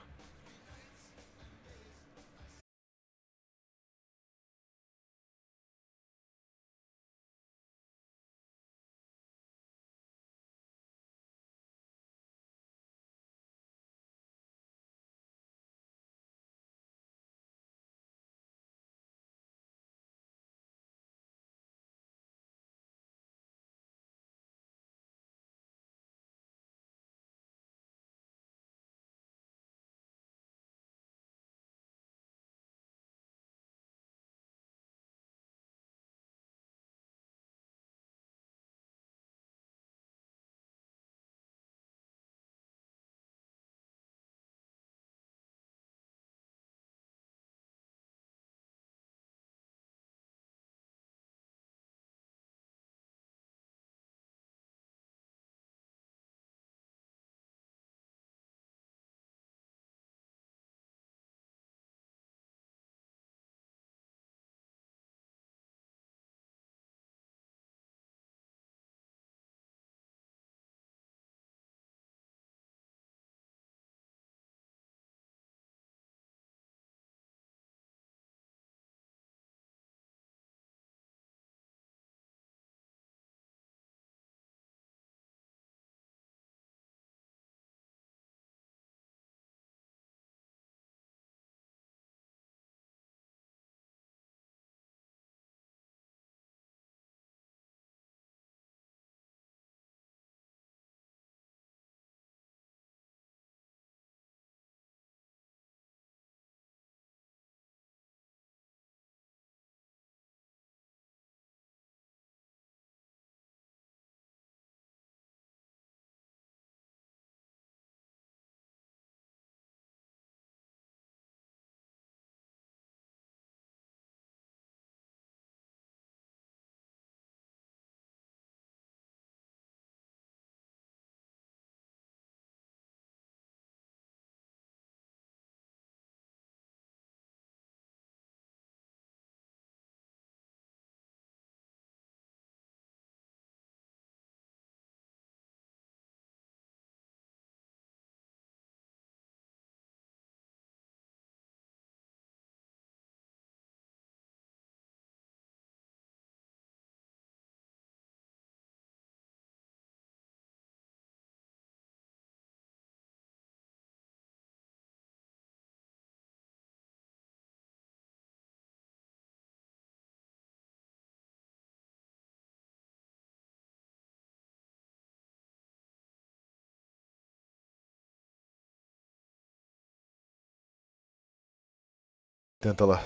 Tenta lá.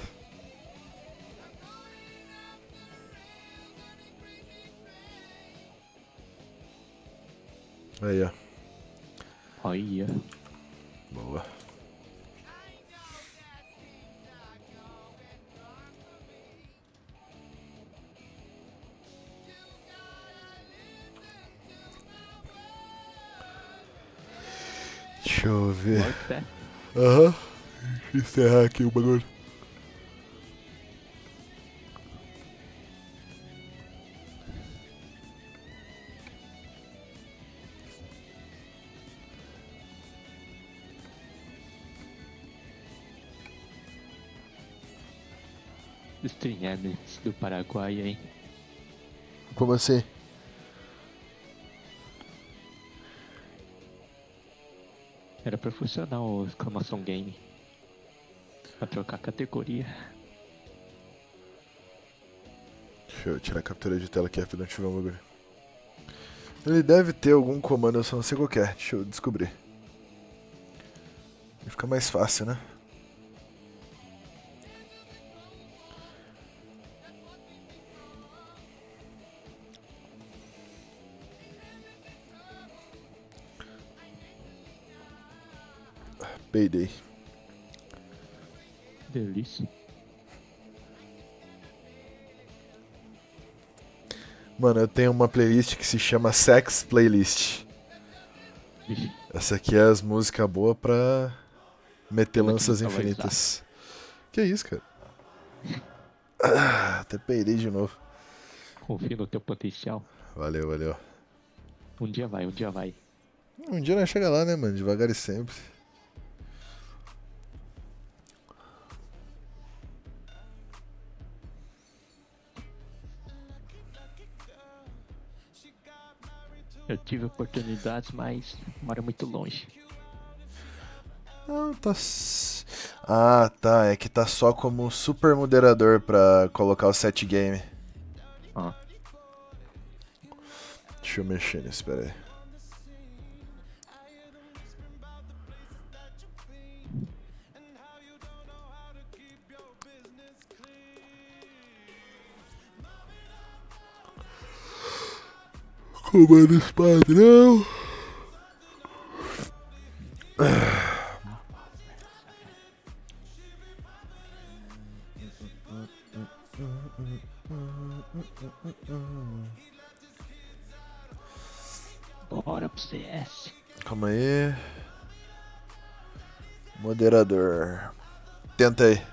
Aí, ó. Olha. Boa. Deixa eu ver. Aham. Encerrar aqui o bagulho. Estranhados do Paraguai, hein? Como assim? Era pra funcionar o exclamação game. Pra trocar categoria. Deixa eu tirar a captura de tela aqui rapidão, deixa eu ver um bagulho. Ele deve ter algum comando, eu só não sei qual que é. Deixa eu descobrir. Fica mais fácil, né? Peidei. Delícia. Mano, eu tenho uma playlist que se chama Sex Playlist. Essa aqui é as músicas boas pra meter lanças infinitas. Que isso, cara? Até peidei de novo. Confia no teu potencial. Valeu, valeu. Um dia vai, um dia vai. Um dia nós chega lá, né, mano? Devagar e sempre. Eu tive oportunidades, mas moro muito longe. Não, tá... Ah, tá. É que tá só como super moderador pra colocar o set game. Ah. Deixa eu mexer nisso, pera aí. Comandos padrão. Bora pro CS. Calma aí. Moderador. Tenta aí.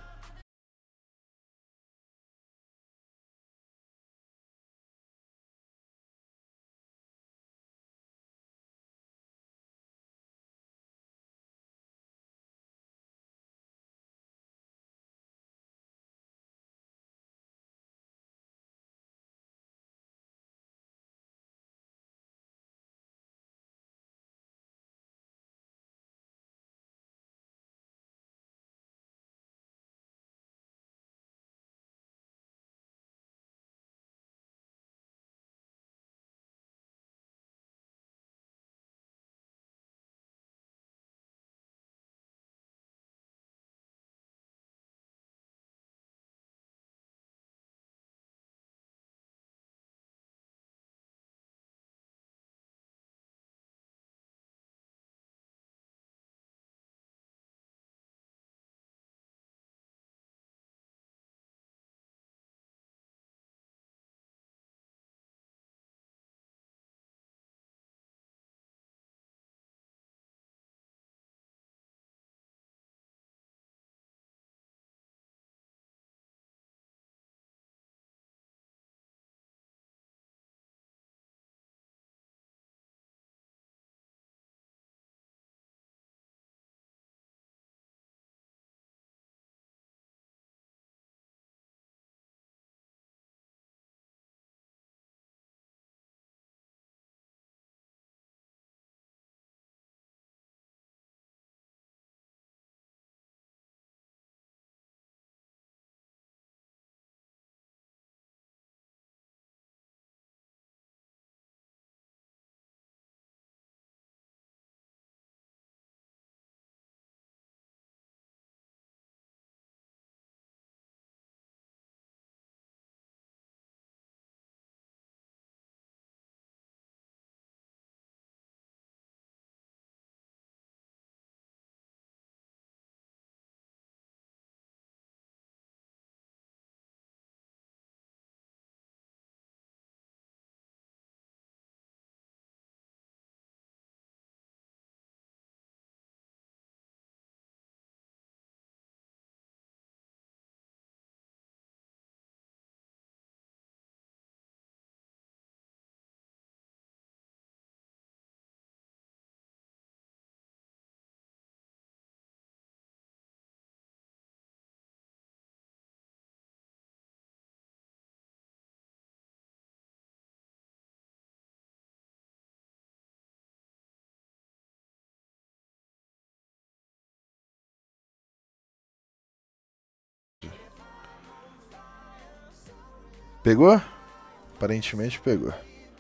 Pegou? Aparentemente pegou.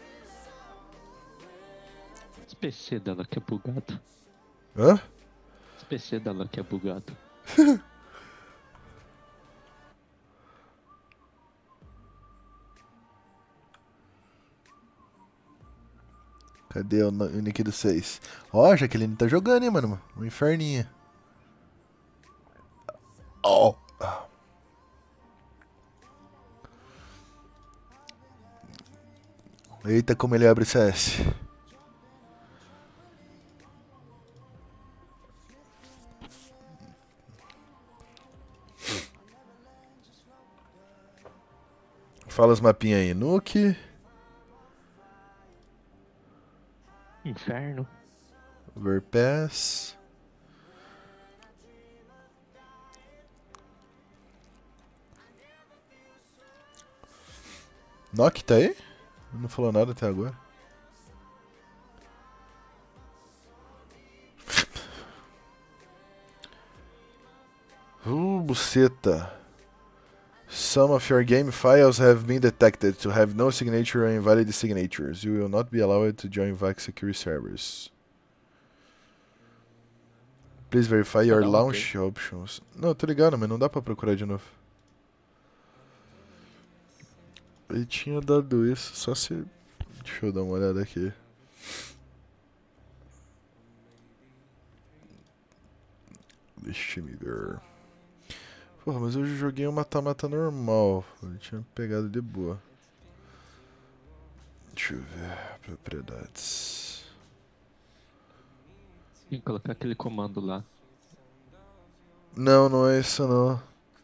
Esse PC dela que é bugado. Hã? Esse PC dela que é bugado. Cadê o nick do 6? Ó, a Jaqueline tá jogando, hein, mano. Um inferninho. Ó. Eita, como ele abre o CS. Fala os mapinhas aí. Nuke. Inferno. Overpass. Nock tá aí? Não falou nada até agora. Buceta. Some of your game files have been detected to have no signature or invalid signatures. You will not be allowed to join VAX security servers. Please verify your launch options. Não, tô ligado, mas não dá pra procurar de novo. Ele tinha dado isso, só se... Deixa eu dar uma olhada aqui. Deixa me ver. Porra, mas eu joguei um mata-mata normal. Ele tinha pegado de boa. Deixa eu ver. Propriedades. Tem que colocar aquele comando lá. Não, não é isso não.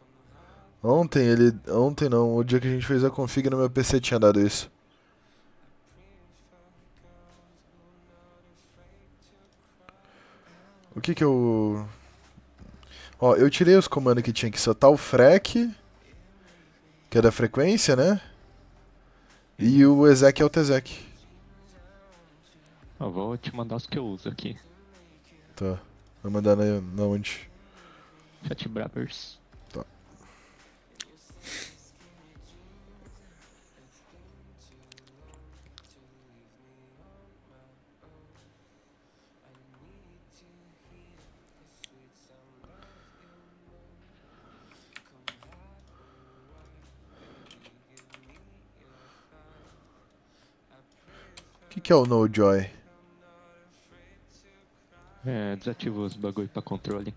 Ontem não, o dia que a gente fez a config no meu PC tinha dado isso. O que que eu... Ó, eu tirei os comandos que tinha que soltar o frec, que é da frequência, né? E o exec é o tezec. Eu vou te mandar os que eu uso aqui. Tá. Vai mandar na onde? Chat Bravers. Tá. O que é o No Joy? É, desativa os bagulho pra controle.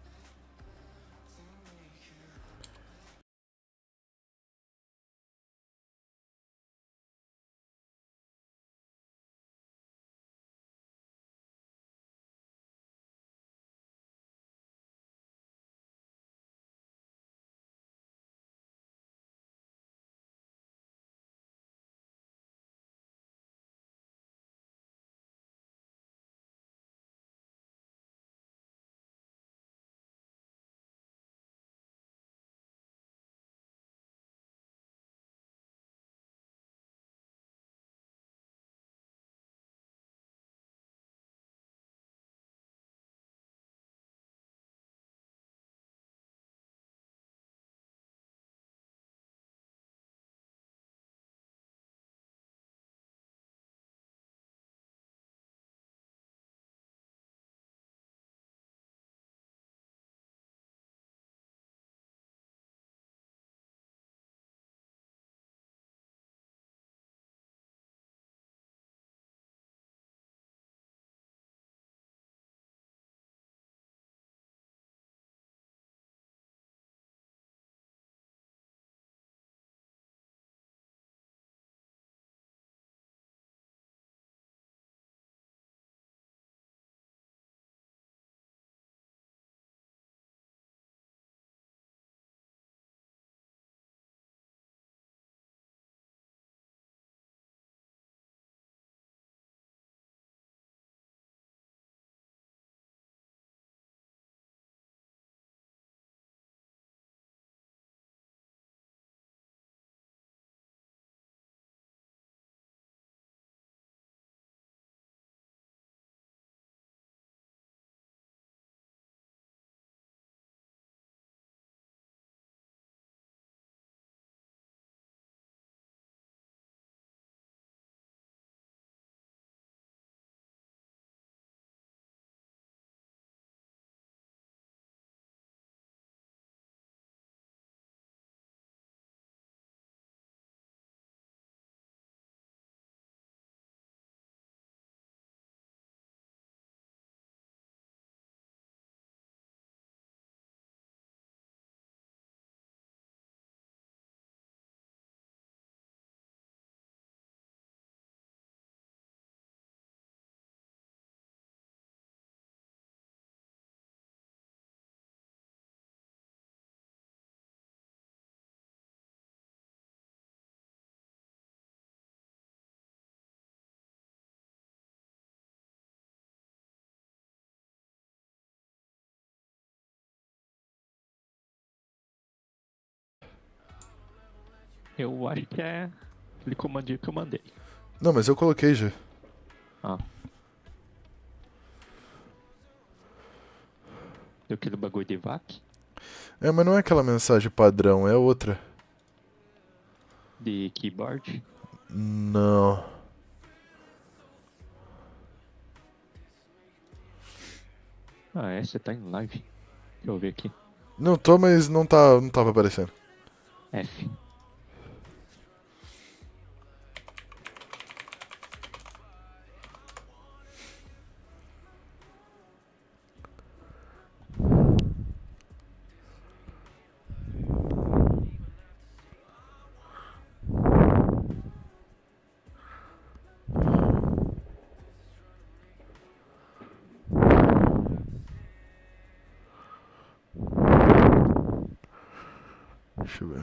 Eu acho que é aquele comandinho que eu mandei. Não, mas eu coloquei já. Ah. Deu aquele bagulho de VAC? É, mas não é aquela mensagem padrão, é outra. De keyboard? Não. Ah, é? Você tá em live. Deixa eu ver aqui. Não tô, mas não tava aparecendo. F. Deixa eu ver.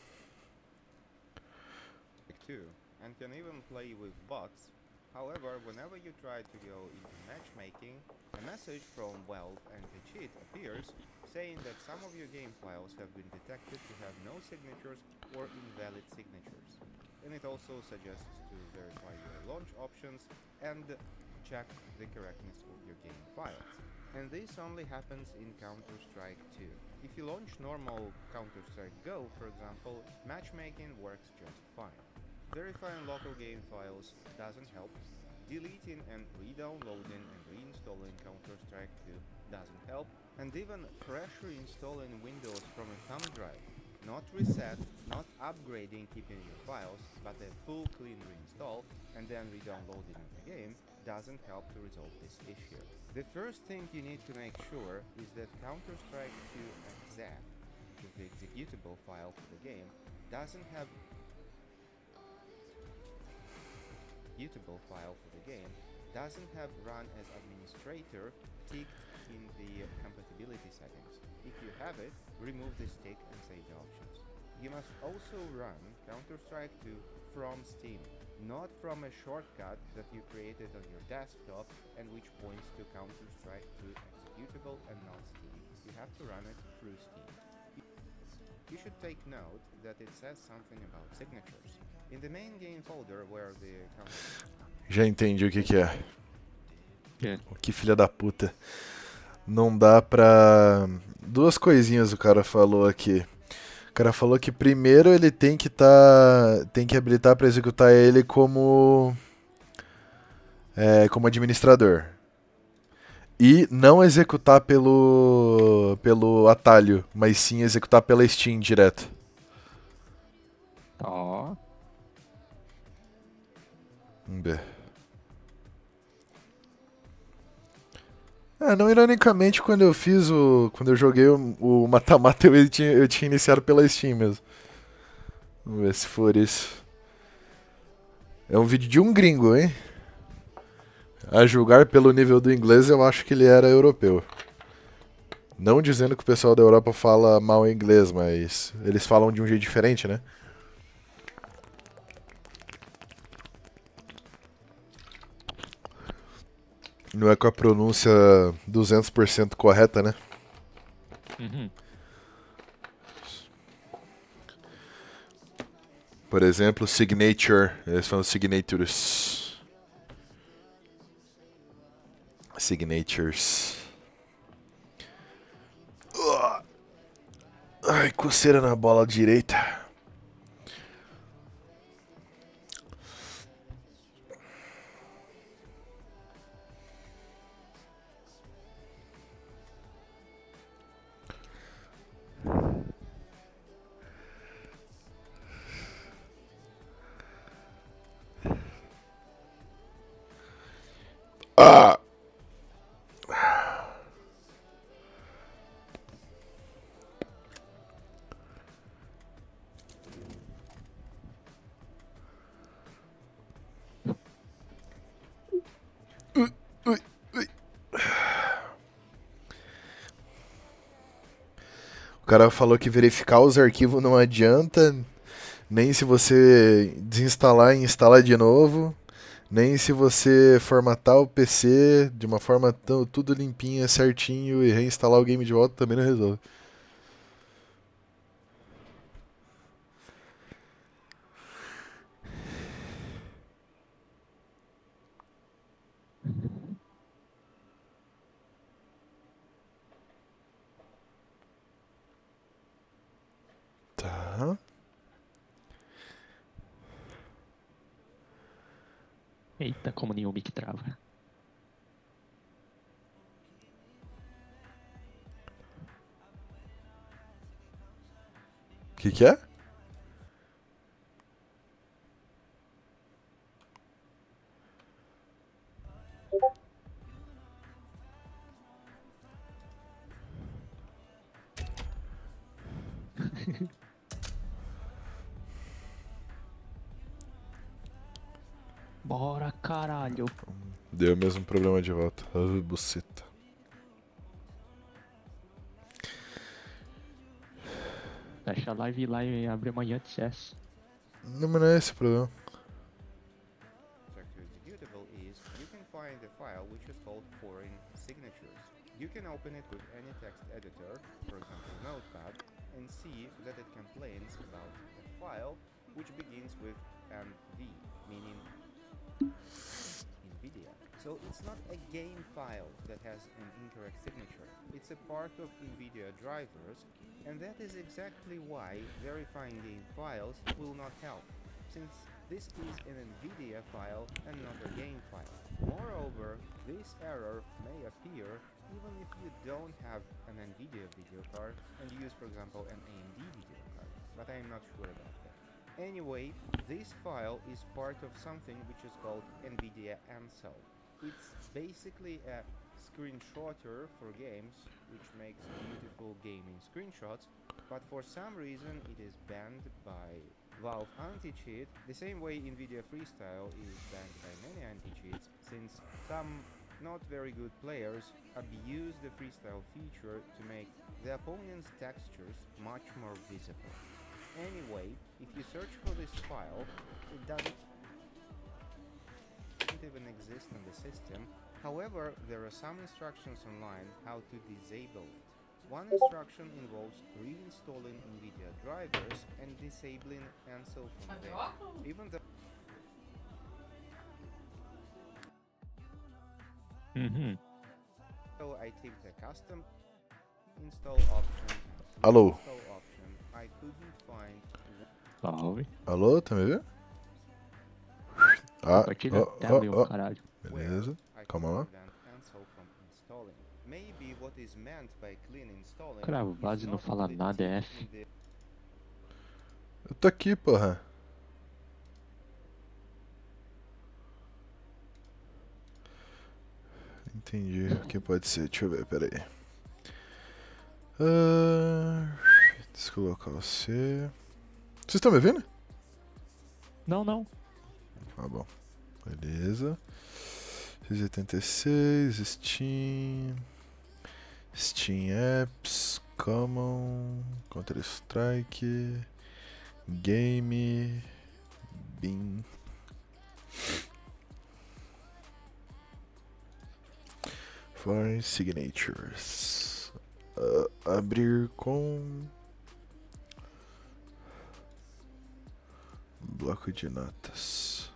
And can even play with bots. However, whenever you try to go into matchmaking, a message from Valve and the cheat appears saying that some of your game files have been detected to have no signatures or invalid signatures. And it also suggests to verify your launch options and check the correctness of your game files. And this only happens in Counter-Strike 2. If you launch normal Counter-Strike Go, for example, matchmaking works just fine. Verifying local game files doesn't help. Deleting and re-downloading and reinstalling Counter-Strike 2 doesn't help. And even fresh reinstalling Windows from a thumb drive, not reset, not upgrading keeping your files, but a full clean reinstall and then re-downloading the game doesn't help to resolve this issue. The first thing you need to make sure is that Counter-Strike 2 exec, the executable file for the game, doesn't have run as administrator ticked in the compatibility settings. If you have it, remove this tick and save the options. You must also run Counter-Strike 2 from Steam, not from a shortcut that you created on your desktop and which points to Counter-Strike 2 executable and not Steam. You have to run it through Steam. You should take note that it says something about signatures. In the main game folder where the Já entendi o que que é. Que filha da puta. Não dá pra... Duas coisinhas o cara falou aqui. O cara falou que primeiro ele tem que habilitar pra executar ele como administrador. E não executar pelo atalho, mas sim executar pela Steam direto. Ó. Vamos ver. Não ironicamente, quando eu joguei o mata-mata, eu tinha iniciado pela Steam mesmo. Vamos ver se for isso. É um vídeo de um gringo, hein? A julgar pelo nível do inglês, eu acho que ele era europeu. Não dizendo que o pessoal da Europa fala mal inglês, mas eles falam de um jeito diferente, né? Não é com a pronúncia 200% correta, né? Uhum. Por exemplo, signature. Eles falam signatures. Signatures. Ai, coceira na bola direita. Ah! O cara falou que verificar os arquivos não adianta, nem se você desinstalar e instalar de novo, nem se você formatar o PC de uma forma tudo limpinha, certinho e reinstalar o game de volta também não resolve. Tá. Eita, como nenhum mic trava. Que é? Bora, caralho. Deu o mesmo problema de volta. Ah, buceta. Fecha a live lá e abre amanhã de CS. Não, mas não é esse o problema. To executable is you can find a file which is called foreign signatures. You can open it with any text editor, for example Notepad, and see that it complains about a file which begins with NV, meaning NVIDIA. So it's not a game file that has an incorrect signature. It's a part of NVIDIA drivers, and that is exactly why verifying game files will not help, since this is an NVIDIA file and not a game file. Moreover, this error may appear even if you don't have an NVIDIA video card and use, for example, an AMD video card, but I am not sure about that. Anyway, this file is part of something which is called NVIDIA Ansel. It's basically a screenshotter for games, which makes beautiful gaming screenshots, but for some reason it is banned by Valve Anti-Cheat, the same way NVIDIA Freestyle is banned by many anti-cheats, since some not very good players abuse the freestyle feature to make the opponent's textures much more visible. Anyway, if you search for this file, it doesn't even exist in the system. However, there are some instructions online how to disable it. One instruction involves reinstalling NVIDIA drivers and disabling Ansel from there. Even though so I ticked the custom install option. Alô? Install option. I couldn't find. Salve. Alô, tá me vendo? Ah, Compartilha a tela e o caralho. Beleza, calma lá. Maybe what is meant by clean installing Cara, o base não fala nada, é F. Eu tô aqui, porra. Entendi o que pode ser. Deixa eu ver, peraí. Deixa eu colocar você. Vocês estão me vendo? Não, não. Tá bom. Beleza. 86, Steam. Steam Apps. Common. Counter-Strike. Game. Bin. Foreign Signatures. Abrir com bloco de notas.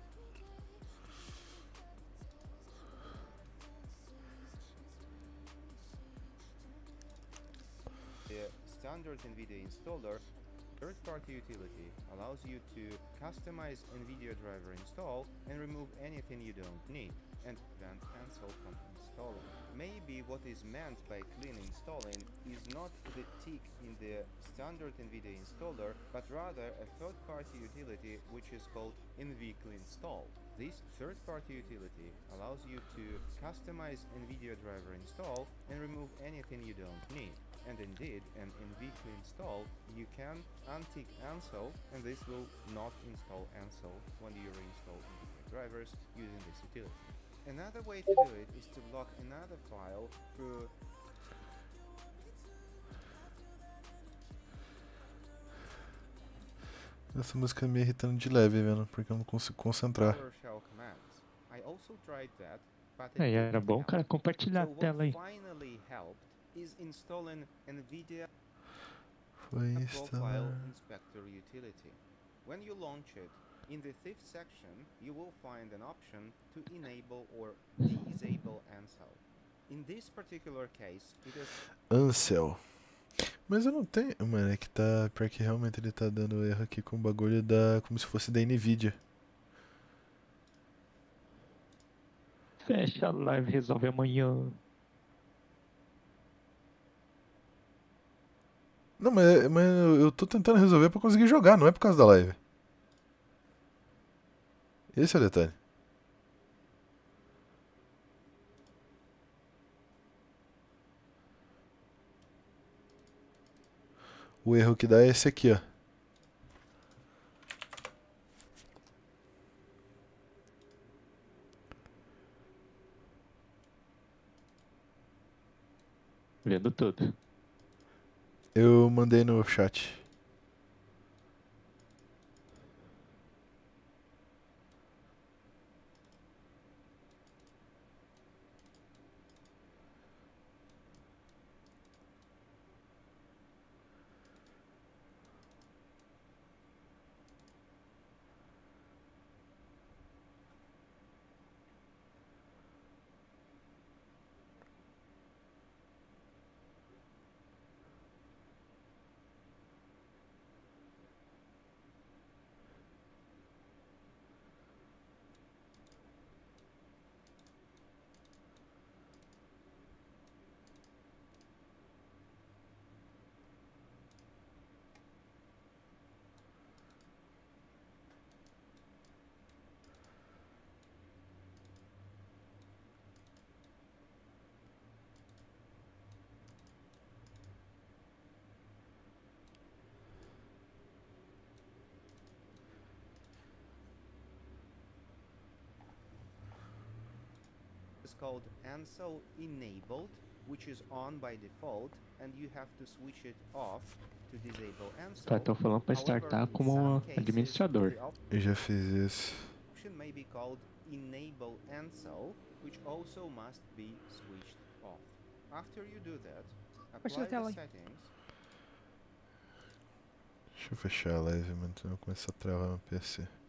The standard NVIDIA installer third-party utility allows you to customize NVIDIA driver install and remove anything you don't need, and prevent Ansel from installing. Maybe what is meant by clean installing is not the tick in the standard NVIDIA installer, but rather a third-party utility which is called NVCleanstall. This third-party utility allows you to customize NVIDIA driver install and remove anything you don't need. And indeed, in NVCleanstall, you can untick Ansel, and this will not install Ansel when you reinstall NVIDIA drivers using this utility. Another way to do it is to block another file through Essa música me irritando de leve, vendo? Porque eu não consigo concentrar. PowerShell commands. I also tried that, but Aí era bom, cara, compartilhar a tela aí. finally helped is installing NVIDIA Foi Profile instalar. Inspector utility. When you launch it, in the fifth section, you will find an option to enable or disable Ansel. In this particular case, it is Ansel. Mas eu não tenho. Mano, é que tá. Pior que realmente ele tá dando erro aqui com o bagulho da. Como se fosse da Nvidia. Fecha a live, resolve amanhã. Não, mas eu tô tentando resolver pra conseguir jogar, não é por causa da live. Esse é o detalhe. O erro que dá é esse aqui, ó. Vendo tudo. Eu mandei no chat. It's called Ansel Enabled, which is on by default, and you have to switch it off to disable Ansel. Tá, tô falando pra startar como administrador. Eu já fiz isso. Option may be called Enable Ansel, which also must be switched off. After you do that, apply the settings. Deixa eu fechar a live, mano, senão começa a travar no PC.